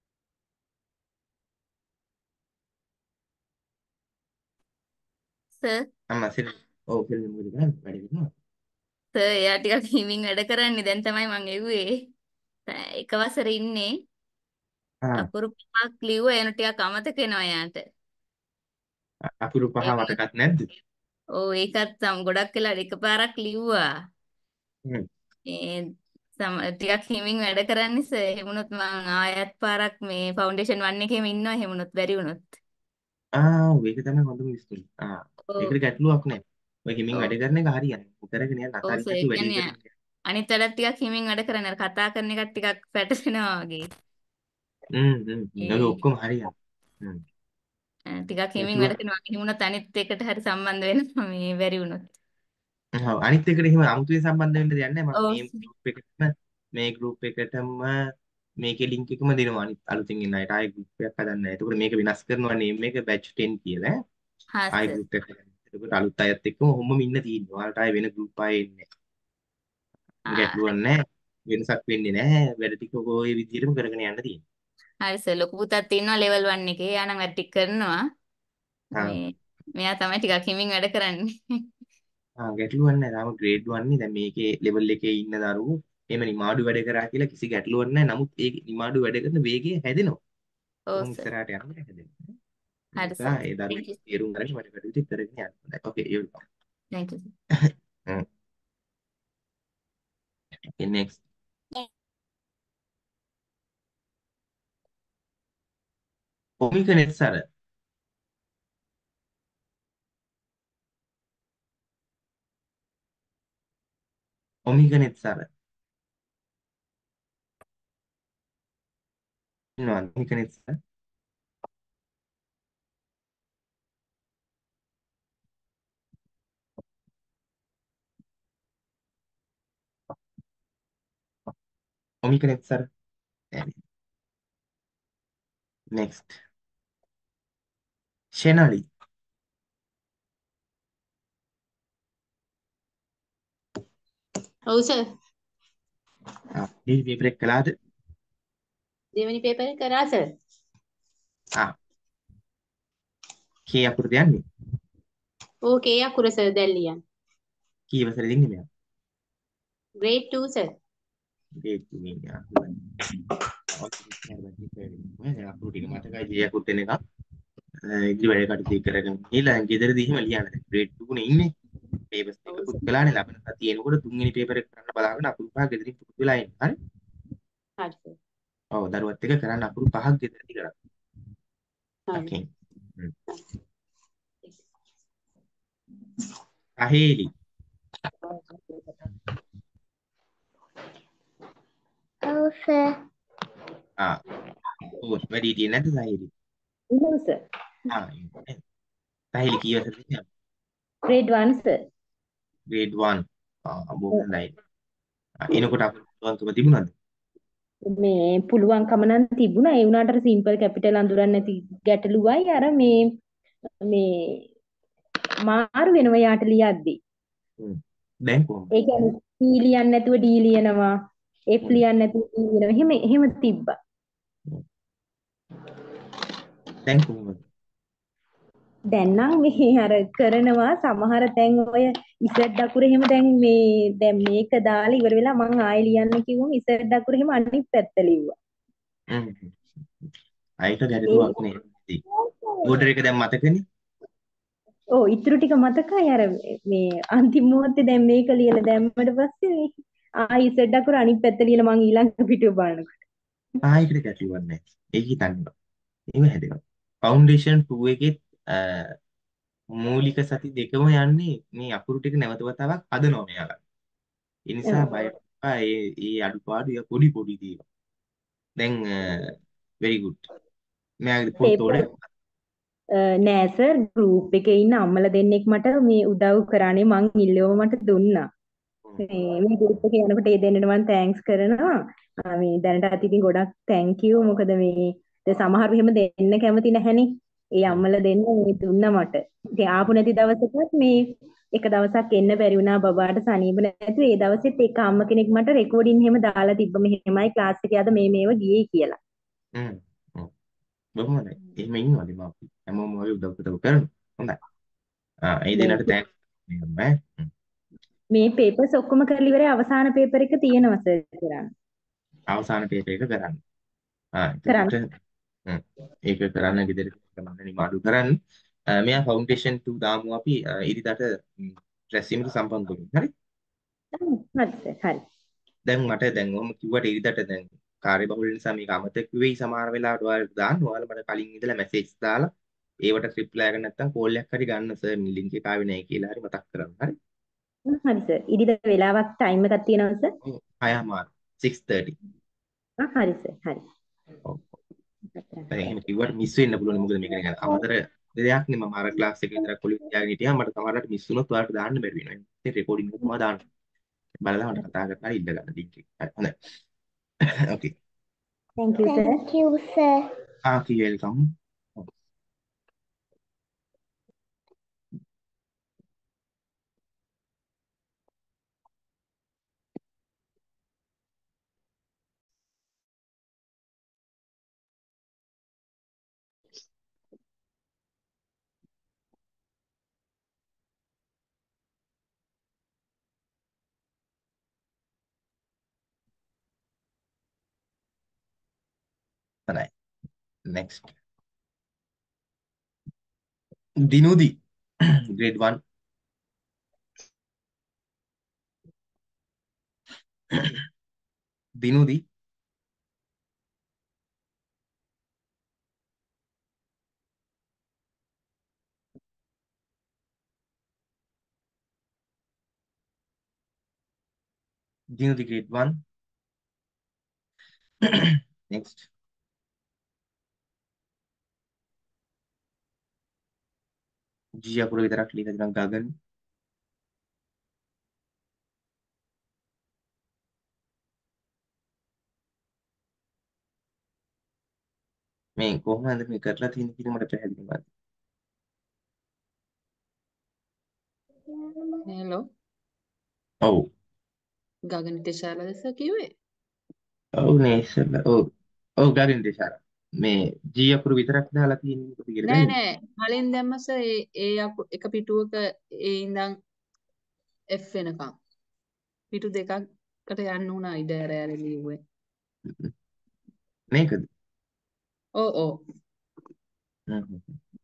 [SPEAKER 8] Sir
[SPEAKER 1] Amma sinu. Oh, film මොකද කරන්නේ? වැඩ කරනවා.
[SPEAKER 8] සර් එයා ටිකක් හිමින් වැඩ කරන්නේ දැන් තමයි මං එව්වේ. එක වසරේ ඉන්නේ.
[SPEAKER 1] ආ
[SPEAKER 8] අකුරු පහක් ලිව්වා එන ටිකක් අමතක වෙනවා එයාට.
[SPEAKER 1] අකුරු පහ
[SPEAKER 8] ඒ
[SPEAKER 1] මතකත් නැද්ද?
[SPEAKER 8] ඔව් ඒකත් සම් ගොඩක් වෙලා එකපාරක් ලිව්වා.
[SPEAKER 1] හ්ම්.
[SPEAKER 8] ඒ සම ටිකක් හිමින් වැඩ කරන්නේ සර්. එහෙම වුණොත් මං ආයත් පාරක් මේ ෆවුන්ඩේෂන් වන් එකේම ඉන්නවා එහෙම වුණොත් බැරි වුණොත්.
[SPEAKER 1] ආ ඒක තමයි හොඳම විශ්තුල. ආ
[SPEAKER 8] ඔව්
[SPEAKER 1] ඒකට ගැටලුවක් නැහැ. ඔය හිමින්
[SPEAKER 8] ඔව්
[SPEAKER 1] වැඩ කරන එක හරියන්නේ. කරගෙන යන්න
[SPEAKER 8] ඔව්
[SPEAKER 1] අතාරින්න
[SPEAKER 8] සර් ඒ
[SPEAKER 1] නැතුව වැඩේ
[SPEAKER 8] කියන්නේ
[SPEAKER 1] කරගෙන යන්න.
[SPEAKER 8] අනිත් වැඩත් ටිකක් හිමින් වැඩ කරන්න අර කතා කරන එකත් ටිකක් පැටලෙනවා වගේ.
[SPEAKER 1] හ්ම් හ්ම්. ඒක
[SPEAKER 8] ඒ
[SPEAKER 1] ඔක්කොම හරියන්නේ. හ්ම්.
[SPEAKER 8] අ, ටිකක් හිමින් වැඩ
[SPEAKER 1] ගැටලුවක්.
[SPEAKER 8] කරනවා එහෙම වුණොත් අනිත් එකට හරි සම්බන්ධ වෙනවා මේ බැරි වුණොත්.
[SPEAKER 1] ඔව් අනිත් එකට එහෙම අමුතුවෙන් සම්බන්ධ වෙන්න දෙයක් නැහැ. මම
[SPEAKER 8] ඔව්
[SPEAKER 1] මේ ගෲප් එකටම මේ ගෲප් එකටම මේකේ link එකම දෙනවා අනිත් අලුතින් එන අයට. ආයෙ group එකක් හදන්න නැහැ. එතකොට මේක විනාශ කරනවා name එක batch ten කියලා.
[SPEAKER 8] හා
[SPEAKER 1] ආයෙ
[SPEAKER 8] සර්
[SPEAKER 1] group එකක් හදන්න. එතකොට අලුත් අයත් එක්කම ඔහොමම ඉන්න තියෙනවා. ඔයාලට ආයෙ වෙන group ආයෙ එන්නේ නැහැ.
[SPEAKER 8] ආ
[SPEAKER 1] ගැටලුවක් නැහැ. වෙනසක් වෙන්නේ නැහැ. වැඩ ටික ඔය විදිහටම කරගෙන යන්න තියෙනවා.
[SPEAKER 8] හරි සර් ලොකු පුතත් ඉන්නවා ලෙවල් වන් එකේ. එයා නම් වැඩ ටික කරනවා.
[SPEAKER 1] ආ
[SPEAKER 8] මේ මෙයා තමයි ටිකක් හිමින් වැඩ කරන්නේ.
[SPEAKER 1] ආ ගැටලුවක් නැහැ. තාම grade one නේ. දැන් මේකේ level එකේ ඉන්න දරුවෝ එහෙම නිමාඩු වැඩ කරා කියලා කිසි ගැටලුවක් නැහැ. නමුත් ඒ නිමාඩු වැඩ කරන වේගය හැදෙනවා.
[SPEAKER 8] ඔව්
[SPEAKER 1] කොහොම
[SPEAKER 8] සර්.
[SPEAKER 1] ඉස්සරහට යනකොට හැදෙනවා. ඒ
[SPEAKER 8] හරි
[SPEAKER 1] නිසා
[SPEAKER 8] සර්.
[SPEAKER 1] ඒ දරුවෝ
[SPEAKER 8] Thank you.
[SPEAKER 1] තේරුම් ගන්න වැඩ කටයුතු කරගෙන යන්න. හොඳයි. Okay, you welcome.
[SPEAKER 8] Thank you.
[SPEAKER 1] Mm. Okay, next. Omika Netsara. Omika Netsara. No, Omika Netsara. Omika Netsara. Next. Shenali.
[SPEAKER 3] ඔව් සර්.
[SPEAKER 1] Ah, ini paper එක කළාද?
[SPEAKER 3] දෙවෙනි පේපර් එක කරා සර්.
[SPEAKER 1] Ah, කී අකුරද යන්නේ?
[SPEAKER 3] ඕකේ අකුර සර් දැන් ලියන්න.
[SPEAKER 1] කී වසරේද ඉන්නේ මෙයා?
[SPEAKER 3] grade two sir.
[SPEAKER 1] grade two ඉන්නේ. ආ, හොඳයි. අකුරු ටික මතකයි ජී අකුරට එන එක. ඉදිරි වැඩ කටයුතු කරගෙන ඉලා ගෙදරදී එහෙම ලියන්න. grade two නේ ඉන්නේ. papers
[SPEAKER 3] ඔව්
[SPEAKER 1] එකකුත්
[SPEAKER 3] සර්.
[SPEAKER 1] කළානේ ලබන සතියේ එනකොට තුන්වෙනි paper එක කරන්න බලාගෙන අකුරු පහ ගෙදරින් පුරුදු වෙලා ඉන්න. හරි?
[SPEAKER 3] හරි සර්.
[SPEAKER 1] ඔව් දරුවත් එක කරන්න අකුරු පහක් ගෙදරදී කරා.
[SPEAKER 3] හරි.
[SPEAKER 1] Okay. Aheli.
[SPEAKER 4] ඔව් සර්.
[SPEAKER 1] Ah, oh, වැඩි හිටියේ නැද්ද සාහිලි?
[SPEAKER 3] ඉන්නවා සර්.
[SPEAKER 1] ආ, ඉන්නේ. සාහිලි කී වසරේද ඉන්නේ?
[SPEAKER 3] grade one sir.
[SPEAKER 1] grade one. ආ, බොහොම හොඳයි. ආ, එනකොට අපිට පුළුවන්කම තිබුණාද?
[SPEAKER 3] මේ පුළුවන්කම නම් තිබුණා. ඒ වුණාට අර simple capital අඳුරන්නේ නැති ගැටලුවයි අර මේ මේ මාරු වෙනවා යාට ලියද්දි.
[SPEAKER 1] හ්ම්. දැන් කොහොමද?
[SPEAKER 3] ඒ කියන්නේ C ලියන්නේ නැතුව D ලියනවා. F
[SPEAKER 1] හ්ම්.
[SPEAKER 3] ලියන්නේ නැතුව D ලියනවා. එහෙම එහෙම තිබ්බා.
[SPEAKER 1] දැන් කොහොමද?
[SPEAKER 3] දැන් නම් මේ අර කරනවා සමහර තැන් ඔය ඉසඩ් අකුර එහෙම දැන් මේ දැන් මේක දාලා ඉවර වෙලා මං ආයෙ ලියන්න කිව්වම ඉසඩ් අකුර එහෙම අනිත් පැත්ත ලිව්වා.
[SPEAKER 1] හ්ම්. ආයික ගැටලුවක් නේ. ඕඩර් එක දැන් මතකනේ?
[SPEAKER 3] ඔව් ඉතුරු ටික මතකයි අර මේ අන්තිම මොහොතේ දැන් මේක ලියලා දැම්මට පස්සේ ආයෙ ඉසඩ් අකුර අනිත් පැත්ත ලියලා මං ඊළඟ පිටුව බලනකොට.
[SPEAKER 1] ආයිකට ගැටලුවක් නැහැ. ඒක හිතන්න. එහෙම හැදෙනවා. ෆවුන්ඩේෂන් two එකේ මූලික සති දෙකම යන්නේ මේ අකුරු ටික නැවත වතාවක් හදනවා මෙයාලා. ඒ නිසා බය එපා. ඒ ඒ අඩුපාඩු ය පොඩි පොඩි දේවල්. දැන් very good. මෙයාගේ පොතෝඩ
[SPEAKER 3] නෑ සර් ගෲප් එකේ ඉන්න අම්මලා දෙන්නෙක් මට මේ උදව් කරානේ මං ඉල්ලුව මට දුන්නා. මේ මේ ගෲප් එකේ යනකොට ඒ දෙන්නට මම තෑන්ක්ස් කරනවා. ආ, මේ දැනටත් ඉතින් ගොඩක් තැන්ක් යූ. මොකද මේ දැන් සමහරව එහෙම දෙන්න කැමති නැහැනේ. ඒ අම්මලා දෙන්න මේ දුන්නා මට. ඉතින් ආපු නැති දවසකත් මේ එක දවසක් එන්න බැරි වුණා බබාට සනීප නැතුව. ඒ දවසෙත් ඒක අම්ම කෙනෙක් මට රෙකෝඩින් එහෙම දාලා තිබ්බ මෙහෙමයි ක්ලාස් එකේ අද මේ මේව ගියේ කියලා.
[SPEAKER 1] හ්ම් හ්ම් බොහොම හොඳයි. එහෙම ඉන්නවද මාපි හැමෝම වගේ උදව් උදව් කරනවා. හොඳයි. ආ ඒ
[SPEAKER 3] මේ
[SPEAKER 1] දෙනාට තෑන්ක්ස් ඈ. හ්ම්.
[SPEAKER 3] මේ පේපර්ස් ඔක්කොම කරලා ඉවරයි අවසාන පේපර් එක තියෙනවා සර් කරන්න.
[SPEAKER 1] අවසාන පේපර් එක කරන්න. ආ
[SPEAKER 3] කරන්න.
[SPEAKER 1] එතකොට හ්ම් ඒක කරන්න ගෙදර කරන්න නිමාඩු කරන්න. අ, මෙයා ෆවුන්ඩේෂන් two දාමු අපි අ, ඉරිදට රැස්වීමට සම්බන්ධ වෙමු. හරි?
[SPEAKER 3] හරි සර් හරි.
[SPEAKER 1] දැන් මට දැන් ඔහොම කිව්වට ඉරිදට දැන් කාර්යබහුල නිසා මේක අමතක වෙයි සමහර වෙලාවට ඔයාලට දාන්න. ඔයාලා මට කලින් ඉඳලා මැසේජ් දාලා ඒවට රිප්ලයි එක නැත්තම් කෝල් එකක් හරි ගන්න සර් මේ ලින්ක් එක ආවේ නැහැ කියලා හරි මතක් කරන්න. හරි?
[SPEAKER 3] හරි සර්. ඉරිද වෙලාවක් ටයිම් එකක් තියෙනවද සර්?
[SPEAKER 1] ඔව් හයමාර six thirty.
[SPEAKER 3] ආ හරි සර් හරි.
[SPEAKER 1] ඔව්. දැන් එහෙම කිව්වට මිස් වෙන්න පුළුවන්. මොකද මේක නිකන් අමතර දෙයක් නේ. මම අර ක්ලාස් එකේ විතරක් කොලි තියාගෙන හිටියා. මට සමහරවිට මිස් වුණොත් ඔයාලට දාන්න බැරි වෙනවා. ඉතින් රෙකෝඩින් එක මම දාන්න. බලලා මට කතා කරලා ඉල්ල ගන්න ලින්ක් එක. හරි හොඳයි. ඕකේ.
[SPEAKER 3] Thank you sir.
[SPEAKER 4] Thank you, sir.
[SPEAKER 1] ආ කී වෙල්කම්. හොඳයි. next. Dinudi grade one. Dinudi Dinudi grade one. next. G අකුර විතරක් ලියලා දෙනවා ගගන්. මේ කොහොමද මේ කරලා තියෙන්නේ කියලා මට පැහැදිලි වුණා.
[SPEAKER 9] හෙලෝ
[SPEAKER 1] ඔව්.
[SPEAKER 9] ගගනිත ශාලාද සර් කිව්වේ?
[SPEAKER 1] ඔව් නේ ඉස්සෙල්ලා. ඔව්. ඔව් ගගන් දේශාර. මේ ජී අකුරු විතරක් දාලා තියෙන්නේ මොකද කියලා
[SPEAKER 9] නෑ
[SPEAKER 1] ගන්නේ.
[SPEAKER 9] නෑ කලින් දැම්ම සර් ඒ ඒ අකු- එක පිටුවක ඒ ඉඳන් F වෙනකම් පිටු දෙකකට යන්න උනා ඉඩ ඇර ඇර ලියුවේ.
[SPEAKER 1] මේකද?
[SPEAKER 9] ඔව් ඔව්
[SPEAKER 1] හ්ම් හ්ම්.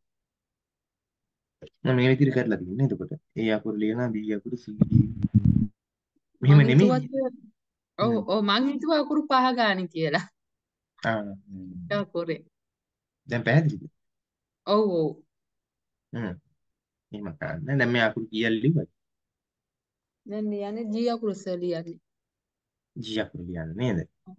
[SPEAKER 1] මම මේ විදිහට කරලා තියෙන්නේ. එතකොට ඒ අකුරු ලියනවා B අකුරු C D. මෙහෙම
[SPEAKER 9] මං
[SPEAKER 1] නෙමෙයි.
[SPEAKER 9] හිතුවත් ඔව්
[SPEAKER 1] හ්ම්.
[SPEAKER 9] ඔව් මං හිතුවා අකුරු පහ ගානේ කියලා.
[SPEAKER 1] ආ හ්ම්.
[SPEAKER 9] අකුරේ.
[SPEAKER 1] දැන් පැහැදිලිද?
[SPEAKER 9] ඔව් ඔව්
[SPEAKER 1] හ්ම්. එහෙම කරන්න. දැන් මේ අකුරු කීයක් ලිව්වද?
[SPEAKER 9] දැන් ලියන්නේ G අකුරු සර් ලියන්නේ.
[SPEAKER 1] G අකුරු ලියන්න නේද?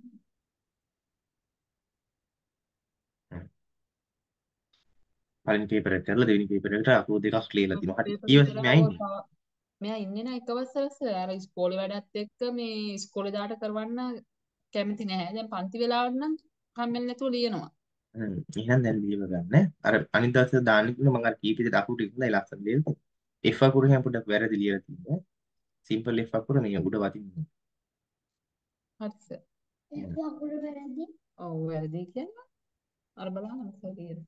[SPEAKER 1] හ්ම්. පළවෙනි පේපර් එක කරලා දෙවෙනි පේපර් එකට අකුරු දෙකක් ලියලා තිනවා. හරි.
[SPEAKER 9] පේපර්
[SPEAKER 1] ඊවස්
[SPEAKER 9] කරලා
[SPEAKER 1] මෙයා
[SPEAKER 9] ඔව්
[SPEAKER 1] ඉන්නේ.
[SPEAKER 9] තව මෙයා ඉන්නේ නැහැ එක වසරක් සර්. අර ඉස්කෝලේ වැඩත් එක්ක මේ ඉස්කෝලේ දාට කරවන්න කැමති නැහැ. දැන් පන්ති වෙලාවට නම් කම්මැලි නැතුව ලියනවා.
[SPEAKER 1] හ්ම්. එහෙනම් දැන් ලියව ගන්න. අර අනිත් දවසේ දාන්න කිව්වා මම අර කීපෙද අකුරු ටික ඉඳලා ලස්සන ලියලා. F අකුරු හැම පොඩ්ඩක් වැරදි ලියලා තියෙනවා. සිම්පල් F අකුර මේ උඩ වදින්න.
[SPEAKER 9] හරි සර්.
[SPEAKER 1] හ්ම්.
[SPEAKER 9] ඔව් වැරදි කියන්නේ අර බලන්න සර් ලියන.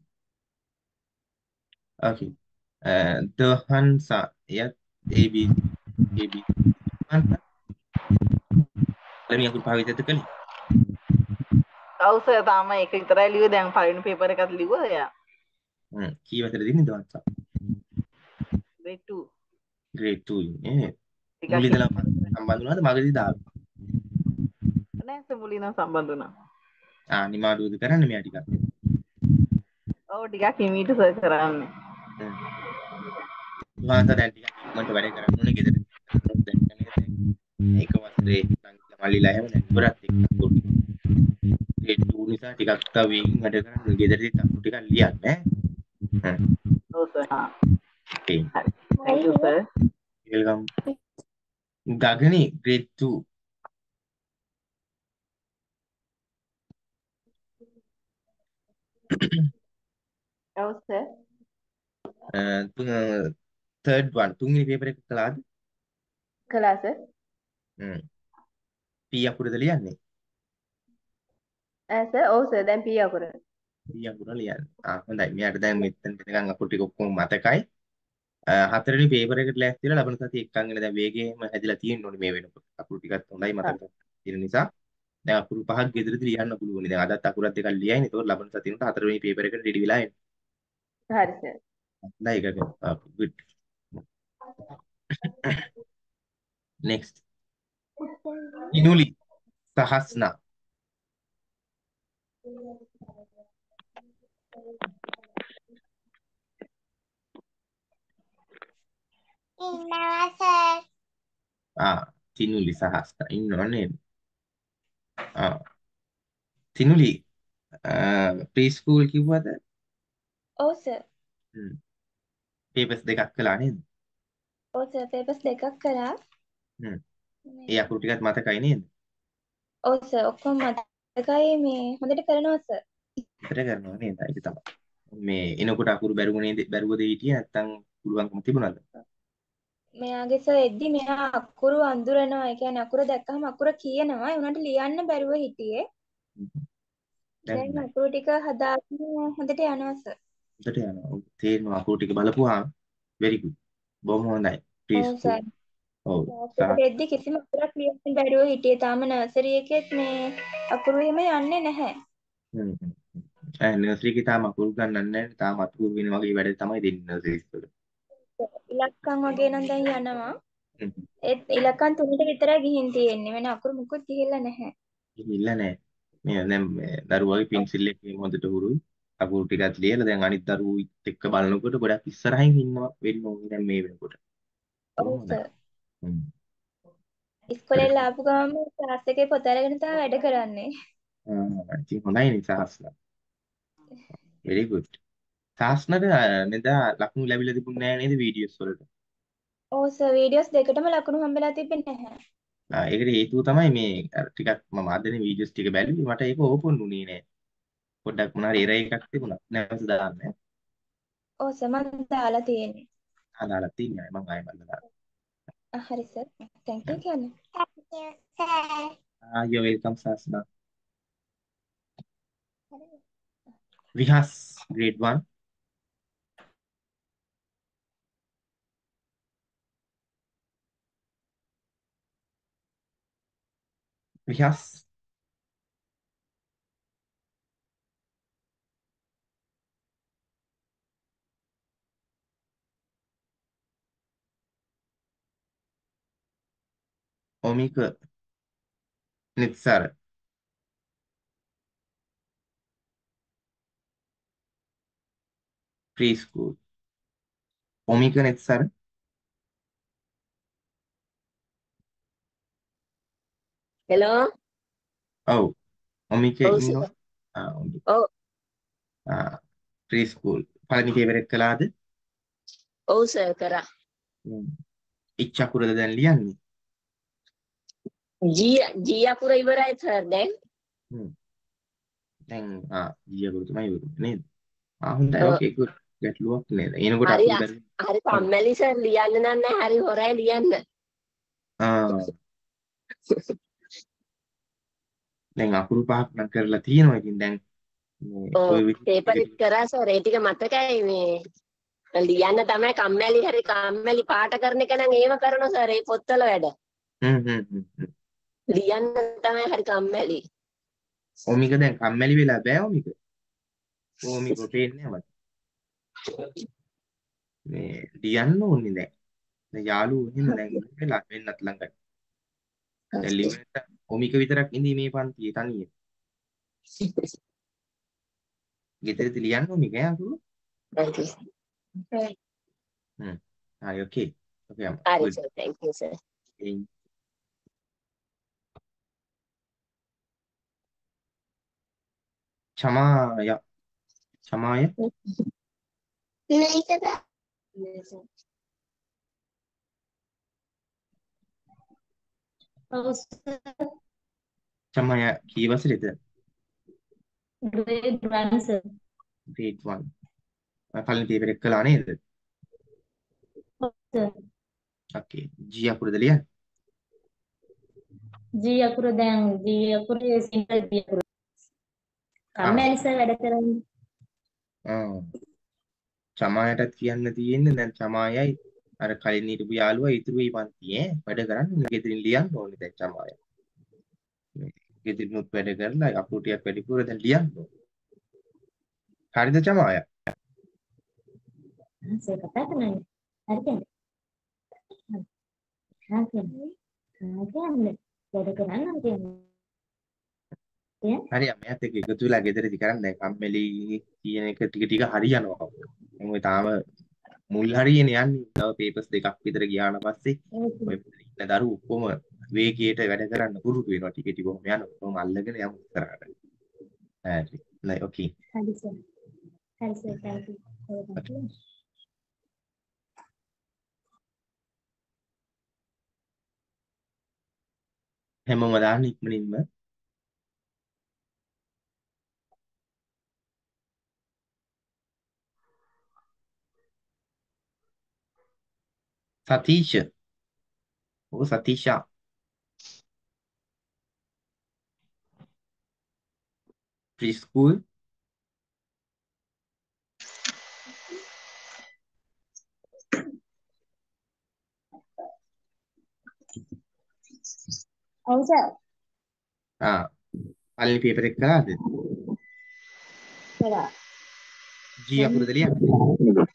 [SPEAKER 1] Okay. Uh, Dehansa ya A B A B Dehansa lagi aku pahit itu kali.
[SPEAKER 10] ඔව් සර් තාම ඒක විතරයි ලිව්වේ දැන් පළවෙනි පේපර් එකත් ලිව්වා එයා
[SPEAKER 1] Hmm. Kii වසරේ දෙන්නේ Dehansa.
[SPEAKER 10] grade two
[SPEAKER 1] Grade two ඉන්නේ.
[SPEAKER 10] ටිකක්
[SPEAKER 1] මුලින් ඉඳලා සම්බන්ධ වුණාද මගදී දාලා.
[SPEAKER 10] නෑ සර් මුලින් නම් සම්බන්ධ වුණා
[SPEAKER 1] ආ නිමාඩුවද කරන්නේ මෙයා ටිකක්.
[SPEAKER 10] ඔව් ටිකක් හිමීට සර් කරන්නේ
[SPEAKER 1] Hmm. Dehansa දැන් ටිකක් ඉක්මනට වැඩ කරන්න ඕනේ ගෙදර. දැන් කියන්නේ ඒක වසරේ නම් මල්ලිලා එහෙම දැන් ඉවරත් එක්ක පොඩි. Grade two නිසා ටිකක් තව වේගින් වැඩ කරන්න ගෙදරදී අකුරු ටිකක් ලියන්න ඈ. Hmm.
[SPEAKER 10] ඔව් සර් හා
[SPEAKER 1] Okay.
[SPEAKER 10] හරි thank you sir
[SPEAKER 1] Welcome. Gagani, grade two.
[SPEAKER 10] ඔව් sir
[SPEAKER 1] Uh, tu third one තුන්වෙනි පේපර් එක කළාද?
[SPEAKER 7] කළා සර්.
[SPEAKER 1] හ්ම්. P අකුරද ලියන්නේ?
[SPEAKER 7] ඈ සර් ඔව් සර් දැන් P අකුර.
[SPEAKER 1] P අකුර ලියන්නේ. ආ හොඳයි. මෙයාට දැන් මෙතන නිකන් අකුරු ටික ඔක්කොම මතකයි. අ, හතරවෙනි පේපර් එකට ලෑස්ති වෙලා ලබන සතිය එක්කන්ගෙන දැන් වේගයෙන්ම හැදිලා තියෙන්න ඕනේ මේ වෙනකොට. අකුරු ටිකත් හොඳයි මතක තියෙන නිසා. දැන් අකුරු පහක් ගෙදරදී ලියන්න පුළුවන්. දැන් අදත් අකුරක් දෙකක් ලියයිනේ. ඒතකොට ලබන සතියේ උන්ට හතරවෙනි පේපර් එකට රෙඩි වෙලා එන්න.
[SPEAKER 7] හරි සර්.
[SPEAKER 1] හොඳයි ඒක. good. next. ඉනුලි සහස්නා.
[SPEAKER 4] ඉන්නවා සර්.
[SPEAKER 1] ආ තිනුලි සහස්නා ඉන්නව නේද? ආ තිනුලි ප්‍රී ස්කූල් කිව්වද?
[SPEAKER 7] ඔව් සර්.
[SPEAKER 1] හ්ම්. පේපර්ස් දෙකක් කළා නේද?
[SPEAKER 7] ඔව් සර් පේපර්ස් දෙකක් කළා.
[SPEAKER 1] හ්ම්. ඒ අකුරු ටිකත් මතකයි නේද?
[SPEAKER 7] ඔව් සර් ඔක්කොම මතකයි මේ හොඳට කරනවා සර්.
[SPEAKER 1] විතර කරනවා නේද? ඒක තමයි. මේ එනකොට අකුරු බැරුව නේද? බැරුවද හිටියේ නැත්තම් පුළුවන්කම තිබුණාද?
[SPEAKER 7] මෙයාගේ සර් එද්දි මෙයා අකුරු අඳුරනවා. ඒ කියන්නේ අකුර දැක්කම අකුර කියනවා. ඒ උනාට ලියන්න බැරුව හිටියේ.
[SPEAKER 1] දැන්
[SPEAKER 7] දැන් අකුරු ටික හදාගෙන හොඳට යනවා සර්.
[SPEAKER 1] හොඳට යනවා. ඔව් තේරෙනවා අකුරු ටික බලපුවාම very good. බොහොම හොඳයි. ප්‍රී
[SPEAKER 7] ඔව්
[SPEAKER 1] ස්කූල්.
[SPEAKER 7] සර්.
[SPEAKER 1] ඔව්.
[SPEAKER 7] ක්ලාස් එකට එද්දි කිසිම අකුරක් ලියන්න බැරුව හිටියේ. තාම නර්සරි එකෙත් මේ අකුරු එහෙම යන්නේ නැහැ.
[SPEAKER 1] හ්ම් හ්ම්. ඒ නර්සරි එකේ තාම අකුරු ගන්නන්නේ නැහැ. තාම අකුරු වෙන වගේ වැඩ තමයි දෙන්නේ නර්සරි වල.
[SPEAKER 7] ඉලක්කම් වගේ නම් දැන් යනවා.
[SPEAKER 1] හ්ම්.
[SPEAKER 7] ඒත් ඉලක්කම් තුනට විතරයි ගිහින් තියෙන්නේ. වෙන අකුරු මුකුත් ගිහිල්ලා නැහැ.
[SPEAKER 1] ගිහිල්ලා නැහැ. මේ දැන් මේ දරුවගේ පින්සිල් එකේ හොඳට හුරුයි. අකුරු ටිකක් ලියලා දැන් අනිත් දරුවෝ එක්ක බලනකොට ගොඩක් ඉස්සරහින් ඉන්නවා වෙන්න ඕනේ දැන් මේ වෙනකොට.
[SPEAKER 7] ඔව්
[SPEAKER 1] බොහොම හොඳයි.
[SPEAKER 7] සර්.
[SPEAKER 1] හ්ම්.
[SPEAKER 7] ඉස්කෝලේ ආපු ගමන් ක්ලාස් එකේ පොත අරගෙන තමයි වැඩ කරන්නේ.
[SPEAKER 1] ආ ඉතින් හොඳයි නේ සහස්ලා. very good. සාස්නට නේද ලකුණු ලැබිලා තිබුණේ නැහැ නේද වීඩියෝස් වලට?
[SPEAKER 7] ඔව් සර් වීඩියෝස් දෙකටම ලකුණු හම්බෙලා තිබෙන්නේ නැහැ.
[SPEAKER 1] ආ ඒකට හේතුව තමයි මේ අර ටිකක් මම අදනේ වීඩියෝස් ටික බැලුවේ මට ඒක ඕපන් වුණේ නෑ. පොඩ්ඩක් මොනාරි එරර් එකක් තිබුණා. නැවත දාන්න.
[SPEAKER 7] ඔව් සර් මම දාලා තියෙන්නේ.
[SPEAKER 1] අදාලා තියන්නේ මම ආයෙ බලලා.
[SPEAKER 7] ආ හරි සර්. thank you කියන්නේ.
[SPEAKER 4] Thank you sir.
[SPEAKER 1] ආ you welcome Sasna. Vihas grade one. Vihas Omika Nitsara preschool Omika Nitsara
[SPEAKER 11] Hello.
[SPEAKER 1] ඔව් ඔමික
[SPEAKER 11] ඔව්
[SPEAKER 1] ඉන්නවා
[SPEAKER 11] සර්.
[SPEAKER 1] ආ ඔමික
[SPEAKER 11] ඔව්
[SPEAKER 1] ආ preschool පළවෙනි පේපර් එක කළාද?
[SPEAKER 11] ඔව් සර් කරා.
[SPEAKER 1] හ්ම්. ඉච්ච අකුරද දැන් ලියන්නේ?
[SPEAKER 11] G G අකුර ඉවරයි සර් දැන්.
[SPEAKER 1] හ්ම්. දැන් ආ ඊය අකුර තමයි ඉවරුනේ නේද? ආ හොඳයි
[SPEAKER 11] ඔව්.
[SPEAKER 1] ඕකේ good ගැටලුවක් නේද? එනකොට
[SPEAKER 11] හරි
[SPEAKER 1] අකුරු බැරි
[SPEAKER 11] හරි කම්මැලි සර් ලියන්න නම් නැහැ හරි හොරයි ලියන්න.
[SPEAKER 1] ආ දැන් අකුරු පහක් නම් කරලා තියෙනවා. ඉතින් දැන් මේ
[SPEAKER 11] ඔව්
[SPEAKER 1] ඔය විදිහට
[SPEAKER 11] පේපර් එක කරා සර් ඒ ටික මතකයි මේ ලියන්න තමයි කම්මැලි හරි කම්මැලි පාට කරන එක නම් ඒව කරනවා සර් ඒ පොත්වල වැඩ.
[SPEAKER 1] හ්ම් හ්ම් හ්ම් හ්ම්.
[SPEAKER 11] ලියන්න තමයි හරි කම්මැලි.
[SPEAKER 1] ඔමික දැන් කම්මැලි වෙලා බෑ ඔමික. ඔමික පේන්නේ නැහැ මට. මේ ලියන්න ඕනේ දැන්. දැන් යාළුවෝ එහෙම දැන් ඉන්නවා වෙන්නත් ළඟයි. දැන් ලියන්න ඔමික විතරක් ඉඳී මේ පන්තියේ තනියෙන්. ගෙදරදී ලියන්න ඔමික ඈ අකුරු.
[SPEAKER 11] Thank you.
[SPEAKER 1] හ්ම්. හරි ඕකේ. ඕකේ අම්මා.
[SPEAKER 11] හරි
[SPEAKER 1] good.
[SPEAKER 11] Sir thank you sir.
[SPEAKER 1] Chamaya Chamaya
[SPEAKER 4] මේකද?
[SPEAKER 5] ඔව් සර්.
[SPEAKER 1] චමාය කී වසරේද?
[SPEAKER 5] grade one sir.
[SPEAKER 1] grade one. පළවෙනි පේපර් එක කළා නේද?
[SPEAKER 12] සර්.
[SPEAKER 1] Okay. G අකුරද ලියන්න.
[SPEAKER 12] G අකුර දැන් G අකුරේ සිම්පල් G අකුර.
[SPEAKER 1] ආ.
[SPEAKER 12] කම්මැලි සර් වැඩ කරන්නේ.
[SPEAKER 1] ආ. චමායටත් කියන්න තියෙන්නේ දැන් චමායයි අර කලින් හිටපු යාළුවා ඉතුරුයි පන්තියේ වැඩ කරන්නේ ගෙදරින් ලියන්න ඕනේ දැන් චමාය. මේ ගෙදරිනුත් වැඩ කරලා අපු ටිකක් වැඩිපුර දැන් ලියන්න ඕනේ. හරිද චමාය?
[SPEAKER 12] සර් කතා කරන්නේ. හරිද? හා කියන්නේ. හා කියන්නේ. වැඩ කරන්න කියන්නේ.
[SPEAKER 1] හරි මෑත් එක්ක එකතු වෙලා ගෙදරදී කරන්න දැන් කම්මැලි කියන එක ටික ටික හරියනවා. මොකද තාම මුල් හරියනේ යන්නේ. තව පේපර්ස් දෙකක් විතර ගියාට පස්සේ ඔය ඉන්න දරුවෝ ඔක්කොම වේගයට වැඩ කරන්න පුරුදු වෙනවා. ටික ටික කොහොම යනවා. කොහොම අල්ලගෙන යමු ඉස්සරහට. හරි. නයි ඕකේ.
[SPEAKER 12] හරි සර්. හරි සර් thank you.
[SPEAKER 1] හැමෝම දාන්න ඉක්මනින්ම. සතීෂ. ඔව් සතීෂා. preschool
[SPEAKER 12] ඔව් සර්.
[SPEAKER 1] ආ පළවෙනි පේපර් එක කළාද?
[SPEAKER 12] කළා.
[SPEAKER 1] G අකුරද ලියන්නේ?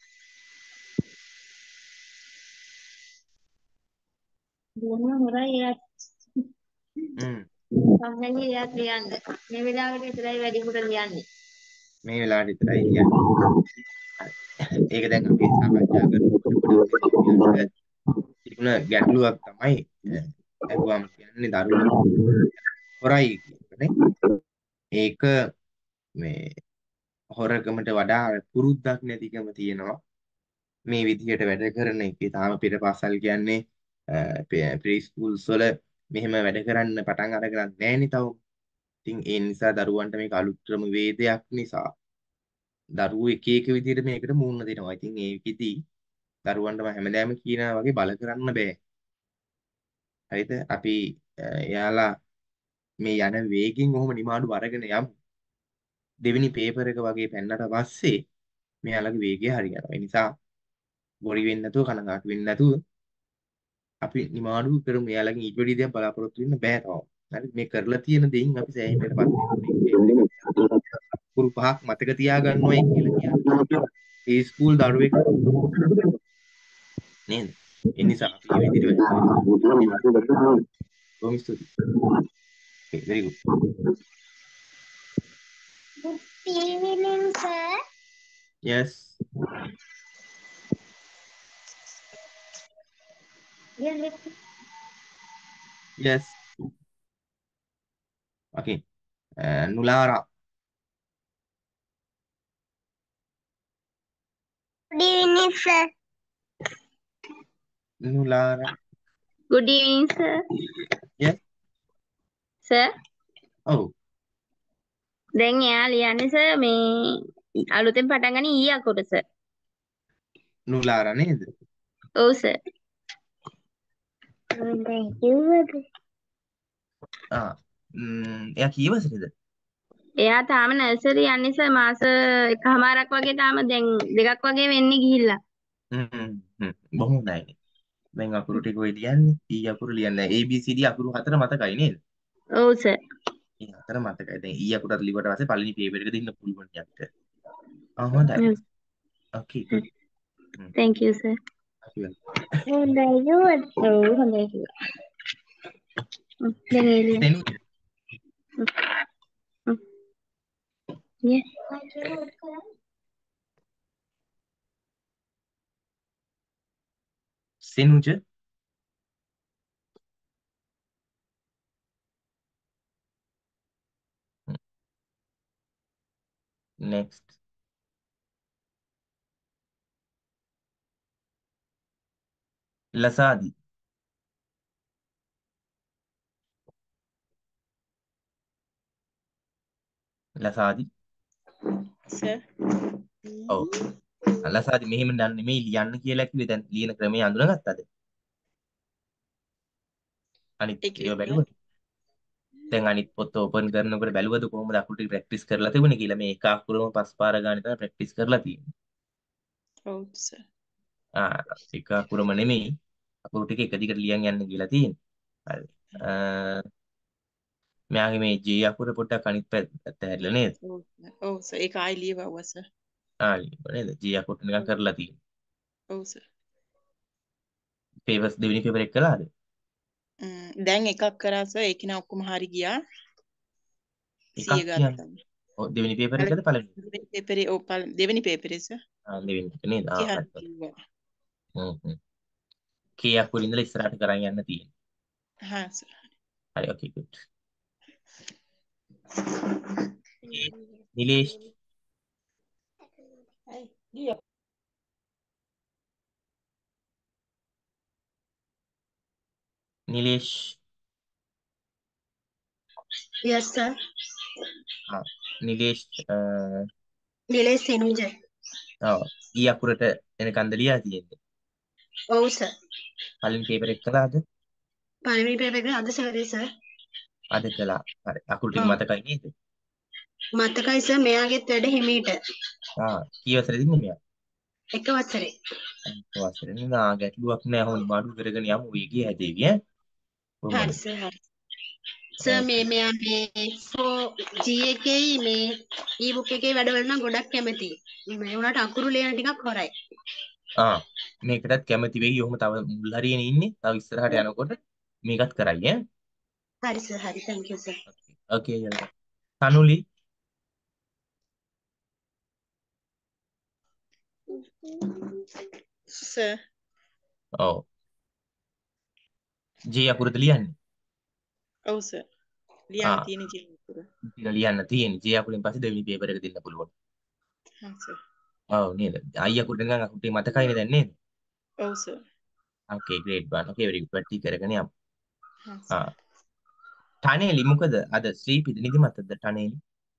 [SPEAKER 12] දුවනවා හොරයි එයාත්.
[SPEAKER 1] හ්ම්.
[SPEAKER 12] කම්මැලි එයාත් ලියන්න. මේ වෙලාවට විතරයි වැඩිපුර ලියන්නේ.
[SPEAKER 1] මේ වෙලාවට විතරයි ලියන්නේ. ඒක දැන් අපි සාකච්ඡා කරනකොට තිබුණ ගැටලුවක් තමයි අහුවම කියන්නේ දරුවෝ හොරයි කියන්නේ. ඒක මේ හොරකමට වඩා පුරුද්දක් නැතිකම තියෙනවා. මේ විදිහට වැඩ කරන එකේ තාම පෙරපාසල් කියන්නේ ප්‍රී ස්කූල්ස් වල මෙහෙම වැඩ කරන්න පටන් අරගෙන නැහැනේ තව. ඉතින් ඒ නිසා දරුවන්ට මේක අලුත් ක්‍රම වේදයක් නිසා දරුවෝ එක එක විදිහට මේකට මුහුණ දෙනවා. ඉතින් ඒකෙදි දරුවන්ට මම හැමදාම කියනවා වගේ බල කරන්න බෑ. හරිද? අපි එයාලා මේ යන වේගෙන් කොහොම නිමාඩු අරගෙන යමු. දෙවෙනි පේපර් එක වගේ පෙන්නට පස්සේ මෙයාලගේ වේගය හරියනවා. ඒ නිසා බොරි වෙන්නේ නැතුව කනගාටු වෙන්නේ නැතුව අපි නිමාඩු කරමු. එයාලගෙන් ඊට වැඩි දෙයක් බලාපොරොත්තු වෙන්න බෑ තාම. හරි මේ කරලා තියෙන දෙයින් අපි සෑහෙන්නටපත් වෙනවා. කුරු පහක් මතක තියාගන්නවයි කියලා කියන්නේ. ඒ ස්කූල් දරුවෙක් නේද? ඒ නිසා අපි මේ විදිහට බොහොම ස්තුතියි. Okay, very good.
[SPEAKER 4] Good evening, sir.
[SPEAKER 1] Yes. Yes. Okay. Uh, Nulara.
[SPEAKER 4] Good evening, sir.
[SPEAKER 1] Nulara.
[SPEAKER 7] Good evening, sir.
[SPEAKER 1] Yes.
[SPEAKER 7] Sir,
[SPEAKER 1] Oh.
[SPEAKER 7] දැන් එයා ලියන්නේ සර් මේ අලුතෙන් පටන් ගන්න ඊ අකුර සර්.
[SPEAKER 1] Nulara නේද?
[SPEAKER 7] ඔව් සර්.
[SPEAKER 1] ආ. ම්ම් එයා කී වසරේද?
[SPEAKER 7] එයා තාම නර්සරි යන්නේ සර් මාස එකමාරක් වගේ තාම දැන් දෙකක් වගේ වෙන්නේ ගිහිල්ලා.
[SPEAKER 1] හ්ම් හ්ම් බොහොම හොඳයි. දැන් අකුරු ටික ඔය ලියන්නේ. ඊ අකුරු ලියන්නේ. A B C D අකුරු හතර මතකයි නේද?
[SPEAKER 7] ඔව් සර්.
[SPEAKER 1] ඒ හතර මතකයි. දැන් ඊ අකුරත් ලිව්වට පස්සේ පළවෙනි පේපර් එක දෙන්න පුළුවන් යට. ආ හොඳයි. Okay good.
[SPEAKER 7] Thank you sir.
[SPEAKER 4] හොඳයි නේද?
[SPEAKER 7] ඔව් හොඳයි කිව්වා. දැන් ඒ ලියන්න. Yeah.
[SPEAKER 1] Senuja. Next. Lasadi. Lasadi.
[SPEAKER 13] Sir.
[SPEAKER 1] Oh. අලසාදි මෙහෙම දන්නේ නෙමෙයි ලියන්න කියලා කිව්වේ. දැන් ලියන ක්‍රමය අඳුනගත්තද? අනිත්
[SPEAKER 13] ඒ
[SPEAKER 1] ඒවා
[SPEAKER 13] කියන්නේ
[SPEAKER 1] බැලුවද? දැන් අනිත් පොත ඕපන් කරනකොට බැලුවද කොහොමද අකුරු ටික ප්‍රැක්ටිස් කරලා තිබුණේ කියලා? මේ එක අකුරම පස් පාර ගානේ තමයි ප්‍රැක්ටිස් කරලා තියෙන්නේ.
[SPEAKER 13] ඔව් සර්.
[SPEAKER 1] ආ එක අකුරම නෙමෙයි. අකුරු ටික එක දිගට ලියන් යන්න කියලා තියෙන්නේ. හරි. අ මෙයාගේ මේ J අකුර පොඩ්ඩක් අනිත් පැත්ත හැරිලා නේද?
[SPEAKER 13] ඔව් සර්. ඔව් සර්. ඒක ආයි ලියවුවා සර්.
[SPEAKER 1] ආ ලියුවා නේද? J අකුර නිකන් කරලා තියෙන්නේ.
[SPEAKER 13] ඔව් සර්.
[SPEAKER 1] පේපර්ස් දෙවෙනි පේපර් එක කළාද?
[SPEAKER 13] ම්ම් දැන් එකක් කරා සර්. ඒක නා ඔක්කොම හරි ගියා.
[SPEAKER 1] එකක්
[SPEAKER 13] සිය
[SPEAKER 1] කියන්නේ
[SPEAKER 13] ගත්තා.
[SPEAKER 1] ඔව් දෙවෙනි පේපර්
[SPEAKER 13] අර
[SPEAKER 1] එකද පළවෙනි?
[SPEAKER 13] දෙවෙනි පේපරේ ඔව් පළ- දෙවෙනි පේපරේ සර්.
[SPEAKER 1] ආ දෙවෙනි එක නේද? ආ
[SPEAKER 13] ඒක හරි
[SPEAKER 1] හරි.
[SPEAKER 13] කිව්වා.
[SPEAKER 1] හ්ම් හ්ම්. K අකුර ඉඳලා ඉස්සරහට කරන් යන්න තියෙන්නේ.
[SPEAKER 13] හා සර්.
[SPEAKER 1] හරි ඕකේ good. නිලේෂ් නිලේෂ්
[SPEAKER 14] Yes, sir.
[SPEAKER 1] ආ නිලේෂ් අ
[SPEAKER 14] Nilesh Senujay.
[SPEAKER 1] ඔව් ඊ අකුරට එනකන්ද ලියා තියෙන්නේ.
[SPEAKER 14] ඔව් sir.
[SPEAKER 1] පළවෙනි පේපර් එක කළාද?
[SPEAKER 14] පළවෙනි පේපර් එක අද සරේ sir.
[SPEAKER 1] අද කළා. හරි. අකුරු ටික
[SPEAKER 14] ඔව්.
[SPEAKER 1] මතකයි නේද?
[SPEAKER 14] මතකයි sir මෙයාගෙත් වැඩ හිමීට.
[SPEAKER 1] ආ කී වසරේද ඉන්නේ මෙයා?
[SPEAKER 14] එක වසරේ.
[SPEAKER 1] අනිත් වසරේ නේද? ආ ගැටලුවක් නෑ. හොඳ මාඩු කරගෙන යමු. වේගය හැදේවි ඈ. කොහොමද?
[SPEAKER 14] හරි sir හරි. sir මේ මෙයා මේ ෆෝ G එකේ මේ e-book එකේ වැඩවල නම් ගොඩක් කැමතියි. මේ උනාට අකුරු ලියන ටිකක් හොරයි.
[SPEAKER 1] ආ මේකටත් කැමති වෙයි. ඔහොම තව මුල් හරියනේ ඉන්නේ. තව ඉස්සරහට යනකොට මේකත් කරයි ඈ.
[SPEAKER 14] හරි sir හරි. thank you sir.
[SPEAKER 1] ඕකේ යන්න. තනුලි
[SPEAKER 13] සර්.
[SPEAKER 1] ඔව් J අකුරද ලියන්නේ?
[SPEAKER 13] ඔව් සර්. ලියන්න
[SPEAKER 1] ආ
[SPEAKER 13] තියෙන ජී අකුර.
[SPEAKER 1] ටික ලියන්න තියෙන්නේ. J අකුරෙන් පස්සේ දෙවෙනි පේපර් එක දෙන්න පුළුවන්.
[SPEAKER 13] හා සර්.
[SPEAKER 1] ඔව් නේද? I අකුරට නිකන් අකුරු ටික මතකයිනේ දැන් නේද?
[SPEAKER 13] ඔව් sir.
[SPEAKER 1] Okay grade one. Okay very good. පැටි කරගෙන යමු.
[SPEAKER 13] හා සර්.
[SPEAKER 1] ආ ටනේලි මොකද? අද ශ්‍රීපිද නිදිමතද ටනේලි?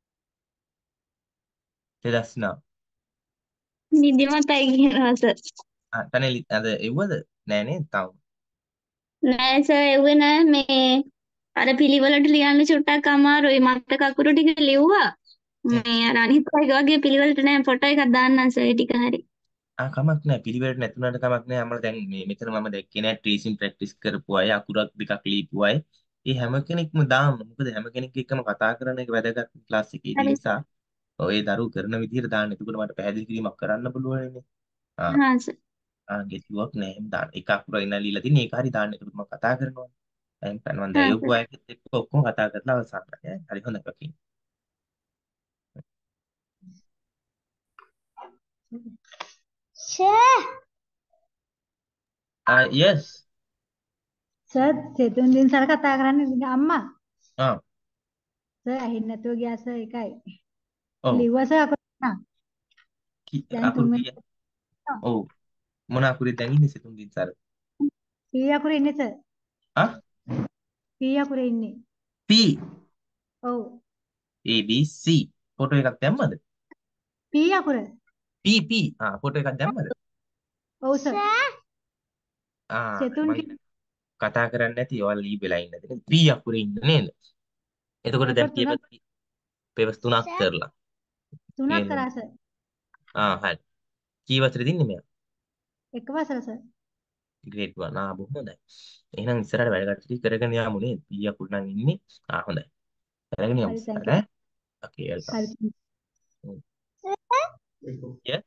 [SPEAKER 1] දෙදස් නව.
[SPEAKER 12] නිදිමතයි කියනවා සර්.
[SPEAKER 1] ආ ටනේලි අද එව්වද? නෑ නේද? තාම.
[SPEAKER 12] නෑ සර් එව්වේ නෑ මේ අර පිළිවෙලට ලියන්න චුට්ටක් අමාරුයි මතක අකුරු ටික ලිව්වා. මේ අර අනිත් අය වගේ පිළිවෙලට නෑ ෆොටෝ එකක් දාන්නම් සර් ඒ ටික හරි.
[SPEAKER 1] ආ කමක් නෑ. පිළිවෙලට නැතුණාට කමක් නෑ. අම්මලා දැන් මේ මෙතන මම දැක්කේ නෑ ට්‍රීසින් ප්‍රැක්ටිස් කරපු අය අකුරක් දෙකක් ලියපු අය. ඒ හැම කෙනෙක්ම දාන්න. මොකද හැම කෙනෙක් එක්කම කතා කරන එක වැදගත් ක්ලාස් එකේදී
[SPEAKER 12] හරි
[SPEAKER 1] නිසා ඔය දරුවෝ කරන විදිහට දාන්න. එතකොට මට පැහැදිලි කිරීමක් කරන්න පුළුවන්නේ. ආ
[SPEAKER 12] හා සර්.
[SPEAKER 1] ආ ගෙතුවක් නෑ. එහෙම දාන්න. එක අකුරක් ඉන්න ලියලා තින්නේ ඒක හරි දාන්න. එතකොට මම කතා කරනවා. දැන් මම
[SPEAKER 12] හා
[SPEAKER 1] දැයපු
[SPEAKER 12] සර්.
[SPEAKER 1] අයත් එක්ක ඔක්කොම කතා කරලා අවසන් කරා. හරි හොඳයි ඔකේ.
[SPEAKER 4] Sir.
[SPEAKER 1] ආ yes.
[SPEAKER 15] Sir Sethun Dinsara කතා කරන්නේ අම්මා.
[SPEAKER 1] ආ
[SPEAKER 15] සර් ඇහෙන්නේ නැතුව ගියා සර් ඒකයි.
[SPEAKER 1] ඔව්.
[SPEAKER 15] ලිව්වා සර් අකුරු නා.
[SPEAKER 1] කි-
[SPEAKER 15] දැන්
[SPEAKER 1] අකුරු
[SPEAKER 15] තුන්වෙනි
[SPEAKER 1] කීය? ඔව්. මොන අකුරෙන් දැන් ඉන්නේ සෙතුන් දින සර?
[SPEAKER 15] P අකුරේ ඉන්නේ සර්.
[SPEAKER 1] ආ
[SPEAKER 15] P අකුරේ ඉන්නේ.
[SPEAKER 1] P
[SPEAKER 15] ඔව්.
[SPEAKER 1] A B C ෆොටෝ එකක් දැම්මද?
[SPEAKER 15] P අකුර.
[SPEAKER 1] P P ආ ෆොටෝ එකක් දැම්මද?
[SPEAKER 15] ඔව් සර්.
[SPEAKER 1] ආ
[SPEAKER 15] සෙතුන්
[SPEAKER 1] මම හිතුවා කතා කරන්නේ නැති ඔයාලා ලී වෙලා ඉන්නද නේද? P අකුරේ ඉන්නේ නේද? එතකොට
[SPEAKER 15] පේපර්
[SPEAKER 1] දැන්
[SPEAKER 15] තුනක්
[SPEAKER 1] පේපර් පේපර්ස් තුනක් කරලා.
[SPEAKER 15] තුනක්
[SPEAKER 1] නේද?
[SPEAKER 15] කරා සර්.
[SPEAKER 1] ආ හරි. කී වසරේද ඉන්නේ මෙයා?
[SPEAKER 15] එක වසර සර්.
[SPEAKER 1] Grade one. ආ බොහොම හොඳයි. එහෙනම් ඉස්සරහට වැඩ කටයුතු කරගෙන යමු නේද? P අකුර නම් ඉන්නේ. ආ හොඳයි. කරගෙන යමු
[SPEAKER 15] හරි
[SPEAKER 1] ඉස්සරහට
[SPEAKER 15] thank you.
[SPEAKER 1] ඈ. Okay welcome.
[SPEAKER 15] හරි.
[SPEAKER 1] Mm. Yeah.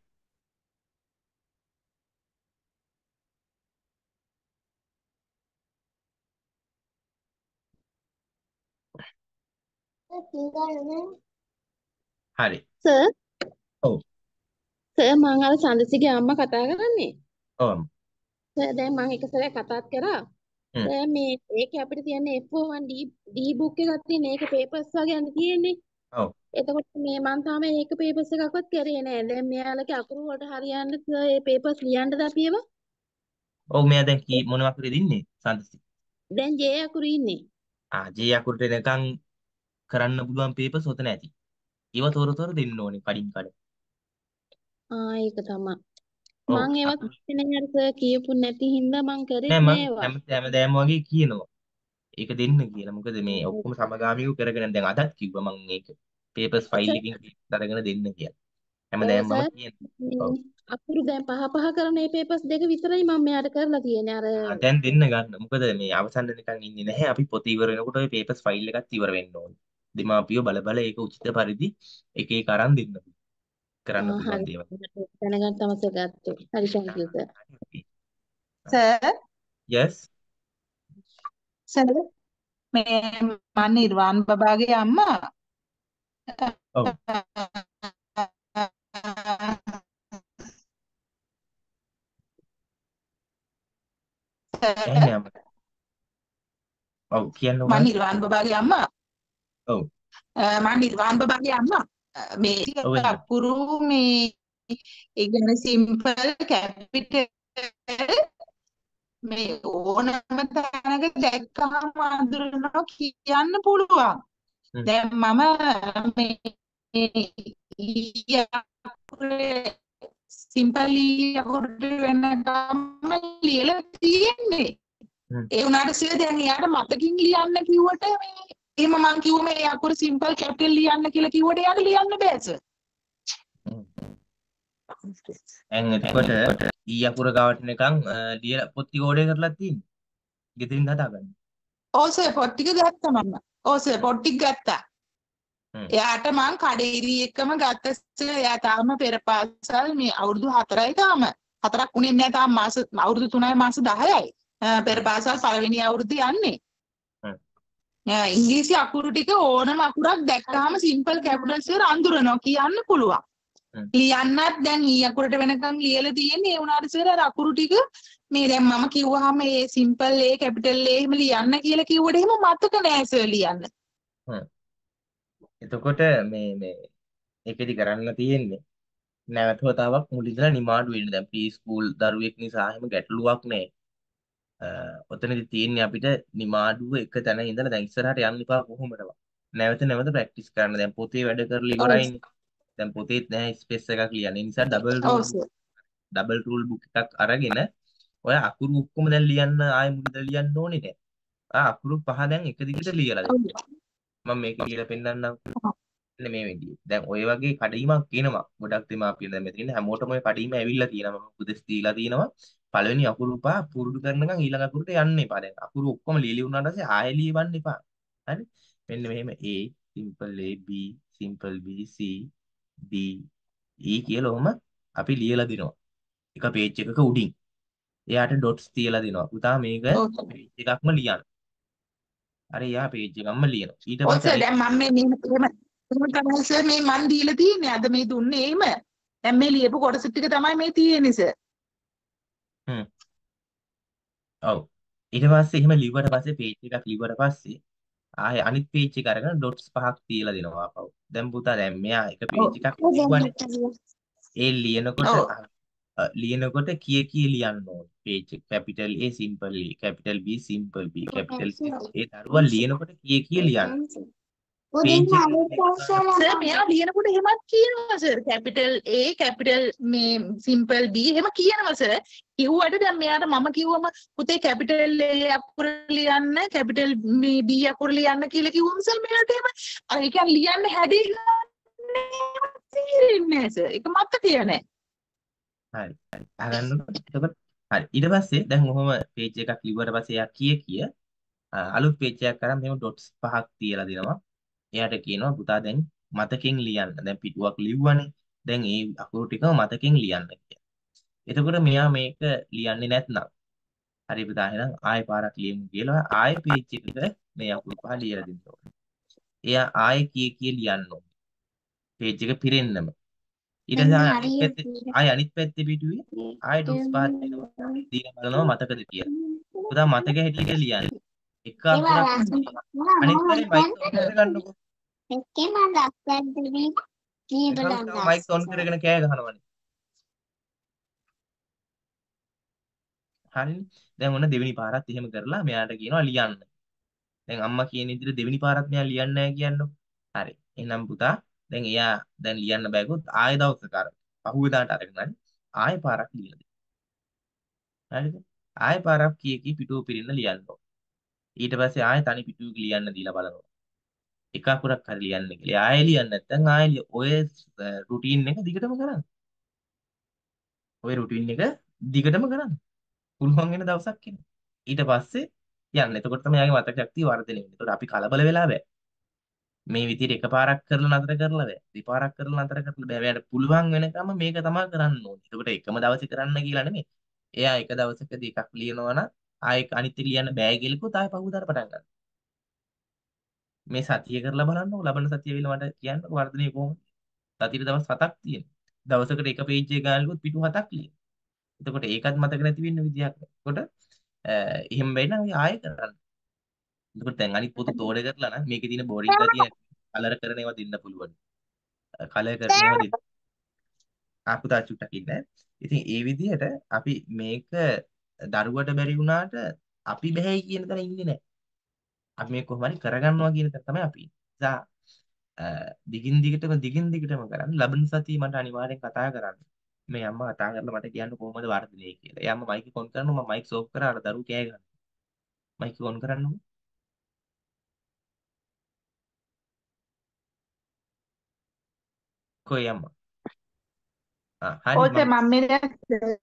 [SPEAKER 1] හරි.
[SPEAKER 6] සර්
[SPEAKER 1] ඔව්.
[SPEAKER 6] සර් මම අර සඳසිගේ අම්මා කතා කරන්නේ.
[SPEAKER 1] ඔව්.
[SPEAKER 6] සර් දැන් මම එක සැරයක් කතාත් කරා.
[SPEAKER 1] හ්ම්.
[SPEAKER 6] දැන් මේ ඒකේ අපිට තියන්නේ F O one D D book එකක් තියෙන ඒක papers වගේ යන තියෙන්නේ.
[SPEAKER 1] ඔව්.
[SPEAKER 6] එතකොට මේ මම තාම ඒක papers එකක්වත් කරේ නෑ. දැන් මෙයාලගේ අකුරු වලට හරියන්න ඒ papers ලියන්නද අපි ඒවා?
[SPEAKER 1] ඔව් මෙයා දැන් කී මොන අකුරේද ඉන්නේ? සන්තසි.
[SPEAKER 6] දැන් J අකුරු ඉන්නේ.
[SPEAKER 1] ආ J අකුරට එනකන් කරන්න පුළුවන් පේපර්ස් ඔතන ඇති. ඒව තොර තොර දෙන්න ඕනේ කඩින් කඩ.
[SPEAKER 14] ආ ඒක තමයි.
[SPEAKER 1] ඔව්
[SPEAKER 14] මං ඒවත්
[SPEAKER 1] අකුරු
[SPEAKER 14] කියන්නේ අර සර් කියපු නැති හින්දා මං කරෙත්
[SPEAKER 1] නෑ මං
[SPEAKER 14] නෑ ඒවා.
[SPEAKER 1] හැම හැමදාම වගේ කියනවා. ඒක දෙන්න කියලා. මොකද මේ ඔක්කොම සමගාමීව කරගෙන දැන් අදත් කිව්වා මං මේක පේපර්ස් ෆයිල් එකකින් අරගෙන දෙන්න කියලා.
[SPEAKER 14] ඔව්
[SPEAKER 1] හැමදාම මම
[SPEAKER 14] සර්
[SPEAKER 1] කියනවා. ඔව්.
[SPEAKER 14] මේ අකුරු දැන් පහ පහ කරන මේ පේපර්ස් දෙක විතරයි මම මෙයාට කරලා තියෙන්නේ. අර
[SPEAKER 1] ආ, දැන් දෙන්න ගන්න. මොකද මේ අවසන් වෙනකන් ඉන්නේ නැහැ. අපි පොත ඉවර වෙනකොට ඔය පේපර්ස් ෆයිල් එකත් ඉවර වෙන්න ඕනේ. දෙමාපියෝ බල බල ඒක උචිත පරිදි එක එක අරන් දෙන්න. කරන්න
[SPEAKER 14] ආ
[SPEAKER 1] පුළුවන්
[SPEAKER 14] හරි.
[SPEAKER 1] දේවල්.
[SPEAKER 14] දැනගන්න තමයි සර් ගත්තේ. හරි thank you sir.
[SPEAKER 10] Sir
[SPEAKER 1] yes
[SPEAKER 10] sir මේ මම නිර්වාණ බබාගේ අම්මා
[SPEAKER 1] ඔව්
[SPEAKER 10] සර්
[SPEAKER 1] එහෙනම් ඔව් කියන්න
[SPEAKER 10] මම
[SPEAKER 1] ඕන.
[SPEAKER 10] නිර්වාණ බබාගේ අම්මා
[SPEAKER 1] ඔව්
[SPEAKER 10] මම නිර්වාණ බබාගේ අම්මා මේ
[SPEAKER 1] ඔව් එහෙනම්
[SPEAKER 10] අකුරු මේ ඒ කියන්නේ සිම්පල් කැපිටල් මේ ඕනම තැනක දැක්කම අඳුරනවා කියන්න පුළුවන්.
[SPEAKER 1] හ්ම්.
[SPEAKER 10] දැන් මම මේ සිම්පල් අකුරු වෙනකම් ලියලා තියෙන්නේ.
[SPEAKER 1] හ්ම්.
[SPEAKER 10] ඒ වුණාට සිය දැන් එයාට මතකින් ලියන්න කිව්වට මේ එහෙම මං කිව්ව මේ අකුරු සිම්පල් කැපිටල් ලියන්න කියලා කිව්වට එයාට ලියන්න බෑ සර්.
[SPEAKER 1] දැන් එතකොට ඊ අකුර ගාවට නිකන් ලියලා පොත් ටික ඕඩර් කරලා තියෙන්නේ. ගෙදරින් හදාගන්න.
[SPEAKER 10] ඔව් සර් පොත් ටික ගත්තා මම. ඔව් සර් පොත් ටික ගත්තා.
[SPEAKER 1] හ්ම්.
[SPEAKER 10] එයාට මං කඩේරි එක්කම ගත්ත සර්. එයා තාම පෙර පාසල් මේ අවුරුදු හතරයි තාම. හතරක් උනේ නැහැ තාම මාස අවුරුදු තුනයි මාස දහයයි. පෙර පාසල් පළවෙනි අවුරුද්ද යන්නේ.
[SPEAKER 1] හ්ම්.
[SPEAKER 10] ආ, ඉංග්‍රීසි අකුරු ටික ඕනම අකුරක් දැක්කහම සිම්පල් කැපිටල්ස් වල අඳුරනවා කියන්න පුළුවන්.
[SPEAKER 1] හ්ම්.
[SPEAKER 10] ලියන්නත් දැන් ඊ අකුරට වෙනකන් ලියලා තියෙන්නේ. ඒ වුණාට සර් අර අකුරු ටික මේ දැන් මම කිව්වහම ඒ සිම්පල් ඒ කැපිටල් ඒ එහෙම ලියන්න කියලා කිව්වට එහෙම මතක නෑ සර් ලියන්න.
[SPEAKER 1] හ්ම්. එතකොට මේ මේ ඒකෙදි කරන්න තියෙන්නේ නැවත වතාවක් මුලින්දලා නිමාඩු වෙන්න. දැන් ප්‍රී ස්කූල් දරුවෙක් නිසා එහෙම ගැටලුවක් නැහැ. ඔතනදි තියෙන්නේ අපිට නිමාඩුව එක තැන ඉඳලා දැන් ඉස්සරහට යන්න එපා කොහොමදවත්. නැවත නැවත ප්‍රැක්ටිස් කරන්න. දැන් පොතේ වැඩ කරලා
[SPEAKER 10] ඔව්
[SPEAKER 1] ඉවරයිනේ. දැන් පොතේත් නැහැ ස්පේස් එකක් ලියන්න. ඒ නිසා ඩබල්
[SPEAKER 10] ඔව්
[SPEAKER 1] rule
[SPEAKER 10] sir.
[SPEAKER 1] Double rule book එකක් අරගෙන ඔය අකුරු ඔක්කොම දැන් ලියන්න ආයෙ මුලින්දලා ලියන්න ඕනේ නැහැ. ආ අකුරු පහ දැන් එක දිගට ලියලා
[SPEAKER 10] ඔව්.
[SPEAKER 1] දෙන්න. මම මේක ලියලා පෙන්නන්නම්. මෙන්න මේ විදිහට. දැන් ඔය වගේ කඩීමක් එනවා. ගොඩක් දෙමාපියන් දැන් මෙතන ඉන්න හැමෝටම ඔය කඩීම ඇවිල්ලා තියෙනවා. මම උපදෙස් දීලා තියෙනවා. පළවෙනි අකුරු පහ පුරුදු කරනකම් ඊළඟ අකුරට යන්න එපා. දැන් අකුරු ඔක්කොම ලියලි වුණාට පස්සේ ආයෙ ලියවන්න එපා. හරි? මෙන්න මෙහෙම A simple A B simple B C D E කියලා ඔහම අපි ලියලා දෙනවා. එක පේජ් එකක උඩින්. එයාට ඩොට්ස් තියලා දෙනවා. පුතා මේක
[SPEAKER 10] ඔව්
[SPEAKER 1] පේජ් එකක්ම ලියන්න. හරි එයා පේජ් එකක්ම ලියනවා. ඊට
[SPEAKER 10] ඔව්
[SPEAKER 1] පස්සේ
[SPEAKER 10] සර්
[SPEAKER 1] අනිත්
[SPEAKER 10] දැන් මම මේ මේ එහෙම එහෙම තමයි සර් මේ මන් දීලා තියෙන්නේ. අද මේ දුන්නේ එහෙම. දැන් මේ ලියපු කොටස ටික තමයි මේ තියෙන්නේ සර්.
[SPEAKER 1] හ්ම්. ඔව්. ඊට පස්සේ එහෙම ලිව්වට පස්සේ පේජ් එකක් ලිව්වට පස්සේ ආයෙ අනිත් පේජ් එක අරගෙන ඩොට්ස් පහක් තියලා දෙනවා ආපහු. දැන් පුතා දැන් මෙයා එක
[SPEAKER 10] ඔව්.
[SPEAKER 1] පේජ් එකක් ලිව්වනේ. ඒ ලියනකොට
[SPEAKER 10] ඔව්.
[SPEAKER 1] අ, අ, ලියනකොට කිය කිය ලියන්න ඕනේ. පේජ් එක capital A simple A capital B simple B capital C ඒ දරුවා ලියනකොට කිය කිය ලියන්න. පේජ් එක
[SPEAKER 10] සර් මෙයා ලියනකොට එහෙමත් කියනවා සර්. කැපිටල් A කැපිටල් මේ සිම්පල් B එහෙම කියනවා සර්. කිව්වට දැන් මෙයාට මම කිව්වම පුතේ කැපිටල් A අකුර ලියන්න කැපිටල් මේ B අකුර ලියන්න කියලා කිව්වම සර් මෙයාට එහෙම අර ඒ කියන්නේ ලියන්න හැදී තේරෙන්නේ නැහැ සර්. ඒක මතකය නැහැ.
[SPEAKER 1] හරි. හරි. අහගන්නකො. එතකොට හරි. ඊට පස්සේ දැන් ඔහොම පේජ් එකක් ලිව්වට පස්සේ එයා කිය කිය අ, අලුත් පේජ් එකක් කරන් මෙහෙම ඩොට්ස් පහක් තියලා දෙනවා. එයාට කියනවා පුතා දැන් මතකෙන් ලියන්න. දැන් පිටුවක් ලිව්වනේ. දැන් ඒ අකුරු ටික මතකෙන් ලියන්න කියලා. එතකොට මෙයා මේක ලියන්නේ නැත්නම් හරි පුතා එහෙනම් ආයෙ පාරක් ලියමු කියලා ආයෙ පේජ් එකට මේ අකුරු පහ ලියලා දෙන්න ඕනේ. එයා ආයෙ කී කී ලියන්න ඕනේ. පේජ් එක පිරෙන්නම. ඊට පස්සේ ආයෙ අනිත් පැත්තේ ආයෙ අනිත් පැත්තේ පිටුවේ ආයෙ ඩොට්ස් පහක් දෙනවා. දීලා බලනවා මතකද කියලා. පුතා මතක හැටියට ලියන්න. එක අකුරක් අනිත් පැත්තේ මයික් ඔන් කරගන්නකො. මයික් ඔන් කරගෙන කෑ ගහනවනේ. හරිනේ. දැන් ඔන්න දෙවෙනි පාරත් එහෙම කරලා මෙයාට කියනවා ලියන්න. දැන් අම්මා කියන විදිහට දෙවෙනි පාරත් මෙයා ලියන්නේ නැහැ කියන්නකො. හරි. එහෙනම් පුතා දැන් එයා දැන් ලියන්න බෑගොත් ආයෙ දවසක අර පහුවෙදාට අරගෙන හරි ආයෙ පාරක් ලියලා දෙන්න. හරිද? ආයෙ පාරක් කී කී පිටුව පිරින්න ලියන්න ඕන. ඊට පස්සේ ආයෙ තනි පිටුවක ලියන්න දීලා බලනවා. එක අකුරක් හරි ලියන්න කියලා. ආයෙ ලියන්න නැත්නම් ආයෙ ලිය- ඔය රුටීන් එක දිගටම කරන්න. ඔය රුටීන් එක දිගටම කරන්න. පුළුවන් වෙන දවසක් එනවා. ඊට පස්සේ යන්න. එතකොට තමයි යාගේ මතක ශක්තිය වර්ධනය වෙන්නේ. එතකොට අපි කලබල වෙලා බෑ. මේ විදිහට එකපාරක් කරලා නතර කරලා බෑ. දෙපාරක් කරලා නතර කරලා බෑ. එයාට පුළුවන් වෙනකම් මේක තමයි කරන්න ඕනේ. එතකොට එකම දවසේ කරන්න කියලා නෙමෙයි. එයා එක දවසකදී එකක් ලියනවා නම් ආයෙ අනිත් එක ලියන්න බෑ කියලකුත් ආයෙ පහුවදාට පටන් ගන්න. මේ සතිය කරලා බලන්නකො. ලබන සතිය වෙල මට කියන්නකො වර්ධනය කොහොමද? සතියේ දවස් හතක් තියෙනවා. දවසකට එක පේජ් එක ගානකොත් පිටු හතක් ලියන. එතකොට ඒකත් මතක නැති වෙන්න විදියක් නෑ. එතකොට එහෙම වෙයි නම් ආයෙ කරන්න. එතකොට දැන් අනිත් පොත තෝරේ කරලා නම් මේකේ තියෙන බෝරින් ගතිය කලර් කරන ඒවා දෙන්න පුළුවන්. කලර් කරන ඒවා දෙන්න. ආපුතා චුට්ටක් ඉන්න. ඉතින් ඒ විදිහට අපි මේක දරුවට බැරි වුණාට අපි බෑයි කියන තැන ඉන්නේ නැහැ. අපි මේක කොහොම හරි කරගන්නවා කියන තැන තමයි අපි ඉන්නේ. නිසා දිගින් දිගටම දිගින් දිගටම කරන්න. ලබන සතියේ මට අනිවාර්යෙන් කතා කරන්න. මේ අම්මා කතා කරලා මට කියන්න කොහොමද වර්ධනය කියලා. ඒ අම්මා මයික් එක ඔන් කරනවා. මම මයික් ඕෆ් කරා අර දරුවෝ කෑ ගන්නවා. මයික් එක ඔන් කරන්නකො. කොයි අම්මා? ආ හරි
[SPEAKER 10] ඔය
[SPEAKER 1] මම
[SPEAKER 10] මම මේ දැන්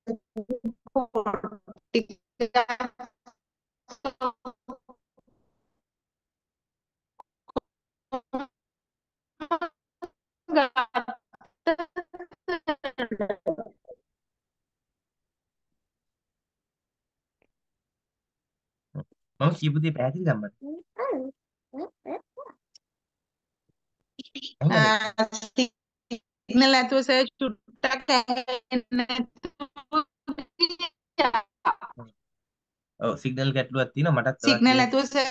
[SPEAKER 1] මම කියපු දේ පැහැදිලිද අම්මා? ඇහුණාද?
[SPEAKER 10] සිග්නල් ඇතුව සර් චුට්ටක් ඇහෙන්නේ
[SPEAKER 1] ඔව් සිග්නල් ගැටලුවක් තියෙනවා මටත් ඔයා
[SPEAKER 10] සිග්නල්
[SPEAKER 1] කියන
[SPEAKER 10] ඇතුව සර්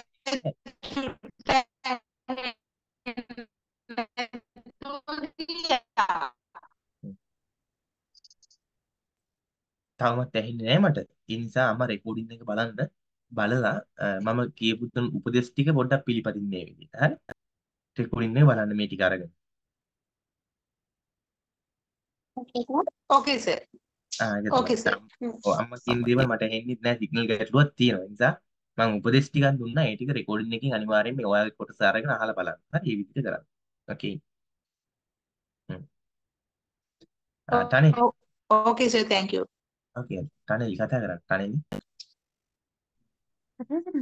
[SPEAKER 1] තවමත් ඇහෙන්නේ නැහැ මට. ඒ නිසා අම්මා රෙකෝඩින් එක බලන්න බලලා මම කියපු තුන් උපදේශ ටික පොඩ්ඩක් පිළිපදින්න මේ විදිහට. හරි? රෙකෝඩින් එක බලන්න මේ ටික අරගෙන.
[SPEAKER 10] ඕකේ සර්
[SPEAKER 1] ආ ඒක
[SPEAKER 10] ඕකේ
[SPEAKER 1] තමයි.
[SPEAKER 10] සර්
[SPEAKER 1] ඔව් අම්මා කියන දේවල් මට ඇහෙන්නේ නැහැ සිග්නල් ගැටලුවක් තියෙනවා. ඒ නිසා මම උපදේශ ටිකක් දුන්නා. ඒ ටික රෙකෝඩින් එකකින් අනිවාර්යයෙන් මේ ඔයාගේ කොටස අරගෙන අහලා බලන්න. හරි? මේ විදිහට කරන්න. ඕකේ. හ්ම්. ආ තනේ.
[SPEAKER 10] Okay sir thank you
[SPEAKER 1] okay. තනේ කතා කරන්න. තනේ.
[SPEAKER 12] කතා කරන්න.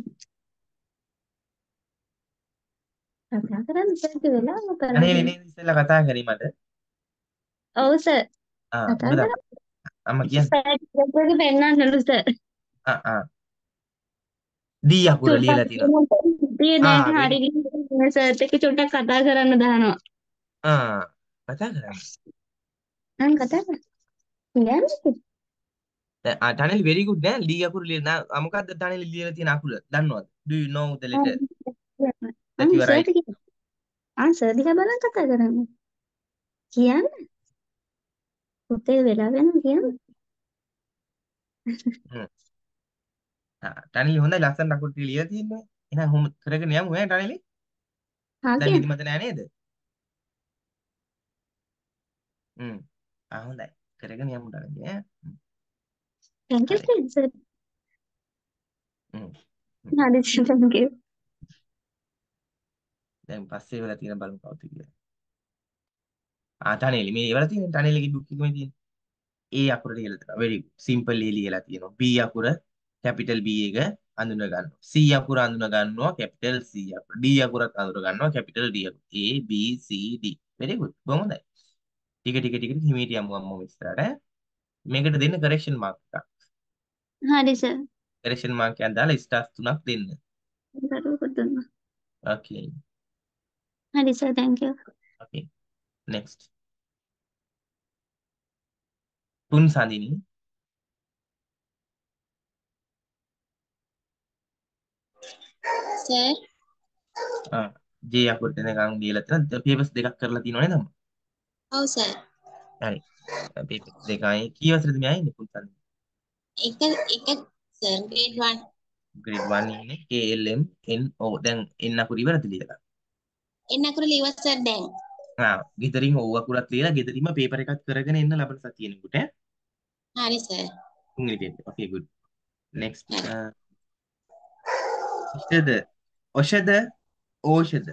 [SPEAKER 12] කතා කරන්න සර් වෙලාව
[SPEAKER 1] තනේ
[SPEAKER 12] කරන්නේ.
[SPEAKER 1] නේ ඉස්සෙල්ලා කතා කරේ මට.
[SPEAKER 12] ඔව් සර්.
[SPEAKER 1] ආ
[SPEAKER 12] කතා
[SPEAKER 1] මොකද
[SPEAKER 12] කරන්න.
[SPEAKER 1] අම්මා කියන්නේ?
[SPEAKER 12] සර් දෙක පෙන්නන්නලු සර්.
[SPEAKER 1] ආ ආ දී අකුර ලියලා තියෙනවා.
[SPEAKER 12] දී
[SPEAKER 1] ආ
[SPEAKER 12] දැන්
[SPEAKER 1] වෙරි
[SPEAKER 12] හරි සර් එක්ක චුට්ටක් කතා කරන්න දානවා.
[SPEAKER 1] ආ කතා කරන්න.
[SPEAKER 12] මම කතා කරා. කියන්නේ
[SPEAKER 1] දැන් ආ ටනල් very good නෑ දී අකුර ලියන ආ මොකද්ද ටනල් ලියලා තියෙන අකුර දන්නවද? Do you know the letter that
[SPEAKER 12] මම
[SPEAKER 1] you are
[SPEAKER 12] සර්
[SPEAKER 1] writing?
[SPEAKER 12] දිහා ආ සර් දිහා බලන් කතා කරන්නේ. කියන්නේ පුතේ වෙලා වෙනවා කියන්නේ.
[SPEAKER 1] හ්ම්. ආ ටනල් හොඳයි ලස්සන අකුර ටික ලියලා තියෙන්නේ. එහෙනම් හොම කරගෙන යමු ඈ ටනල්.
[SPEAKER 12] හා
[SPEAKER 1] දැන්
[SPEAKER 12] කියන්නේ.
[SPEAKER 1] නිදිමත නෑ නේද? හ්ම්. ආ හොඳයි. කරගෙන යමු ටනල් ඈ. හ්ම්.
[SPEAKER 12] thank you
[SPEAKER 1] හරි.
[SPEAKER 12] සර්.
[SPEAKER 1] හ්ම්.
[SPEAKER 12] හරි සර් thank you.
[SPEAKER 1] දැන් පස්සේ වෙලා තියෙන බලමු කවුද කියලා. ආ ටනල් මේ ඉවර තියෙන ටනල් එකේ බුක් එකේ තියෙන. A අකුර ලියලා තියෙනවා. very good. simple A ලියලා තියෙනවා. B අකුර capital B එක අඳුන ගන්නවා. C අකුර අඳුන ගන්නවා capital C අකුර. D අකුරත් අඳුන ගන්නවා capital D අකුර. A B C D. very good. බොහොම හොඳයි. ටික ටික ටික ටික හිමීට යමු අම්මෝ ඉස්සරහට. ඈ. මේකට දෙන්න correction mark එකක්.
[SPEAKER 12] හරි සර්.
[SPEAKER 1] correction mark එකක් දාලා stars තුනක් දෙන්න.
[SPEAKER 12] දරුවෝ දුන්නා.
[SPEAKER 1] okay.
[SPEAKER 12] හරි sir thank you.
[SPEAKER 1] okay. next. තුන් සඳිනි
[SPEAKER 4] සර්
[SPEAKER 1] ආ J අකුරට එනකන් දීලා තියෙනවා. papers දෙකක් කරලා තියෙනව නේද අම්මා?
[SPEAKER 4] ඔව් සර්
[SPEAKER 1] හරි. papers දෙකයි කී වසරේද මෙයා ඉන්නේ තුන් සඳිනි?
[SPEAKER 4] එක එක sir grade one
[SPEAKER 1] grade one ඉන්නේ K L M N O දැන් N අකුර ඉවරද ලියලා?
[SPEAKER 4] එන්න අකුරු ලියුවා සර් දැන්
[SPEAKER 1] ආ ගෙදරින් ඕව අකුරක් ලියලා ගෙදරින්ම පේපර් එකක් කරගෙන එන්න ලබන සතියෙනකොට ඈ.
[SPEAKER 4] හරි සර්.
[SPEAKER 1] ඉංග්‍රීසි පේපර්. Okay good. Next.
[SPEAKER 4] හරි.
[SPEAKER 1] Uh, ඖෂධ ඖෂධ ඖෂධ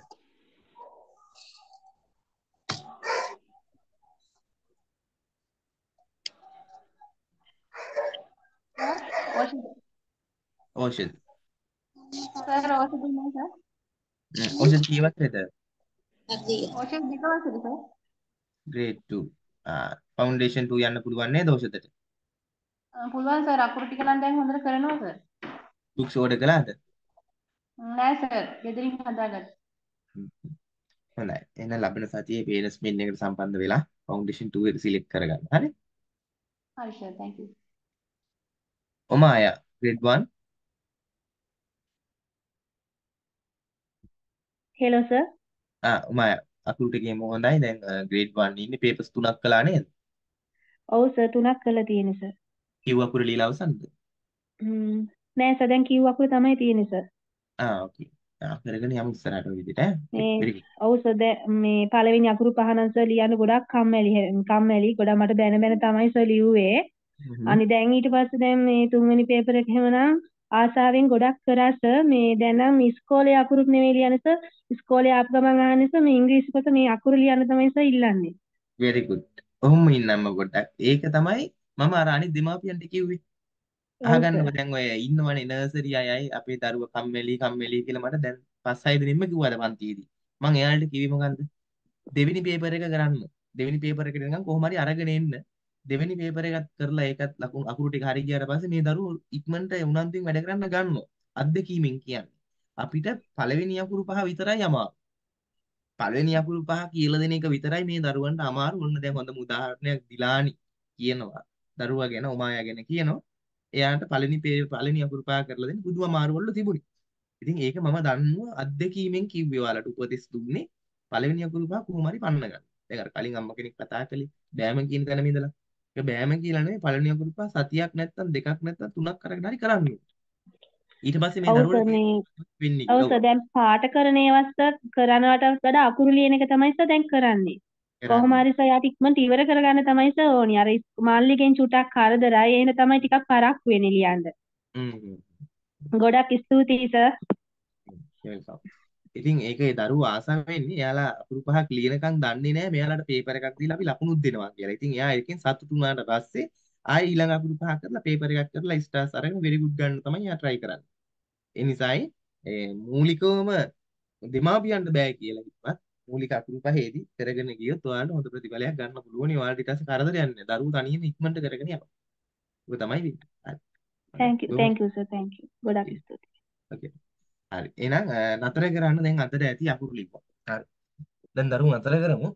[SPEAKER 16] ඖෂධ
[SPEAKER 1] ඖෂධ
[SPEAKER 16] සර් ඖෂධ නෑ සර්.
[SPEAKER 1] හ්ම් ඖෂධ කීවද?
[SPEAKER 16] ඖෂධ දෙක වසද සර්?
[SPEAKER 1] grade two. ආ foundation two යන්න පුළුවන් නේද ඖෂධට?
[SPEAKER 16] පුළුවන් සර් අකුරු ටික නම් දැන් හොඳට කරනවා සර්.
[SPEAKER 1] books order කළාද?
[SPEAKER 16] නෑ සර් ගෙදරින් හදාගත්තා.
[SPEAKER 1] හොඳයි. එහෙනම් ලබන සතියේ parents meeting එකට සම්බන්ධ වෙලා foundation two එක select කරගන්න. හරි?
[SPEAKER 16] හරි sir thank you.
[SPEAKER 1] Omaya grade one.
[SPEAKER 3] hello sir.
[SPEAKER 1] ආ ඔමාය අකුරු ටිකේම හොඳයි. දැන් grade one ඉන්නේ papers තුනක් කළා නේද?
[SPEAKER 3] ඔව් සර් තුනක් කරලා තියෙන්නේ සර්.
[SPEAKER 1] කිව් අකුර ලියලා අවසන්ද?
[SPEAKER 3] හ්ම් නෑ සර් දැන් කිව් අකුර තමයි තියෙන්නේ සර්.
[SPEAKER 1] ආ okay. ආ කරගෙන යමු ඉස්සරහට ඔය විදිහට ඈ.
[SPEAKER 3] මේ
[SPEAKER 1] very good.
[SPEAKER 3] ඔව් සර් දැන් මේ පළවෙනි අකුරු පහ නම් සර් ලියන්න ගොඩක් කම්මැලි කම්මැලි ගොඩක් මට බැන බැන තමයි සර් ලිව්වේ. අනි දැන් ඊට පස්සේ දැන් මේ තුන්වෙනි පේපර් එක එහෙමනම් ආසාවෙන් ගොඩක් කරා සර්. මේ දැන් නම් ඉස්කෝලේ අකුරුත් නෙවෙයි ලියන්නේ සර්. ඉස්කෝලේ ආපු ගමන් අහන්නේ සර් මේ ඉංග්‍රීසි පොත මේ අකුරු ලියන්න තමයි සර් ඉල්ලන්නේ.
[SPEAKER 1] very good. ඔහොම ඉන්නම්ම පොඩ්ඩක්. ඒක තමයි මම අර අනිත් දෙමාපියන්ට කිව්වේ. අහගන්නකො දැන් ඔය ඉන්නවනේ නර්සරි අයයි අපේ දරුවා කම්මැලි කම්මැලි කියලා මට දැන් පස් හය දිනෙන්න කිව්වද පන්තියේදී. මං එයාලට කිව්වේ මොකන්ද? දෙවෙනි පේපර් එක කරන්න. දෙවෙනි පේපර් එකට නිකන් කොහොම හරි අරගෙන එන්න. දෙවෙනි පේපර් එකත් කරලා ඒකත් ලකුණු අකුරු ටික හරි ගියාට පස්සේ මේ දරුවෝ ඉක්මනට උනන්දුවෙන් වැඩ කරන්න ගන්නවා. අත්දැකීමෙන් කියන්නේ. අපිට පළවෙනි අකුරු පහ විතරයි අමාරු. පළවෙනි අකුරු පහ කියලා දෙන එක විතරයි මේ දරුවන්ට අමාරු. ඔන්න දැන් හොඳම උදාහරණයක් දිලානි කියනවා. දරුවා ගැන ඔමායා ගැන කියනවා. එයාට පළවෙනි පළවෙනි අකුරු පහ කරලා දෙන්න පුදුම අමාරු වල තිබුණේ. ඉතින් ඒක මම දන්නවා අත්දැකීමෙන් කිව්වේ ඔයාලට උපදෙස් දුන්නේ පළවෙනි අකුරු පහ කොහොම හරි පන්න ගන්න. දැන් අර කලින් අම්ම කෙනෙක් කතා කළේ බෑම කියන තැනම ඉඳලා. ඒක බෑම කියලා නෙවෙයි පළවෙනි අකුරු පහ සතියක් නැත්තම් දෙකක් නැත්තම් තුනක් අරගෙන හරි කරන්න ඕනේ. ඊට පස්සේ මේ දරුවෝ වෙන්නේ.
[SPEAKER 3] ඔව් සර් දැන් පාට කරන ඒවත් කරනවට වඩා අකුරු ලියන එක තමයි සර් දැන් කරන්නේ. කොහොම හරි සර් යාට ඉක්මනට ඉවර කරගන්න තමයි සර් ඕනි. අර මල්ලිගෙන් චුටක් කරදරයි. එහෙන තමයි ටිකක් පරක් වෙන්නේ ලියන්න.
[SPEAKER 1] හ්ම්.
[SPEAKER 3] ගොඩක් ස්තුතියි සර්.
[SPEAKER 1] ඉතින් ඒකේ දරුවෝ ආසම වෙන්නේ එයාලා අකුරු පහක් ලියනකම් දන්නේ නැහැ මෙයාලට පේපර් එකක් දීලා අපි ලකුණුත් දෙනවා කියලා. ඉතින් එයා එකෙන් සතුටු වුණාට පස්සේ ආයෙ ඊළඟ අකුරු පහ කරලා පේපර් එකක් කරලා ස්ටාර්ස් අරගෙන වෙරි ගුඩ් ගන්න තමයි එයා try කරන්නේ. ඒ නිසායි ඒ මූලිකවම දෙමාපියන්ට බෑ කියලා කිව්වත් මූලික අකුරු පහේදී කරගෙන ගියොත් ඔයාලට හොඳ ප්‍රතිඵලයක් ගන්න පුළුවන්. ඔයාලට ඊට පස්සේ කරදරයක් නැහැ. දරුවෝ තනියම ඉක්මනට කරගෙන යනවා. ඒක තමයි වෙන්නේ. හරි.
[SPEAKER 3] thank you thank you sir thank you. ගොඩක් ස්තුතියි.
[SPEAKER 1] okay. හරි. එහෙනම් නතර කරන්න දැන් අතට ඇති අකුරු ලිප්ප. හරි. දැන් දරුවෝ නතර කරමු.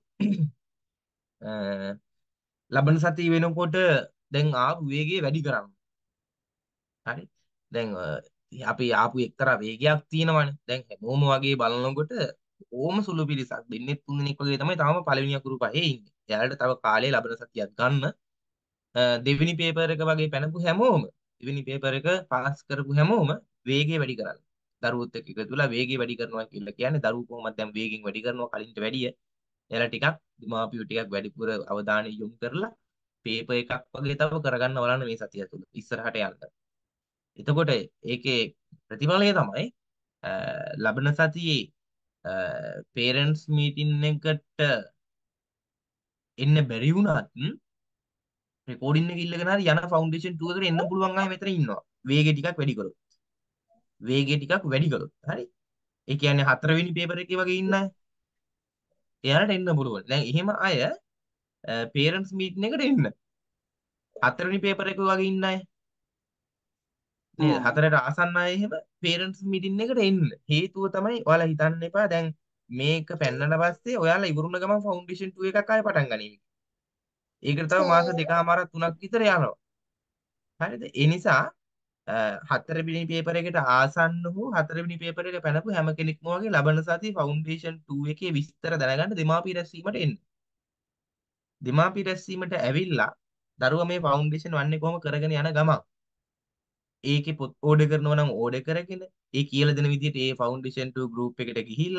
[SPEAKER 1] ලබන සතිය වෙනකොට දැන් ආපු වේගය වැඩි කරන්න. හරි. දැන් අපි ආපු එක්තරා වේගයක් තියෙනවනේ. දැන් හැමෝම වගේ බලනකොට ඕම සුළු පිරිසක් දෙන්නේ තුන් දෙනෙක් වගේ තමයි තාම පළවෙනි අකුරු පහේ ඉන්නේ. එයාලට තව කාලේ ලබන සතියක් ගන්න. දෙවෙනි පේපර් එක වගේ පැනපු හැමෝම දෙවෙනි පේපර් එක පාස් කරපු හැමෝම වේගය වැඩි කරන්න. දරුවොත් එක්ක එකතු වෙලා වේගය වැඩි කරනවා කියලා කියන්නේ දරුවෝ කොහොමද දැන් වේගෙන් වැඩි කරනවා කලින්ට වැඩිය. එයාලා ටිකක් දෙමාපියෝ ටිකක් වැඩිපුර අවධානය යොමු කරලා පේපර් එකක් වගේ තව කරගන්න බලන්න මේ සතිය තුළ ඉස්සරහට යන්න. එතකොට ඒකේ ප්‍රතිඵලය තමයි ලබන සතියේ parents meeting එකට එන්න බැරි වුණත් රෙකෝඩින් එක ඉල්ලගෙන හරි යන ෆවුන්ඩේෂන් two එකට එන්න පුළුවන් අය මෙතන ඉන්නවා. වේගය ටිකක් වැඩි කරොත්. වේගය ටිකක් වැඩි කරොත්. හරි. ඒ කියන්නේ හතරවෙනි පේපර් එකේ වගේ ඉන්න අය එයාලට එන්න පුළුවන්. දැන් එහෙම අය parents meeting එකට එන්න. හතරවෙනි පේපර් එක වගේ ඉන්න අය නේද? හතරට ආසන්න අය එහෙම parents meeting එකට එන්න. හේතුව තමයි ඔයාලා හිතන්න එපා දැන් මේක පෙන්නන පස්සේ ඔයාලා ඉවරුන ගමන් ෆවුන්ඩේෂන් two එකක් ආයෙ පටන් ගනිවි. ඒකට තව මාස දෙකමාරක් තුනක් විතර යනවා. හරිද? ඒ නිසා හතරවෙනි පේපර් එකට ආසන්න වූ හතරවෙනි පේපර් එක පැනපු හැම කෙනෙක්ම වගේ ලබන සතියේ ෆවුන්ඩේෂන් two එකේ විස්තර දැනගන්න දෙමාපිය රැස්වීමට එන්න. දෙමාපිය රැස්වීමට ඇවිල්ලා දරුවා මේ ෆවුන්ඩේෂන් one එක කොහොම කරගෙන යන ගමන් ඒකේ පොත් ඕඩර් කරනවා නම් ඕඩර් කරගෙන ඒ කියලා දෙන විදිහට ඒ ෆවුන්ඩේෂන් two group එකට ගිහිල්ලා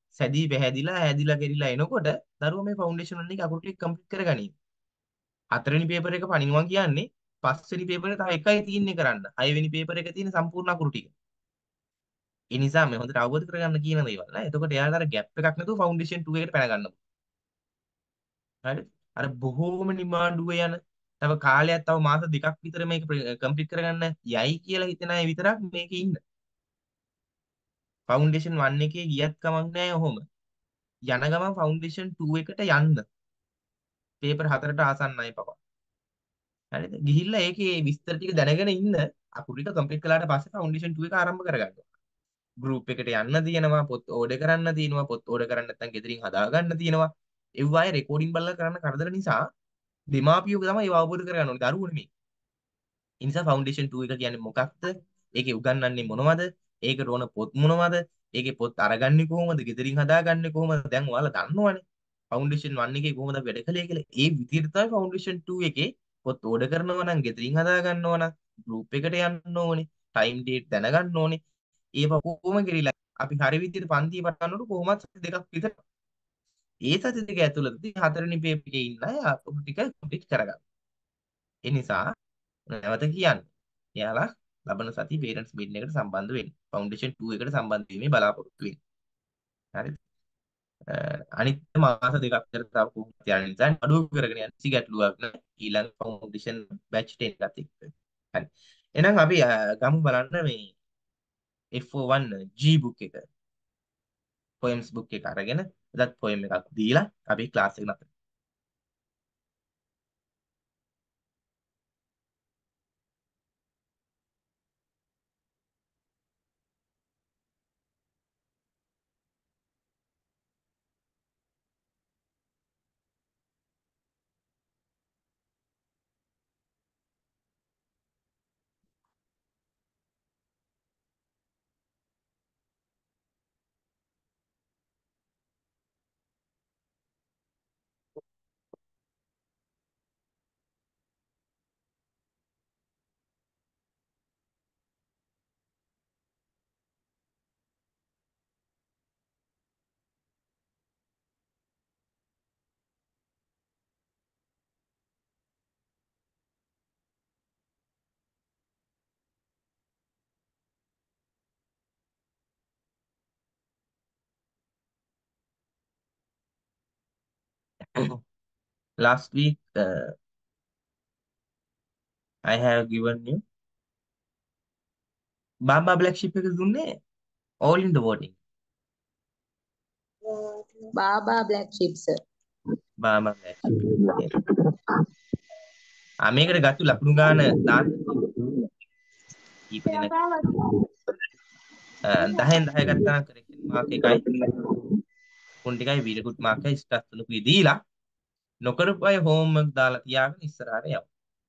[SPEAKER 1] සැදී පැහැදිලා හැදිලා ගෙරිලා එනකොට දරුවා මේ ෆවුන්ඩේෂන් වල එක අකුරු ටික කම්ප්ලීට් කරගනී. හතරවෙනි පේපර් එක පනිනවා කියන්නේ පස්වෙනි පේපර් එක තව එකයි තියෙන්නේ කරන්න. හයවෙනි පේපර් එකේ තියෙන සම්පූර්ණ අකුරු ටික. ඒ නිසා මේ හොඳට අවබෝධ කරගන්න කියන දේවල් නේ. එතකොට එයාලා අර ગેප් එකක් නැතුව ෆවුන්ඩේෂන් two එකට පැන ගන්නවා. හරි. අර බොහෝම නිමාඩුව යන තව කාලයක් තව මාස දෙකක් විතර මේක කම්ප්ලීට් කරගන්න යයි කියලා හිතන අය විතරක් මේකේ ඉන්න. ෆවුන්ඩේෂන් one එකේ ගියත් කමක් නැහැ ඔහොම. යන ගමන් ෆවුන්ඩේෂන් two එකට යන්න. පේපර් හතරට ආසන්නයි පපා. හරිද? ගිහිල්ලා ඒකේ විස්තර ටික දැනගෙන ඉන්න අකුරු ටික කම්ප්ලීට් කළාට පස්සේ ෆවුන්ඩේෂන් two එක ආරම්භ කරගන්න. ගෲප් එකට යන්න තියෙනවා, පොත් ඕඩර් කරන්න තියෙනවා, පොත් ඕඩර් කරන්න නැත්නම් ගෙදරින් හදා ගන්න තියෙනවා. ඒ වගේ රෙකෝඩින් බලලා කරන්න කරදර නිසා දෙමාපියෝ තමයි ඒව අවබෝධ කරගන්න ඕනේ දරුවෝ නෙමෙයි. ඒ නිසා ෆවුන්ඩේෂන් two එක කියන්නේ මොකක්ද? ඒකේ උගන්වන්නේ මොනවද? ඒකට ඕන පොත් මොනවද? ඒකේ පොත් අරගන්නේ කොහොමද? ගෙදරින් හදාගන්නේ කොහොමද? දැන් ඔයාලා දන්නවනේ. ෆවුන්ඩේෂන් one එකේ කොහොමද වැඩ කළේ කියලා. ඒ විදිහට තමයි ෆවුන්ඩේෂන් two එකේ පොත් ඕඩර් කරනවා නම්, ගෙදරින් හදා ගන්නවා නම්, ගෲප් එකට යන්න ඕනේ, ටයිම් ඩේට් දැනගන්න ඕනේ. ඒව කොහොම ගෙරිලා අපි හරි විදිහට පන්තිය පටන් ගන්නකොට කොහොමද සති දෙකක් විතර ඒ සති දෙක ඇතුළතදී හතරවෙනි පේපර් එකේ ඉන්න අය අකුරු ටික කම්ප්ලීට් කරගන්න. ඒ නිසා නැවත කියන්නේ එයාලා ලබන සති පේරන්ට්ස් මීටින් එකට සම්බන්ධ වෙන්න. ෆවුන්ඩේෂන් two එකට සම්බන්ධ වීමේ බලාපොරොත්තු වෙන්න. හරිද? අනිත් මාස දෙකක් විතර තව කොහොමද යන නිසා අඩුව කරගෙන යන කිසි ගැටලුවක් නැහැ. ඊළඟ ෆවුන්ඩේෂන් බැච් ten එකත් එක්ක. හරි. එහෙනම් අපි ගමු බලන්න මේ F one G book එක. poems book එක අරගෙන එදත් poem එකක් දීලා අපි ක්ලාස් එක නතර. Last week uh, I have given you Baba Black Sheep එක දුන්නේ all in the voting.
[SPEAKER 6] Baa black sheep sir.
[SPEAKER 1] Baba Black Sheep. Yes. ආ මේකට ගත්තු ලකුණු ගාන දාන්න. කීප දෙනෙක් දහෙන් දහ ගත්තා නම් correction mark එකයි. උන් ටිකයි very good mark එකයි ස්ටාර්ට් තුනකුයි දීලා නොකරපු අය homework දාලා තියාගෙන ඉස්සරහට යමු.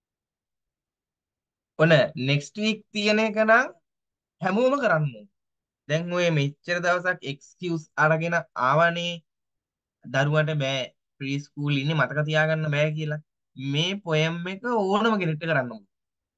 [SPEAKER 1] ඔන්න next week තියෙන එක නම් හැමෝම කරන්න ඕනේ. දැන් ඔය මෙච්චර දවසක් excuse අරගෙන ආවනේ දරුවන්ට බෑ ප්‍රී ස්කූල් ඉන්නේ මතක තියාගන්න බෑ කියලා. මේ poem එක ඕනම කෙනෙක්ට කරන්න ඕනේ.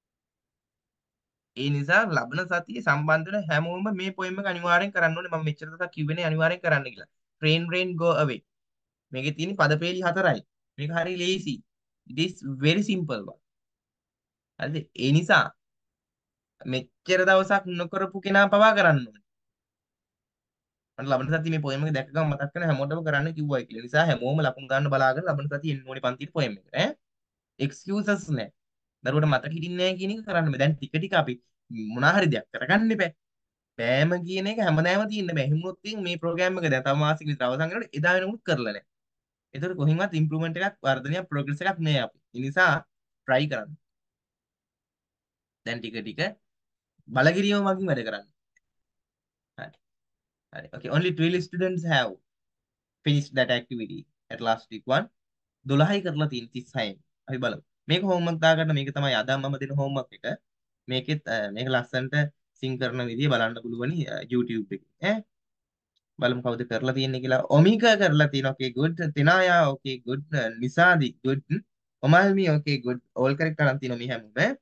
[SPEAKER 1] ඒ නිසා ලබන සතියේ සම්බන්ධ වෙන හැමෝම මේ poem එක අනිවාර්යෙන් කරන්න ඕනේ. මම මෙච්චර දවසක් කිව්වනේ අනිවාර්යෙන් කරන්න කියලා. Rain rain go away. මේකේ තියෙන පදපේලි හතරයි. මේක හරි lazy. It is very simple one. හරිද? ඒ නිසා මෙච්චර දවසක් නොකරපු කෙනා පවා කරන්න ඕනේ. මම ලබන සතියේ මේ poem එක දැක්ක ගමන් මතක් කරන හැමෝටම කරන්න කිව්වයි කියලා. නිසා හැමෝම ලකුණු ගන්න බලාගෙන ලබන සතියේ එන්න ඕනේ පන්තියේ poem එක ඈ. excuses නැහැ. දරුවට මතක හිටින්නේ නැහැ කියන එක කරන්න බෑ. දැන් ටික ටික අපි මොනවා හරි දෙයක් කරගන්න බෑ. බෑම කියන එක හැමදාම තියෙන්න බෑ. හිමුනොත් මේ ප්‍රෝග්‍රෑම් එක දැන් තව මාසෙක විතර අවසන් කරනකොට එදා වෙනකොට කරලා නැහැ. ඒතර කොහින්වත් ඉම්ප්‍රූව්මන්ට් එකක් වර්ධනයක් ප්‍රෝග්‍රස් එකක් නෑ අපි. ඒ නිසා try කරන්න. දැන් ටික ටික බලගිරියම මගින් වැඩ කරන්න. හරි. හරි. Okay. Only twelve students have finished that activity at last week one. දොළහයි කරලා තියෙන තිස්හයෙන්. අපි බලමු. මේක homework දාගන්න මේක තමයි අද මම දෙන homework එක. මේකෙත් මේක ලස්සනට සිං කරන විදිය බලන්න පුළුවනි YouTube එකේ. ඈ බලමු කවුද කරලා තියෙන්නේ කියලා. ඔමිකා කරලා තියෙනවා. Okay good. තිනායා okay good. නිසාදි good. ඔමල්මි okay good. all correct කරන් තියෙනවා මේ හැමෝම.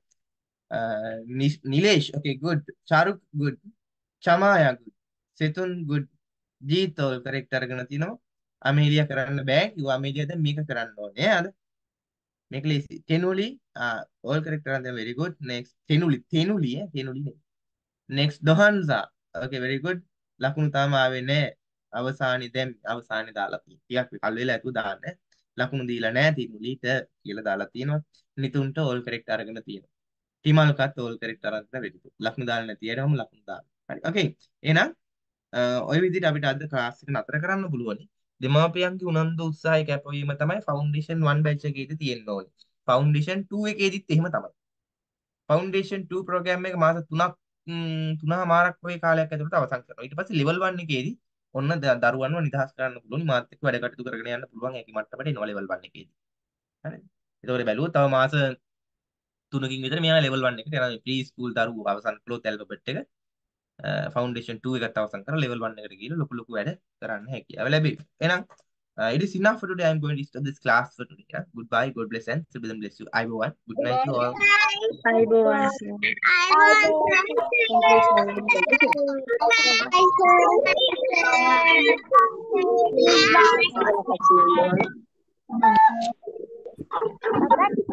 [SPEAKER 1] Nilesh okay good. Charuk good. Chamaya good. Sethun good. Jeeth all correct අරගෙන තිනවා. අමේලියා කරන්න බෑ කිව්වා. අමේලියා දැන් මේක කරන්න ඕනේ. අද මේක ලේසි. තෙනුලි ඕල් කරෙක්ට් අරන් දැන් very good. next තෙනුලි තෙනුලි ඈ තෙනුලි නේ. next දොහන්සා. okay very good. ලකුණු තාම ආවේ නැහැ. අවසානයේ දැන් අවසානයේ දාලා තියෙනවා. ටිකක් කල් වෙලා ඇතු දාන්න. ලකුණු දීලා නැහැ තෙනුලිට කියලා දාලා තියෙනවා. නිතුන්ට ඕල් කරෙක්ට් අරගෙන තියෙනවා. තිමල්කත් ඕල් කරෙක්ට් අරන් very good. ලකුණු දාන්න නැති අයටම ලකුණු දාන්න. හරි. okay. එහෙනම් ඔය විදිහට අපිට අද ක්ලාස් එක නතර කරන්න පුළුවන්. දෙමාපියන්ගේ උනන්දු උත්සාහය කැපවීම තමයි ෆවුන්ඩේෂන් one බැච් එකේදී තියෙන්න ඕනේ. ෆවුන්ඩේෂන් two එකේදීත් එහෙම තමයි. ෆවුන්ඩේෂන් two ප්‍රෝග්‍රෑම් එක මාස තුනක් තුනමාරක් වගේ කාලයක් ඇතුළත අවසන් කරනවා. ඊට පස්සේ ලෙවල් one එකේදී ඔන්න දරුවන්ව නිදහස් කරන්න පුළුවන්. මාත් එක්ක වැඩ කටයුතු කරගෙන යන්න පුළුවන්. ඒකේ මට්ටමට එනවා ලෙවල් one එකේදී. හරිද? ඒතකොට බැලුවොත් තව මාස තුනකින් විතර මෙයා ලෙවල් one එකට යනවා. ප්‍රී ස්කූල් දරුවෝ අවසන් කළොත් ඇල්ෆබෙට් එක ෆවුන්ඩේෂන් two එකත් අවසන් කරලා ලෙවල් one එකට ගිහලා ලොකු ලොකු වැඩ කරන්න හැකියාව ලැබෙයි. එහෙනම් uh, it is enough for today. I am going to stop this class for today. Yeah? Goodbye. God bless and Sibidam bless you. I one. Good night to all.
[SPEAKER 3] අයිබෝවන්
[SPEAKER 12] Bye.